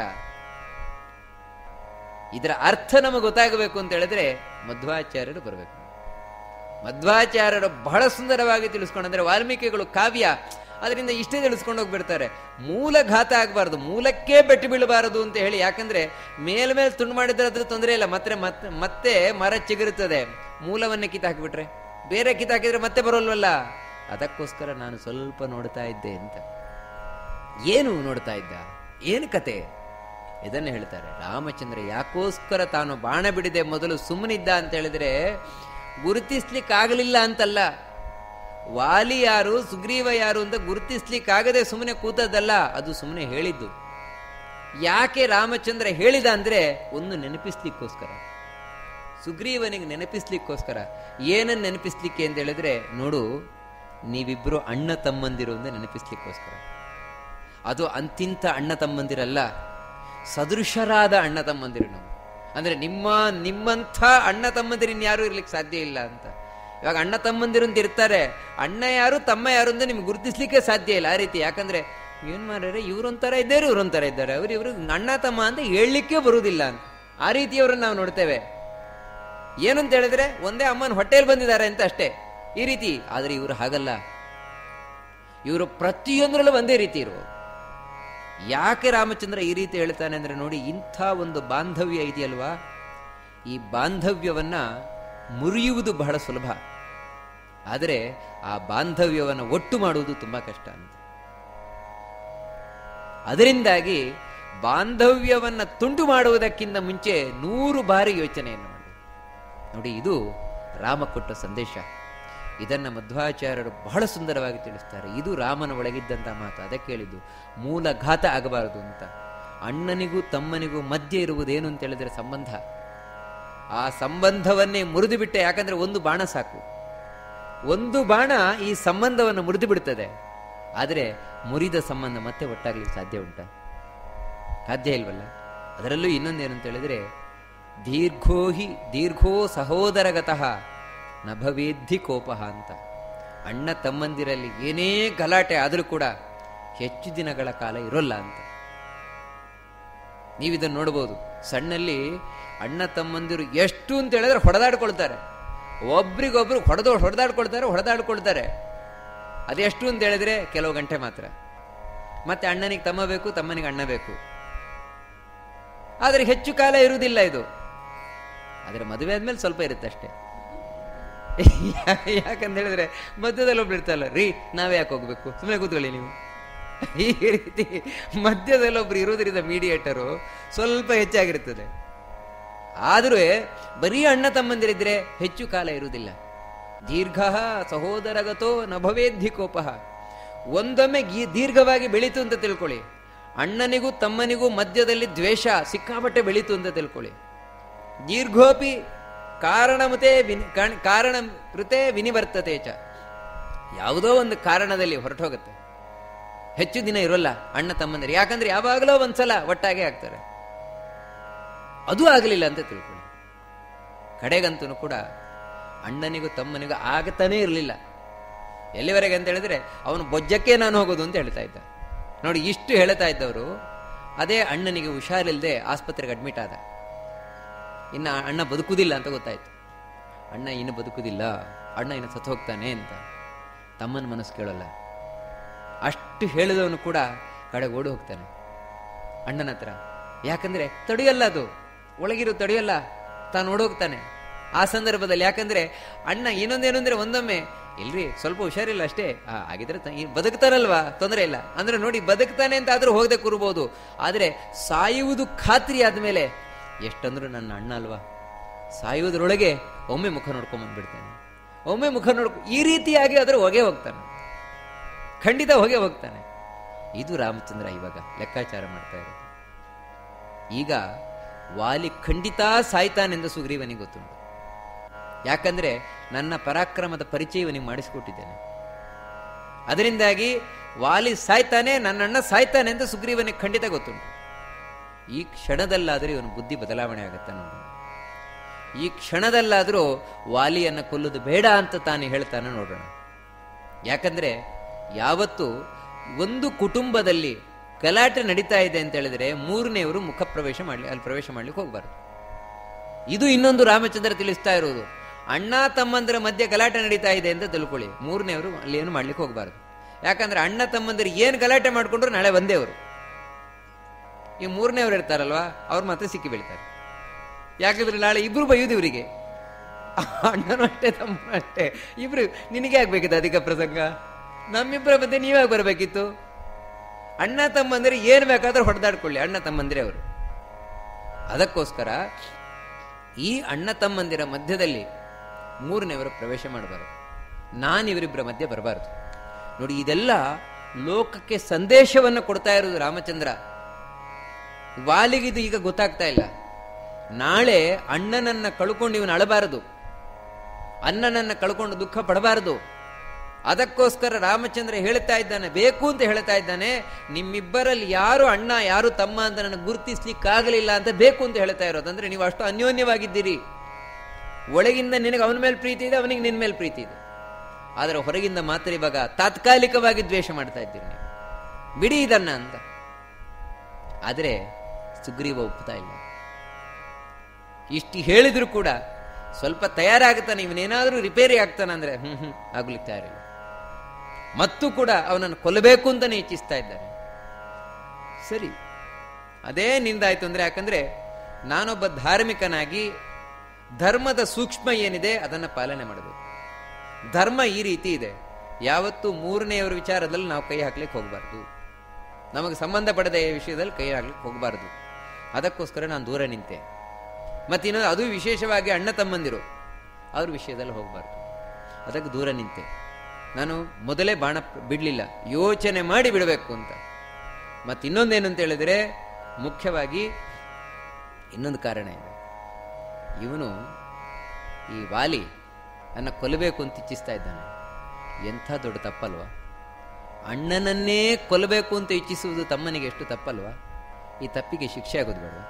ಇದರ ಅರ್ಥ ನಮಗೆ ಗೊತ್ತಾಗಬೇಕು ಅಂತ ಹೇಳಿದ್ರೆ ಮಧ್ವಾಚಾರ್ಯರು ಬರಬೇಕು. ಮಧ್ವಾಚಾರ್ಯರು ಬಹಳ ಸುಂದರವಾಗಿ ತಿಳಿಸ್ಕೊಂಡ್ರೆ, ವಾಲ್ಮೀಕಿಗಳು ಕಾವ್ಯ ಅದರಿಂದ ಇಷ್ಟೇ ತಿಳಿಸ್ಕೊಂಡು ಹೋಗ್ಬಿಡ್ತಾರೆ. ಮೂಲಘಾತ ಆಗಬಾರ್ದು, ಮೂಲಕ್ಕೆ ಬೆಟ್ಟು ಬೀಳಬಾರದು ಅಂತ ಹೇಳಿ. ಯಾಕಂದ್ರೆ ಮೇಲ್ಮೇಲೆ ತುಂಡು ಮಾಡಿದ್ರೆ ಅದ್ರ ತೊಂದರೆ ಇಲ್ಲ, ಮತ್ತೆ ಮತ್ತೆ ಮತ್ತೆ ಮರ ಚಿಗುರುತ್ತದೆ. ಮೂಲವನ್ನೇ ಕಿತ್ತಾಕಿಬಿಟ್ರೆ, ಬೇರೆ ಕಿತ್ತಾಕಿದ್ರೆ ಮತ್ತೆ ಬರೋಲ್ವಲ್ಲ. ಅದಕ್ಕೋಸ್ಕರ ನಾನು ಸ್ವಲ್ಪ ನೋಡ್ತಾ ಇದ್ದೆ ಅಂತ. ಏನು ನೋಡ್ತಾ ಇದ್ದ, ಏನು ಕತೆ, ಇದನ್ನು ಹೇಳ್ತಾರೆ. ರಾಮಚಂದ್ರ ಯಾಕೋಸ್ಕರ ತಾನು ಬಾಣ ಬಿಡಿದೆ ಮೊದಲು ಸುಮ್ಮನಿದ್ದ ಅಂತ ಹೇಳಿದ್ರೆ, ಗುರುತಿಸ್ಲಿಕ್ಕಾಗಲಿಲ್ಲ ಅಂತಲ್ಲ. ವಾಲಿ ಯಾರು, ಸುಗ್ರೀವ ಯಾರು ಅಂತ ಗುರುತಿಸ್ಲಿಕ್ಕಾಗದೆ ಸುಮ್ಮನೆ ಕೂತದ್ದಲ್ಲ, ಅದು ಸುಮ್ಮನೆ ಹೇಳಿದ್ದು. ಯಾಕೆ ರಾಮಚಂದ್ರ ಹೇಳಿದ ಅಂದ್ರೆ, ಒಂದು ನೆನಪಿಸ್ಲಿಕ್ಕೋಸ್ಕರ, ಸುಗ್ರೀವನಿಗೆ ನೆನಪಿಸ್ಲಿಕ್ಕೋಸ್ಕರ. ಏನನ್ನು ನೆನಪಿಸ್ಲಿಕ್ಕೆ ಅಂತ ಹೇಳಿದ್ರೆ, ನೋಡು ನೀವಿಬ್ರು ಅಣ್ಣ ತಮ್ಮಂದಿರು ಅಂತ ನೆನಪಿಸ್ಲಿಕ್ಕೋಸ್ಕರ. ಅದು ಅಂತಿಂತ ಅಣ್ಣ ತಮ್ಮಂದಿರಲ್ಲ, ಸದೃಶರಾದ ಅಣ್ಣ ತಮ್ಮಂದಿರು ನಾವು. ಅಂದ್ರೆ ನಿಮ್ಮ ನಿಮ್ಮಂಥ ಅಣ್ಣ ತಮ್ಮಂದಿರಿನ್ ಯಾರು ಇರ್ಲಿಕ್ಕೆ ಸಾಧ್ಯ ಇಲ್ಲ ಅಂತ. ಇವಾಗ ಅಣ್ಣ ತಮ್ಮಂದಿರು ಅಂತ ಇರ್ತಾರೆ, ಅಣ್ಣ ಯಾರು ತಮ್ಮ ಯಾರು ಅಂತ ನಿಮ್ಗೆ ಗುರುತಿಸ್ಲಿಕ್ಕೆ ಸಾಧ್ಯ ಇಲ್ಲ ಆ ರೀತಿ. ಯಾಕಂದ್ರೆ ಏನ್ ಮಾಡ್ಯಾರೆ, ಇವ್ರೊಂಥರ ಇದ್ದಾರೆ, ಇವ್ರೊಂಥರ ಇದ್ದಾರೆ, ಅವ್ರು ಇವ್ರು ಅಣ್ಣ ತಮ್ಮ ಅಂತ ಹೇಳಲಿಕ್ಕೆ ಬರುವುದಿಲ್ಲ ಅಂತ. ಆ ರೀತಿಯವ್ರನ್ನ ನಾವು ನೋಡ್ತೇವೆ. ಏನಂತ ಹೇಳಿದ್ರೆ, ಒಂದೇ ಅಮ್ಮನ ಹೊಟ್ಟೆಯಲ್ಲಿ ಬಂದಿದ್ದಾರೆ ಅಂತ ಅಷ್ಟೇ ಈ ರೀತಿ. ಆದ್ರೆ ಇವರು ಹಾಗಲ್ಲ, ಇವರು ಪ್ರತಿಯೊಂದರಲ್ಲೂ ಒಂದೇ ರೀತಿ ಇರುವ. ಯಾಕೆ ರಾಮಚಂದ್ರ ಈ ರೀತಿ ಹೇಳ್ತಾನೆ ಅಂದ್ರೆ, ನೋಡಿ ಇಂಥ ಒಂದು ಬಾಂಧವ್ಯ ಇದೆಯಲ್ವಾ, ಈ ಬಾಂಧವ್ಯವನ್ನ ಮುರಿಯುವುದು ಬಹಳ ಸುಲಭ, ಆದರೆ ಆ ಬಾಂಧವ್ಯವನ್ನು ಒಟ್ಟು ಮಾಡುವುದು ತುಂಬಾ ಕಷ್ಟ ಅಂತ. ಅದರಿಂದಾಗಿ ಬಾಂಧವ್ಯವನ್ನ ತುಂಡು ಮಾಡುವುದಕ್ಕಿಂತ ಮುಂಚೆ ನೂರು ಬಾರಿ ಯೋಚನೆಯನ್ನು ಮಾಡಿ. ನೋಡಿ ಇದು ರಾಮ ಕೊಟ್ಟ ಸಂದೇಶ. ಇದನ್ನ ಮಧ್ವಾಚಾರ್ಯರು ಬಹಳ ಸುಂದರವಾಗಿ ತಿಳಿಸ್ತಾರೆ. ಇದು ರಾಮನ ಒಳಗಿದ್ದಂಥ ಮಾತು. ಅದಕ್ಕೆ ಹೇಳಿದ್ದು ಮೂಲ ಘಾತ ಆಗಬಾರದು ಅಂತ. ಅಣ್ಣನಿಗೂ ತಮ್ಮನಿಗೂ ಮಧ್ಯೆ ಇರುವುದೇನು ಅಂತ ಹೇಳಿದ್ರೆ ಸಂಬಂಧ. ಆ ಸಂಬಂಧವನ್ನೇ ಮುರಿದು ಬಿಟ್ಟೆ. ಯಾಕಂದ್ರೆ ಒಂದು ಬಾಣ ಸಾಕು, ಒಂದು ಬಾಣ ಈ ಸಂಬಂಧವನ್ನು ಮುರಿದು ಬಿಡ್ತದೆ. ಆದರೆ ಮುರಿದ ಸಂಬಂಧ ಮತ್ತೆ ಒಟ್ಟಾಗ್ಲಿಕ್ಕೆ ಸಾಧ್ಯ ಉಂಟಾ? ಸಾಧ್ಯ ಇಲ್ವಲ್ಲ. ಅದರಲ್ಲೂ ಇನ್ನೊಂದೇನು ಅಂತ ಹೇಳಿದ್ರೆ, ದೀರ್ಘೋ ಹಿ ದೀರ್ಘೋ ಸಹೋದರಗತಃ ನಭವೇದ್ಧಿ ಕೋಪಃ ಅಂತ. ಅಣ್ಣ ತಮ್ಮಂದಿರಲ್ಲಿ ಏನೇ ಗಲಾಟೆ ಆದರೂ ಕೂಡ ಹೆಚ್ಚು ದಿನಗಳ ಕಾಲ ಇರೋಲ್ಲ ಅಂತ. ನೀವಿದನ್ನು ನೋಡ್ಬೋದು. ಸಣ್ಣಲ್ಲಿ ಅಣ್ಣ ತಮ್ಮಂದಿರು ಎಷ್ಟು ಅಂತ ಹೇಳಿದ್ರೆ ಹೊಡೆದಾಡ್ಕೊಳ್ತಾರೆ, ಒಬ್ರಿಗೊಬ್ರು ಹೊಡೆದು ಹೊಡೆದಾಡ್ಕೊಳ್ತಾರೆ ಹೊಡೆದಾಡ್ಕೊಳ್ತಾರೆ ಅದೆಷ್ಟು ಅಂತ ಹೇಳಿದ್ರೆ ಕೆಲವು ಗಂಟೆ ಮಾತ್ರ. ಮತ್ತೆ ಅಣ್ಣನಿಗೆ ತಮ್ಮ ಬೇಕು, ತಮ್ಮನಿಗೆ ಅಣ್ಣ ಬೇಕು. ಆದರೆ ಹೆಚ್ಚು ಕಾಲ ಇರುವುದಿಲ್ಲ ಇದು. ಆದರೆ ಮದುವೆ ಆದ್ಮೇಲೆ ಸ್ವಲ್ಪ ಇರುತ್ತೆ ಅಷ್ಟೇ. ಯಾಕಂತ ಹೇಳಿದ್ರೆ ಮಧ್ಯದಲ್ಲಿ ಒಬ್ರು ಇರ್ತಲ್ಲ, ರೀ ನಾವೇ ಯಾಕೆ ಹೋಗ್ಬೇಕು, ಸುಮ್ಮನೆ ಕೂತ್ಕೊಳ್ಳಿ ನೀವು, ಈ ರೀತಿ ಮಧ್ಯದಲ್ಲಿ ಒಬ್ರು ಇರೋದ್ರಿಂದ ಮೀಡಿಯೇಟರು ಸ್ವಲ್ಪ ಹೆಚ್ಚಾಗಿರ್ತದೆ. ಆದರೂ ಬರೀ ಅಣ್ಣ ತಮ್ಮಂದಿರಿದ್ರೆ ಹೆಚ್ಚು ಕಾಲ ಇರುವುದಿಲ್ಲ. ದೀರ್ಘ ಸಹೋದರಗತೋ ನ ಭವೇದ್ಧಿ ಕೋಪಃ. ಒಂದೊಮ್ಮೆ ದೀರ್ಘವಾಗಿ ಬೆಳೀತು ಅಂತ ತಿಳ್ಕೊಳ್ಳಿ, ಅಣ್ಣನಿಗೂ ತಮ್ಮನಿಗೂ ಮಧ್ಯದಲ್ಲಿ ದ್ವೇಷ ಸಿಕ್ಕಾಪಟ್ಟೆ ಬೆಳೀತು ಅಂತ ತಿಳ್ಕೊಳ್ಳಿ. ದೀರ್ಘೋಪಿ ಕಾರಣಮತೆ ವಿನಿ ಕಾರಣ ಕೃತೆ ವಿನಿವರ್ತತೆ ಚ, ಯಾವುದೋ ಒಂದು ಕಾರಣದಲ್ಲಿ ಹೊರಟೋಗುತ್ತೆ, ಹೆಚ್ಚು ದಿನ ಇರೋಲ್ಲ ಅಣ್ಣ ತಮ್ಮಂದಿರು. ಯಾಕಂದ್ರೆ ಯಾವಾಗಲೋ ಒಂದ್ಸಲ ಒಟ್ಟಾಗೆ ಆಗ್ತಾರೆ. ಅದು ಆಗಲಿಲ್ಲ ಅಂತ ತಿಳ್ಕೊಳ್ಳಿ. ಕಡೆಗಂತೂ ಕೂಡ ಅಣ್ಣನಿಗೂ ತಮ್ಮನಿಗೂ ಆಗತಾನೇ ಇರಲಿಲ್ಲ. ಎಲ್ಲಿವರೆಗೆ ಅಂತ ಹೇಳಿದ್ರೆ ಅವನು ಬೊಜ್ಜಕ್ಕೆ ನಾನು ಹೋಗೋದು ಅಂತ ಹೇಳ್ತಾ ಇದ್ದ. ನೋಡಿ, ಇಷ್ಟು ಹೇಳ್ತಾ ಇದ್ದವರು ಅದೇ ಅಣ್ಣನಿಗೆ ಹುಷಾರಿಲ್ಲದೆ ಆಸ್ಪತ್ರೆಗೆ ಅಡ್ಮಿಟ್ ಆದ. ಇನ್ನು ಅಣ್ಣ ಬದುಕುವುದಿಲ್ಲ ಅಂತ ಗೊತ್ತಾಯ್ತು. ಅಣ್ಣ ಇನ್ನು ಬದುಕುವುದಿಲ್ಲ, ಅಣ್ಣ ಇನ್ನು ಸತ್ತು ಹೋಗ್ತಾನೆ ಅಂತ ತಮ್ಮನ ಮನಸ್ಸು ಕೇಳಲ್ಲ. ಅಷ್ಟು ಹೇಳಿದವನು ಕೂಡ ಕಡೆಗೆ ಓಡಿ ಹೋಗ್ತಾನೆ ಅಣ್ಣನ ಹತ್ರ. ಯಾಕಂದ್ರೆ ತಡೆಯಲ್ಲ, ಅದು ಒಳಗಿರೋ ತಡೆಯಲ್ಲ, ತಾನು ಓಡೋಗ್ತಾನೆ ಆ ಸಂದರ್ಭದಲ್ಲಿ. ಯಾಕಂದ್ರೆ ಅಣ್ಣ ಇನ್ನೊಂದೇನು ಅಂದ್ರೆ ಒಂದೊಮ್ಮೆ ಇಲ್ರಿ ಸ್ವಲ್ಪ ಹುಷಾರಿಲ್ಲ ಅಷ್ಟೇ, ಹಾಗಿದ್ರೆ ಬದುಕ್ತಾನಲ್ವಾ, ತೊಂದರೆ ಇಲ್ಲ ಅಂದ್ರೆ ನೋಡಿ ಬದುಕ್ತಾನೆ ಅಂತ ಆದ್ರೂ ಹೋಗದೆ ಕೂರ್ಬೋದು. ಆದ್ರೆ ಸಾಯುವುದು ಖಾತ್ರಿ ಆದ್ಮೇಲೆ ಎಷ್ಟಂದ್ರೂ ನನ್ನ ಅಣ್ಣ ಅಲ್ವಾ, ಸಾಯುವುದರೊಳಗೆ ಒಮ್ಮೆ ಮುಖ ನೋಡ್ಕೊಂಡ್ ಬಂದ್ಬಿಡ್ತಾನೆ, ಒಮ್ಮೆ ಮುಖ ನೋಡ್ಕೊ ಈ ರೀತಿಯಾಗಿ ಆದ್ರೆ ಹೊಗೆ ಹೋಗ್ತಾನೆ, ಖಂಡಿತ ಹೊಗೆ ಹೋಗ್ತಾನೆ. ಇದು ರಾಮಚಂದ್ರ ಇವಾಗ ಲೆಕ್ಕಾಚಾರ ಮಾಡ್ತಾ ಇರೋದು. ಈಗ ವಾಲಿ ಖಂಡಿತ ಸಾಯ್ತಾನೆಂದು ಸುಗ್ರೀವನಿಗೆ ಗೊತ್ತುಂಟು. ಯಾಕಂದ್ರೆ ನನ್ನ ಪರಾಕ್ರಮದ ಪರಿಚಯ ಇವನಿಗೆ ಮಾಡಿಸಿಕೊಟ್ಟಿದ್ದೇನೆ. ಅದರಿಂದಾಗಿ ವಾಲಿ ಸಾಯ್ತಾನೆ, ನನ್ನಣ್ಣ ಸಾಯ್ತಾನೆ ಅಂತ ಸುಗ್ರೀವನಿಗೆ ಖಂಡಿತ ಗೊತ್ತುಂಟು. ಈ ಕ್ಷಣದಲ್ಲಾದರೂ ಇವನು ಬುದ್ಧಿ ಬದಲಾವಣೆ ಆಗತ್ತ ನೋಡಿ. ಈ ಕ್ಷಣದಲ್ಲಾದರೂ ವಾಲಿಯನ್ನು ಕೊಲ್ಲುವುದು ಬೇಡ ಅಂತ ತಾನು ಹೇಳ್ತಾನೆ ನೋಡೋಣ. ಯಾಕಂದ್ರೆ ಯಾವತ್ತು ಒಂದು ಕುಟುಂಬದಲ್ಲಿ ಗಲಾಟೆ ನಡೀತಾ ಇದೆ ಅಂತ ಹೇಳಿದ್ರೆ ಮೂರನೆಯವರು ಮುಖ ಪ್ರವೇಶ ಮಾಡ್ಲಿ ಅಲ್ಲಿ ಪ್ರವೇಶ ಮಾಡ್ಲಿಕ್ಕೆ ಹೋಗ್ಬಾರ್ದು. ಇದು ಇನ್ನೊಂದು ರಾಮಚಂದ್ರ ತಿಳಿಸ್ತಾ ಇರೋದು. ಅಣ್ಣ ತಮ್ಮಂದರ ಮಧ್ಯೆ ಗಲಾಟೆ ನಡೀತಾ ಇದೆ ಅಂತ ತಿಳ್ಕೊಳ್ಳಿ, ಮೂರನೆಯವರು ಅಲ್ಲಿ ಏನು ಮಾಡ್ಲಿಕ್ಕೆ ಹೋಗ್ಬಾರ್ದು. ಯಾಕಂದ್ರೆ ಅಣ್ಣ ತಮ್ಮಂದಿರು ಏನು ಗಲಾಟೆ ಮಾಡ್ಕೊಂಡ್ರು ನಾಳೆ ಒಂದೇ ಅವರು. ಈ ಮೂರನೇವ್ರು ಇರ್ತಾರಲ್ವಾ, ಅವ್ರು ಮತ್ತೆ ಸಿಕ್ಕಿ ಬೀಳ್ತಾರೆ. ಯಾಕಂದ್ರೆ ನಾಳೆ ಇಬ್ರು ಬೈಯುವುದು ಇವರಿಗೆ, ಅಣ್ಣನೂ ಅಷ್ಟೇ ತಮ್ಮನೂ ಅಷ್ಟೇ, ಇಬ್ರು ನಿನಗೆ ಆಗ್ಬೇಕಿತ್ತು ಅಧಿಕ ಪ್ರಸಂಗ, ನಮ್ಮಿಬ್ಬರ ಮಧ್ಯೆ ನೀವ್ಯಾಗ ಬರಬೇಕಿತ್ತು. ಅಣ್ಣ ತಮ್ಮಂದಿರು ಏನ್ ಬೇಕಾದ್ರೂ ಹೊಡೆದಾಡ್ಕೊಳ್ಳಿ, ಅಣ್ಣ ತಮ್ಮಂದಿರೇ ಅವರು. ಅದಕ್ಕೋಸ್ಕರ ಈ ಅಣ್ಣ ತಮ್ಮಂದಿರ ಮಧ್ಯದಲ್ಲಿ ಮೂರನೇವರು ಪ್ರವೇಶ ಮಾಡಬಾರದು, ನಾನಿವರಿಬ್ಬರ ಮಧ್ಯೆ ಬರಬಾರದು. ನೋಡಿ, ಇದೆಲ್ಲ ಲೋಕಕ್ಕೆ ಸಂದೇಶವನ್ನು ಕೊಡ್ತಾ ಇರೋದು ರಾಮಚಂದ್ರ. ವಾಲಿಗಿದು ಈಗ ಗೊತ್ತಾಗ್ತಾ ಇಲ್ಲ. ನಾಳೆ ಅಣ್ಣನನ್ನ ಕಳ್ಕೊಂಡು ಇವನು ಅಳಬಾರದು, ಅಣ್ಣನನ್ನ ಕಳ್ಕೊಂಡು ದುಃಖ ಪಡಬಾರದು. ಅದಕ್ಕೋಸ್ಕರ ರಾಮಚಂದ್ರ ಹೇಳ್ತಾ ಇದ್ದಾನೆ, ಬೇಕು ಅಂತ ಹೇಳ್ತಾ ಇದ್ದಾನೆ, ನಿಮ್ಮಿಬ್ಬರಲ್ಲಿ ಯಾರು ಅಣ್ಣ ಯಾರು ತಮ್ಮ ಅಂತ ನನಗೆ ಗುರುತಿಸ್ಲಿಕ್ಕಾಗಲಿಲ್ಲ ಅಂತ ಬೇಕು ಅಂತ ಹೇಳ್ತಾ ಇರೋದು. ಅಂದ್ರೆ ನೀವು ಅಷ್ಟು ಅನ್ಯೋನ್ಯವಾಗಿದ್ದೀರಿ. ಒಳಗಿಂದ ನಿನಗೆ ಅವನ ಮೇಲೆ ಪ್ರೀತಿ ಇದೆ, ಅವನಿಗೆ ನಿನ್ನ ಮೇಲೆ ಪ್ರೀತಿ ಇದೆ. ಆದರೆ ಹೊರಗಿಂದ ಮಾತ್ರ ಇವಾಗ ತಾತ್ಕಾಲಿಕವಾಗಿ ದ್ವೇಷ ಮಾಡ್ತಾ ಇದ್ದೀರಿ ನೀವು, ಬಿಡಿ ಇದನ್ನ ಅಂತ. ಆದರೆ ಸುಗ್ರೀವ ಒಪ್ಪುತ್ತಾ ಇಲ್ಲ. ಇಷ್ಟು ಹೇಳಿದ್ರು ಕೂಡ ಸ್ವಲ್ಪ ತಯಾರಾಗುತ್ತಾನೆ, ಇವನೇನಾದ್ರೂ ರಿಪೇರಿ ಆಗ್ತಾನೆ ಅಂದ್ರೆ ಹ್ಮ್ ಹ್ಮ್ ಆಗ್ಲಿಕ್ಕೆ ತಯಾರಿಲ್ಲ. ಮತ್ತು ಕೂಡ ಅವನನ್ನು ಕೊಲ್ಲಬೇಕು ಅಂತಾನೆ ಇಚ್ಛಿಸ್ತಾ ಇದ್ದಾನೆ. ಸರಿ, ಅದೇ ನಿಂದಾಯ್ತು ಅಂದ್ರೆ, ಯಾಕಂದ್ರೆ ನಾನೊಬ್ಬ ಧಾರ್ಮಿಕನಾಗಿ ಧರ್ಮದ ಸೂಕ್ಷ್ಮ ಏನಿದೆ ಅದನ್ನ ಪಾಲನೆ ಮಾಡಬೇಕು. ಧರ್ಮ ಈ ರೀತಿ ಇದೆ, ಯಾವತ್ತು ಮೂರನೆಯವರ ವಿಚಾರದಲ್ಲಿ ನಾವು ಕೈ ಹಾಕ್ಲಿಕ್ಕೆ ಹೋಗ್ಬಾರ್ದು, ನಮಗೆ ಸಂಬಂಧಪಡದ ವಿಷಯದಲ್ಲಿ ಕೈ ಹಾಕ್ಲಿಕ್ಕೆ ಹೋಗ್ಬಾರ್ದು. ಅದಕ್ಕೋಸ್ಕರ ನಾನು ದೂರ ನಿಂತೆ. ಮತ್ತಿನ್ನೊಂದು, ಅದು ವಿಶೇಷವಾಗಿ ಅಣ್ಣ ತಮ್ಮಂದಿರು ಅವ್ರ ವಿಷಯದಲ್ಲಿ ಹೋಗ್ಬಾರ್ದು, ಅದಕ್ಕೆ ದೂರ ನಿಂತೆ. ನಾನು ಮೊದಲೇ ಬಾಣ ಬಿಡಲಿಲ್ಲ, ಯೋಚನೆ ಮಾಡಿ ಬಿಡಬೇಕು ಅಂತ. ಮತ್ತು ಇನ್ನೊಂದೇನು ಅಂತ ಹೇಳಿದ್ರೆ, ಮುಖ್ಯವಾಗಿ ಇನ್ನೊಂದು ಕಾರಣ ಇದೆ. ಇವನು ಈ ವಾಲಿ ನನ್ನ ಕೊಲ್ಲಬೇಕು ಅಂತ ಇಚ್ಛಿಸ್ತಾ ಇದ್ದಾನೆ. ಎಂಥ ದೊಡ್ಡ ತಪ್ಪಲ್ವಾ? ಅಣ್ಣನನ್ನೇ ಕೊಲ್ಲಬೇಕು ಅಂತ ಇಚ್ಛಿಸುವುದು ತಮ್ಮನಿಗೆ ಎಷ್ಟು ತಪ್ಪಲ್ವಾ? ಈ ತಪ್ಪಿಗೆ ಶಿಕ್ಷೆ ಆಗೋದು ಬೇಡವಾ?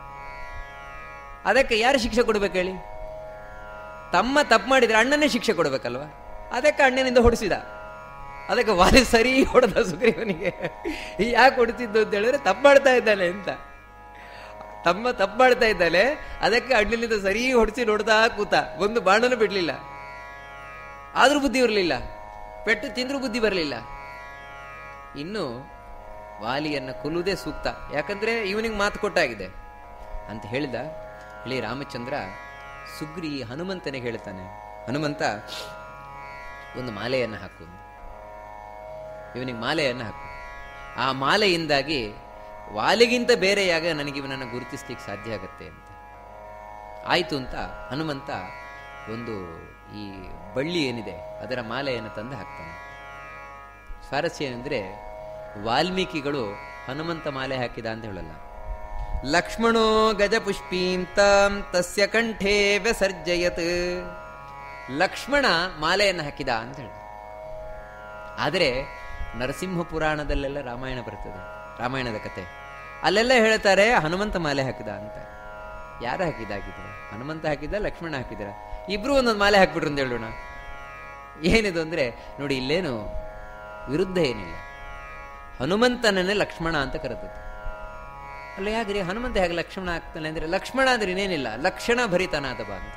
ಅದಕ್ಕೆ ಯಾರು ಶಿಕ್ಷೆ ಕೊಡ್ಬೇಕು ಹೇಳಿ? ತಮ್ಮ ತಪ್ಪು ಮಾಡಿದ್ರೆ ಅಣ್ಣನೇ ಶಿಕ್ಷೆ ಕೊಡ್ಬೇಕಲ್ವಾ? ಅದಕ್ಕೆ ಅಣ್ಣನಿಂದ ಹೊಡಿಸಿದ. ಅದಕ್ಕೆ ವಾಲಿ ಸರಿ ಹೊಡೆದ ಸುಗ್ರೀವನಿಗೆ. ಯಾಕೆ ಹೊಡಿಸಿದ್ದು ಅಂತ ಹೇಳಿದ್ರೆ ತಪ್ಪು ಮಾಡ್ತಾ ಇದ್ದಾನೆ ಅಂತ. ತಮ್ಮ ತಪ್ಪು ಮಾಡ್ತಾ ಇದ್ದಾನೆ, ಅದಕ್ಕೆ ಅಣ್ಣನಿಂದ ಸರಿ ಹೊಡಿಸಿ ನೋಡ್ತಾ ಕೂತ. ಒಂದು ಬಾಣನು ಬಿಡ್ಲಿಲ್ಲ. ಆದ್ರೂ ಬುದ್ಧಿ ಬರಲಿಲ್ಲ, ಪೆಟ್ಟು ತಿಂದ್ರೂ ಬುದ್ಧಿ ಬರಲಿಲ್ಲ. ಇನ್ನು ವಾಲಿಯನ್ನ ಕೊಲ್ಲುವುದೇ ಸೂಕ್ತ, ಯಾಕಂದ್ರೆ ಇವನಿಗೆ ಮಾತು ಕೊಟ್ಟಾಗಿದೆ ಅಂತ ಹೇಳಿದ. ಹೇಳಿ ರಾಮಚಂದ್ರ ಸುಗ್ರಿ ಹನುಮಂತನಿಗೆ ಹೇಳ್ತಾನೆ, ಹನುಮಂತ ಒಂದು ಮಾಲೆಯನ್ನು ಹಾಕು, ಇವನಿಗೆ ಮಾಲೆಯನ್ನು ಹಾಕು. ಆ ಮಾಲೆಯಿಂದಾಗಿ ವಾಲಿಗಿಂತ ಬೇರೆಯಾಗ ನನಗೆ ಇವನನ್ನು ಗುರುತಿಸ್ಲಿಕ್ಕೆ ಸಾಧ್ಯ ಆಗತ್ತೆ ಅಂತ. ಆಯ್ತು ಅಂತ ಹನುಮಂತ ಒಂದು ಈ ಬಳ್ಳಿ ಏನಿದೆ ಅದರ ಮಾಲೆಯನ್ನು ತಂದು ಹಾಕ್ತಾನೆ. ಸ್ವಾರಸ್ಯ ಏನಂದ್ರೆ, ವಾಲ್ಮೀಕಿಗಳು ಹನುಮಂತ ಮಾಲೆ ಹಾಕಿದ ಅಂತ ಹೇಳಲ್ಲ. ಲಕ್ಷ್ಮಣೋ ಗಜಪುಷ್ಪೀಂ ತಾಂ ತಸ್ಯ ಕಂಠೇ ವ್ಯಸರ್ಜಯತ್. ಲಕ್ಷ್ಮಣ ಮಾಲೆಯನ್ನು ಹಾಕಿದ ಅಂತ ಹೇಳ. ಆದರೆ ನರಸಿಂಹ ಪುರಾಣದಲ್ಲೆಲ್ಲ ರಾಮಾಯಣ ಬರ್ತದೆ, ರಾಮಾಯಣದ ಕತೆ, ಅಲ್ಲೆಲ್ಲ ಹೇಳ್ತಾರೆ ಹನುಮಂತ ಮಾಲೆ ಹಾಕಿದ ಅಂತ. ಯಾರು ಹಾಕಿದಾಗಿದ್ರೆ? ಹನುಮಂತ ಹಾಕಿದ, ಲಕ್ಷ್ಮಣ ಹಾಕಿದ್ರ, ಇಬ್ರು ಒಂದೊಂದು ಮಾಲೆ ಹಾಕ್ಬಿಟ್ರು ಅಂತ ಹೇಳೋಣ. ಏನಿದು ಅಂದ್ರೆ ನೋಡಿ, ಇಲ್ಲೇನು ವಿರುದ್ಧ ಏನಿಲ್ಲ. ಹನುಮಂತನನ್ನೇ ಲಕ್ಷ್ಮಣ ಅಂತ ಕರೆದದ್ದು. ಅಲ್ಲ ಯಾಕ್ರಿ ಹನುಮಂತ ಹೇಗೆ ಲಕ್ಷ್ಮಣ ಆಗ್ತಾನೆ ಅಂದ್ರೆ, ಲಕ್ಷ್ಮಣ ಅಂದ್ರೆ ಇನ್ನೇನಿಲ್ಲ, ಲಕ್ಷಣ ಭರಿತನಾದವ ಅಂತ.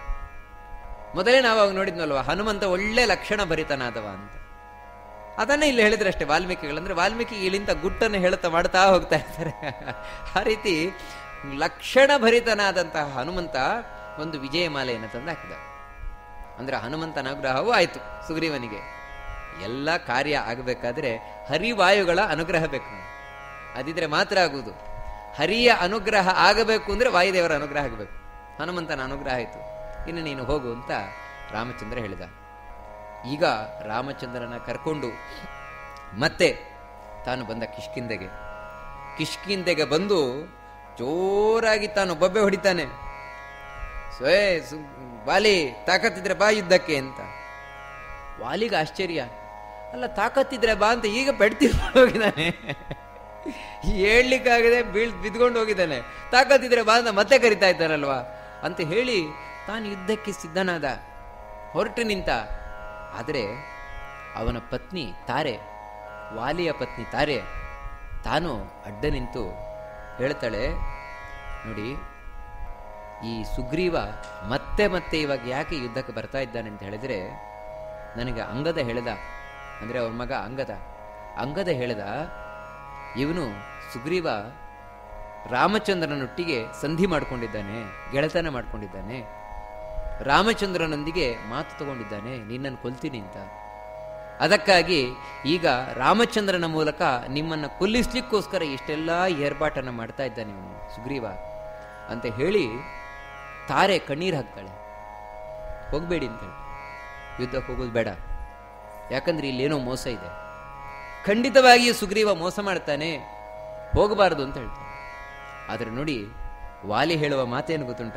ಮೊದಲೇ ನಾವು ಅವಾಗ ನೋಡಿದ್ನಲ್ವ, ಹನುಮಂತ ಒಳ್ಳೆ ಲಕ್ಷಣ ಭರಿತನಾದವ ಅಂತ. ಅದನ್ನೇ ಇಲ್ಲಿ ಹೇಳಿದ್ರೆ ಅಷ್ಟೇ ವಾಲ್ಮೀಕಿಗಳಂದ್ರೆ, ವಾಲ್ಮೀಕಿ ಇಲ್ಲಿಂದ ಗುಟ್ಟನ್ನು ಹೇಳ್ತಾ ಮಾಡ್ತಾ ಹೋಗ್ತಾ ಇರ್ತಾರೆ. ಆ ರೀತಿ ಲಕ್ಷಣ ಭರಿತನಾದಂತಹ ಹನುಮಂತ ಒಂದು ವಿಜಯ ಮಾಲೆಯನ್ನು ತಂದು ಹಾಕಿದ. ಅಂದ್ರೆ ಹನುಮಂತನ ಅನುಗ್ರಹವೂ ಆಯ್ತು ಸುಗ್ರೀವನಿಗೆ. ಎಲ್ಲ ಕಾರ್ಯ ಆಗಬೇಕಾದ್ರೆ ಹರಿವಾಯುಗಳ ಅನುಗ್ರಹ ಬೇಕು, ಅದಿದ್ರೆ ಮಾತ್ರ ಆಗುವುದು. ಹರಿಯ ಅನುಗ್ರಹ ಆಗಬೇಕು ಅಂದ್ರೆ ವಾಯುದೇವರ ಅನುಗ್ರಹ ಆಗಬೇಕು. ಹನುಮಂತನ ಅನುಗ್ರಹ ಆಯಿತು, ಇನ್ನು ನೀನು ಹೋಗು ಅಂತ ರಾಮಚಂದ್ರ ಹೇಳಿದ. ಈಗ ರಾಮಚಂದ್ರನ ಕರ್ಕೊಂಡು ಮತ್ತೆ ತಾನು ಬಂದ ಕಿಷ್ಕಿಂದೆಗೆ. ಕಿಷ್ಕಿಂದೆಗೆ ಬಂದು ಜೋರಾಗಿ ತಾನು ಬೊಬ್ಬೆ ಹೊಡಿತಾನೆ. ಸ್ವೇ ವಾಲಿ, ತಾಕತ್ತಿದ್ರೆ ಬಾ ಯುದ್ಧಕ್ಕೆ ಅಂತ. ವಾಲಿಗೆ ಆಶ್ಚರ್ಯ, ಅಲ್ಲ ತಾಕತ್ತಿದ್ರೆ ಬಾ ಅಂತ ಈಗ ಪೆಡ್ತಿರ್ಕೊಂಡು ಹೋಗಿದ್ದಾನೆ, ಹೇಳ್ಲಿಕ್ಕಾಗದೆ ಬೀಳ್ ಬಿದ್ಕೊಂಡು ಹೋಗಿದ್ದಾನೆ. ತಾಕತ್ತಿದ್ರೆ ಬಾ ಅಂತ ಮತ್ತೆ ಕರಿತಾ ಇದ್ದಾನಲ್ವಾ ಅಂತ ಹೇಳಿ ತಾನು ಯುದ್ಧಕ್ಕೆ ಸಿದ್ಧನಾದ, ಹೊರಟು ನಿಂತ. ಆದರೆ ಅವನ ಪತ್ನಿ ತಾರೆ, ವಾಲಿಯ ಪತ್ನಿ ತಾರೆ, ತಾನು ಅಡ್ಡ ನಿಂತು ಹೇಳ್ತಾಳೆ, ನೋಡಿ ಈ ಸುಗ್ರೀವ ಮತ್ತೆ ಮತ್ತೆ ಇವಾಗ ಯಾಕೆ ಯುದ್ಧಕ್ಕೆ ಬರ್ತಾ ಇದ್ದಾನೆ ಅಂತ ಹೇಳಿದ್ರೆ, ನನಗೆ ಅಂಗದ ಹೇಳ್ದ, ಅಂದರೆ ಅವ್ರ ಮಗ ಅಂಗದ ಅಂಗದ ಹೇಳ್ದ, ಇವನು ಸುಗ್ರೀವ ರಾಮಚಂದ್ರನೊಟ್ಟಿಗೆ ಸಂಧಿ ಮಾಡಿಕೊಂಡಿದ್ದಾನೆ, ಗೆಳೆತನ ಮಾಡಿಕೊಂಡಿದ್ದಾನೆ, ರಾಮಚಂದ್ರನೊಂದಿಗೆ ಮಾತು ತಗೊಂಡಿದ್ದಾನೆ, ನಿನ್ನನ್ನು ಕೊಲ್ತೀನಿ ಅಂತ. ಅದಕ್ಕಾಗಿ ಈಗ ರಾಮಚಂದ್ರನ ಮೂಲಕ ನಿಮ್ಮನ್ನು ಕೊಲ್ಲಿಸ್ಲಿಕ್ಕೋಸ್ಕರ ಇಷ್ಟೆಲ್ಲ ಏರ್ಪಾಟನ್ನು ಮಾಡ್ತಾ ಇದ್ದಾನೆ ಇವನು ಸುಗ್ರೀವ ಅಂತ ಹೇಳಿ ತಾರೆ ಕಣ್ಣೀರು ಹಾಕ್ತಾಳೆ. ಹೋಗಬೇಡಿ ಅಂತ ಹೇಳಿ, ಯುದ್ಧಕ್ಕೆ ಹೋಗೋದು ಬೇಡ, ಯಾಕಂದ್ರೆ ಇಲ್ಲೇನೋ ಮೋಸ ಇದೆ, ಖಂಡಿತವಾಗಿಯೂ ಸುಗ್ರೀವ ಮೋಸ ಮಾಡ್ತಾನೆ, ಹೋಗಬಾರದು ಅಂತ ಹೇಳ್ತಾನೆ. ಆದರೆ ನೋಡಿ ವಾಲಿ ಹೇಳುವ ಮಾತೇನು ಗೊತ್ತುಂಟ?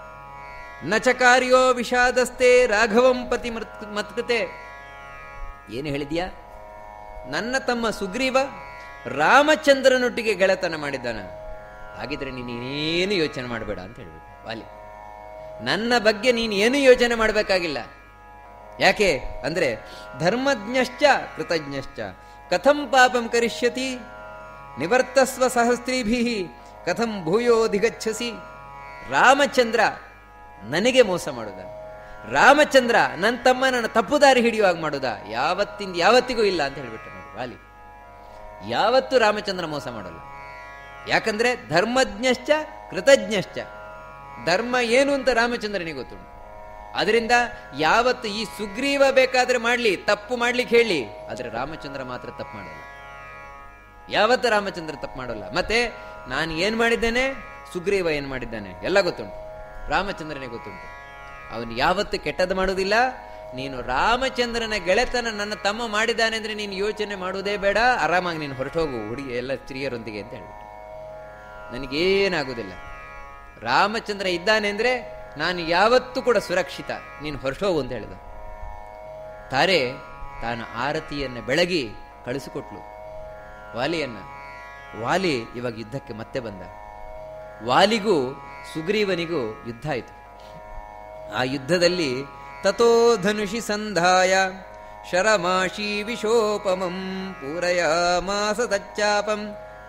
ನಚಕಾರ್ಯೋ ವಿಷಾದಸ್ತೆ ರಾಘವಂ ಪತಿ ಮತ್ಕತೆ. ಏನು ಹೇಳಿದ್ಯಾ? ನನ್ನ ತಮ್ಮ ಸುಗ್ರೀವ ರಾಮಚಂದ್ರನೊಟ್ಟಿಗೆ ಗೆಳೆತನ ಮಾಡಿದ್ದಾನ, ಹಾಗಿದ್ರೆ ನೀನೇನು ಯೋಚನೆ ಮಾಡಬೇಡ ಅಂತ ಹೇಳ್ಬೇಕು ವಾಲಿ. ನನ್ನ ಬಗ್ಗೆ ನೀನು ಏನು ಯೋಚನೆ ಮಾಡಬೇಕಾಗಿಲ್ಲ. ಯಾಕೆ ಅಂದ್ರೆ ಧರ್ಮಜ್ಞಶ್ಚ ಕೃತಜ್ಞಶ್ಚ ಕಥಂ ಪಾಪಂ ಕರಿಷ್ಯತಿ ನಿವರ್ತಸ್ವ ಸಹಸ್ತ್ರೀಭಿ ಕಥಂ ಭೂಯೋಧಿಗಚ್ಚಸಿ. ರಾಮಚಂದ್ರ ನನಗೆ ಮೋಸ ಮಾಡುದ, ರಾಮಚಂದ್ರ ನನ್ನ ತಮ್ಮ ನನ್ನ ತಪ್ಪುದಾರಿ ಹಿಡಿಯುವಾಗ ಮಾಡುದ, ಯಾವತ್ತಿಂದ ಯಾವತ್ತಿಗೂ ಇಲ್ಲ ಅಂತ ಹೇಳ್ಬಿಟ್ಟ ನೋಡಿ ವಾಲಿ. ಯಾವತ್ತೂ ರಾಮಚಂದ್ರ ಮೋಸ ಮಾಡಲ್ಲ. ಯಾಕಂದ್ರೆ ಧರ್ಮಜ್ಞಶ್ಚ ಕೃತಜ್ಞಶ್ಚ, ಧರ್ಮ ಏನು ಅಂತ ರಾಮಚಂದ್ರನಿಗೆ ಗೊತ್ತುಂಟು. ಅದರಿಂದ ಯಾವತ್ತು ಈ ಸುಗ್ರೀವ ಬೇಕಾದ್ರೆ ಮಾಡ್ಲಿ, ತಪ್ಪು ಮಾಡ್ಲಿಕ್ಕೆ ಹೇಳಿ, ಆದ್ರೆ ರಾಮಚಂದ್ರ ಮಾತ್ರ ತಪ್ಪು ಮಾಡಲ್ಲ. ಯಾವತ್ತು ರಾಮಚಂದ್ರ ತಪ್ಪು ಮಾಡಲ್ಲ. ಮತ್ತೆ ನಾನು ಏನ್ ಮಾಡಿದ್ದೇನೆ, ಸುಗ್ರೀವ ಏನ್ ಮಾಡಿದ್ದಾನೆ ಎಲ್ಲ ಗೊತ್ತುಂಟು, ರಾಮಚಂದ್ರನಿಗೆ ಗೊತ್ತುಂಟು. ಅವನು ಯಾವತ್ತು ಕೆಟ್ಟದ್ದು ಮಾಡುವುದಿಲ್ಲ. ನೀನು ರಾಮಚಂದ್ರನ ಗೆಳೆತನ ನನ್ನ ತಮ್ಮ ಮಾಡಿದ್ದಾನೆ ಅಂದ್ರೆ ನೀನು ಯೋಚನೆ ಮಾಡುವುದೇ ಬೇಡ, ಆರಾಮಾಗಿ ನೀನು ಹೊರಟೋಗು ಹುಡುಗಿ ಎಲ್ಲ ಸ್ತ್ರೀಯರೊಂದಿಗೆ ಅಂತ ಹೇಳ್ಬಿಟ್ಟು. ನನಗೇನಾಗುವುದಿಲ್ಲ, ರಾಮಚಂದ್ರ ಇದ್ದಾನೆ ಅಂದ್ರೆ ನಾನು ಯಾವತ್ತೂ ಕೂಡ ಸುರಕ್ಷಿತ, ನೀನು ಹೊರಟೋಗು ಅಂತ ಹೇಳಿದ. ತಾರೆ ತಾನು ಆರತಿಯನ್ನು ಬೆಳಗಿ ಕಳಿಸಿಕೊಟ್ಲು ವಾಲಿಯನ್ನ. ವಾಲಿ ಇವಾಗ ಯುದ್ಧಕ್ಕೆ ಮತ್ತೆ ಬಂದ. ವಾಲಿಗೂ ಸುಗ್ರೀವನಿಗೂ ಯುದ್ಧ ಆಯಿತು. ಆ ಯುದ್ಧದಲ್ಲಿ ತಥೋ ಧನುಷಿ ಸಂಧಾಯ ಶರಮಾಶಿ ವಿಶೋಪಮಂ ಪೂರಯಾಮಾಸ ತಚ್ಚಾಪಂ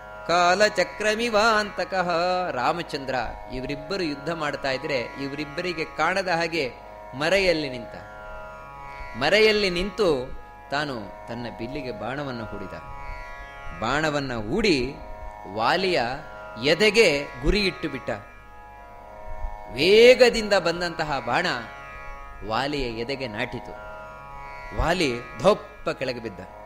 ಕಾಲಚಕ್ರಮಿವಾಂತಕಃ. ರಾಮಚಂದ್ರ ಇವರಿಬ್ಬರು ಯುದ್ಧ ಮಾಡ್ತಾ ಇದ್ರೆ ಇವರಿಬ್ಬರಿಗೆ ಕಾಣದ ಹಾಗೆ ಮರೆಯಲ್ಲಿ ನಿಂತ. ಮರೆಯಲ್ಲಿ ನಿಂತು ತಾನು ತನ್ನ ಬಿಲ್ಲಿಗೆ ಬಾಣವನ್ನು ಹೂಡಿದ. ಬಾಣವನ್ನ ಹೂಡಿ ವಾಲಿಯ ಎದೆಗೆ ಗುರಿ ಇಟ್ಟು ಬಿಟ್ಟ. ವೇಗದಿಂದ ಬಂದಂತಹ ಬಾಣ ವಾಲಿಯ ಎದೆಗೆ ನಾಟಿತು. ವಾಲಿ ಧೊಪ್ಪ ಕೆಳಗೆ ಬಿದ್ದ.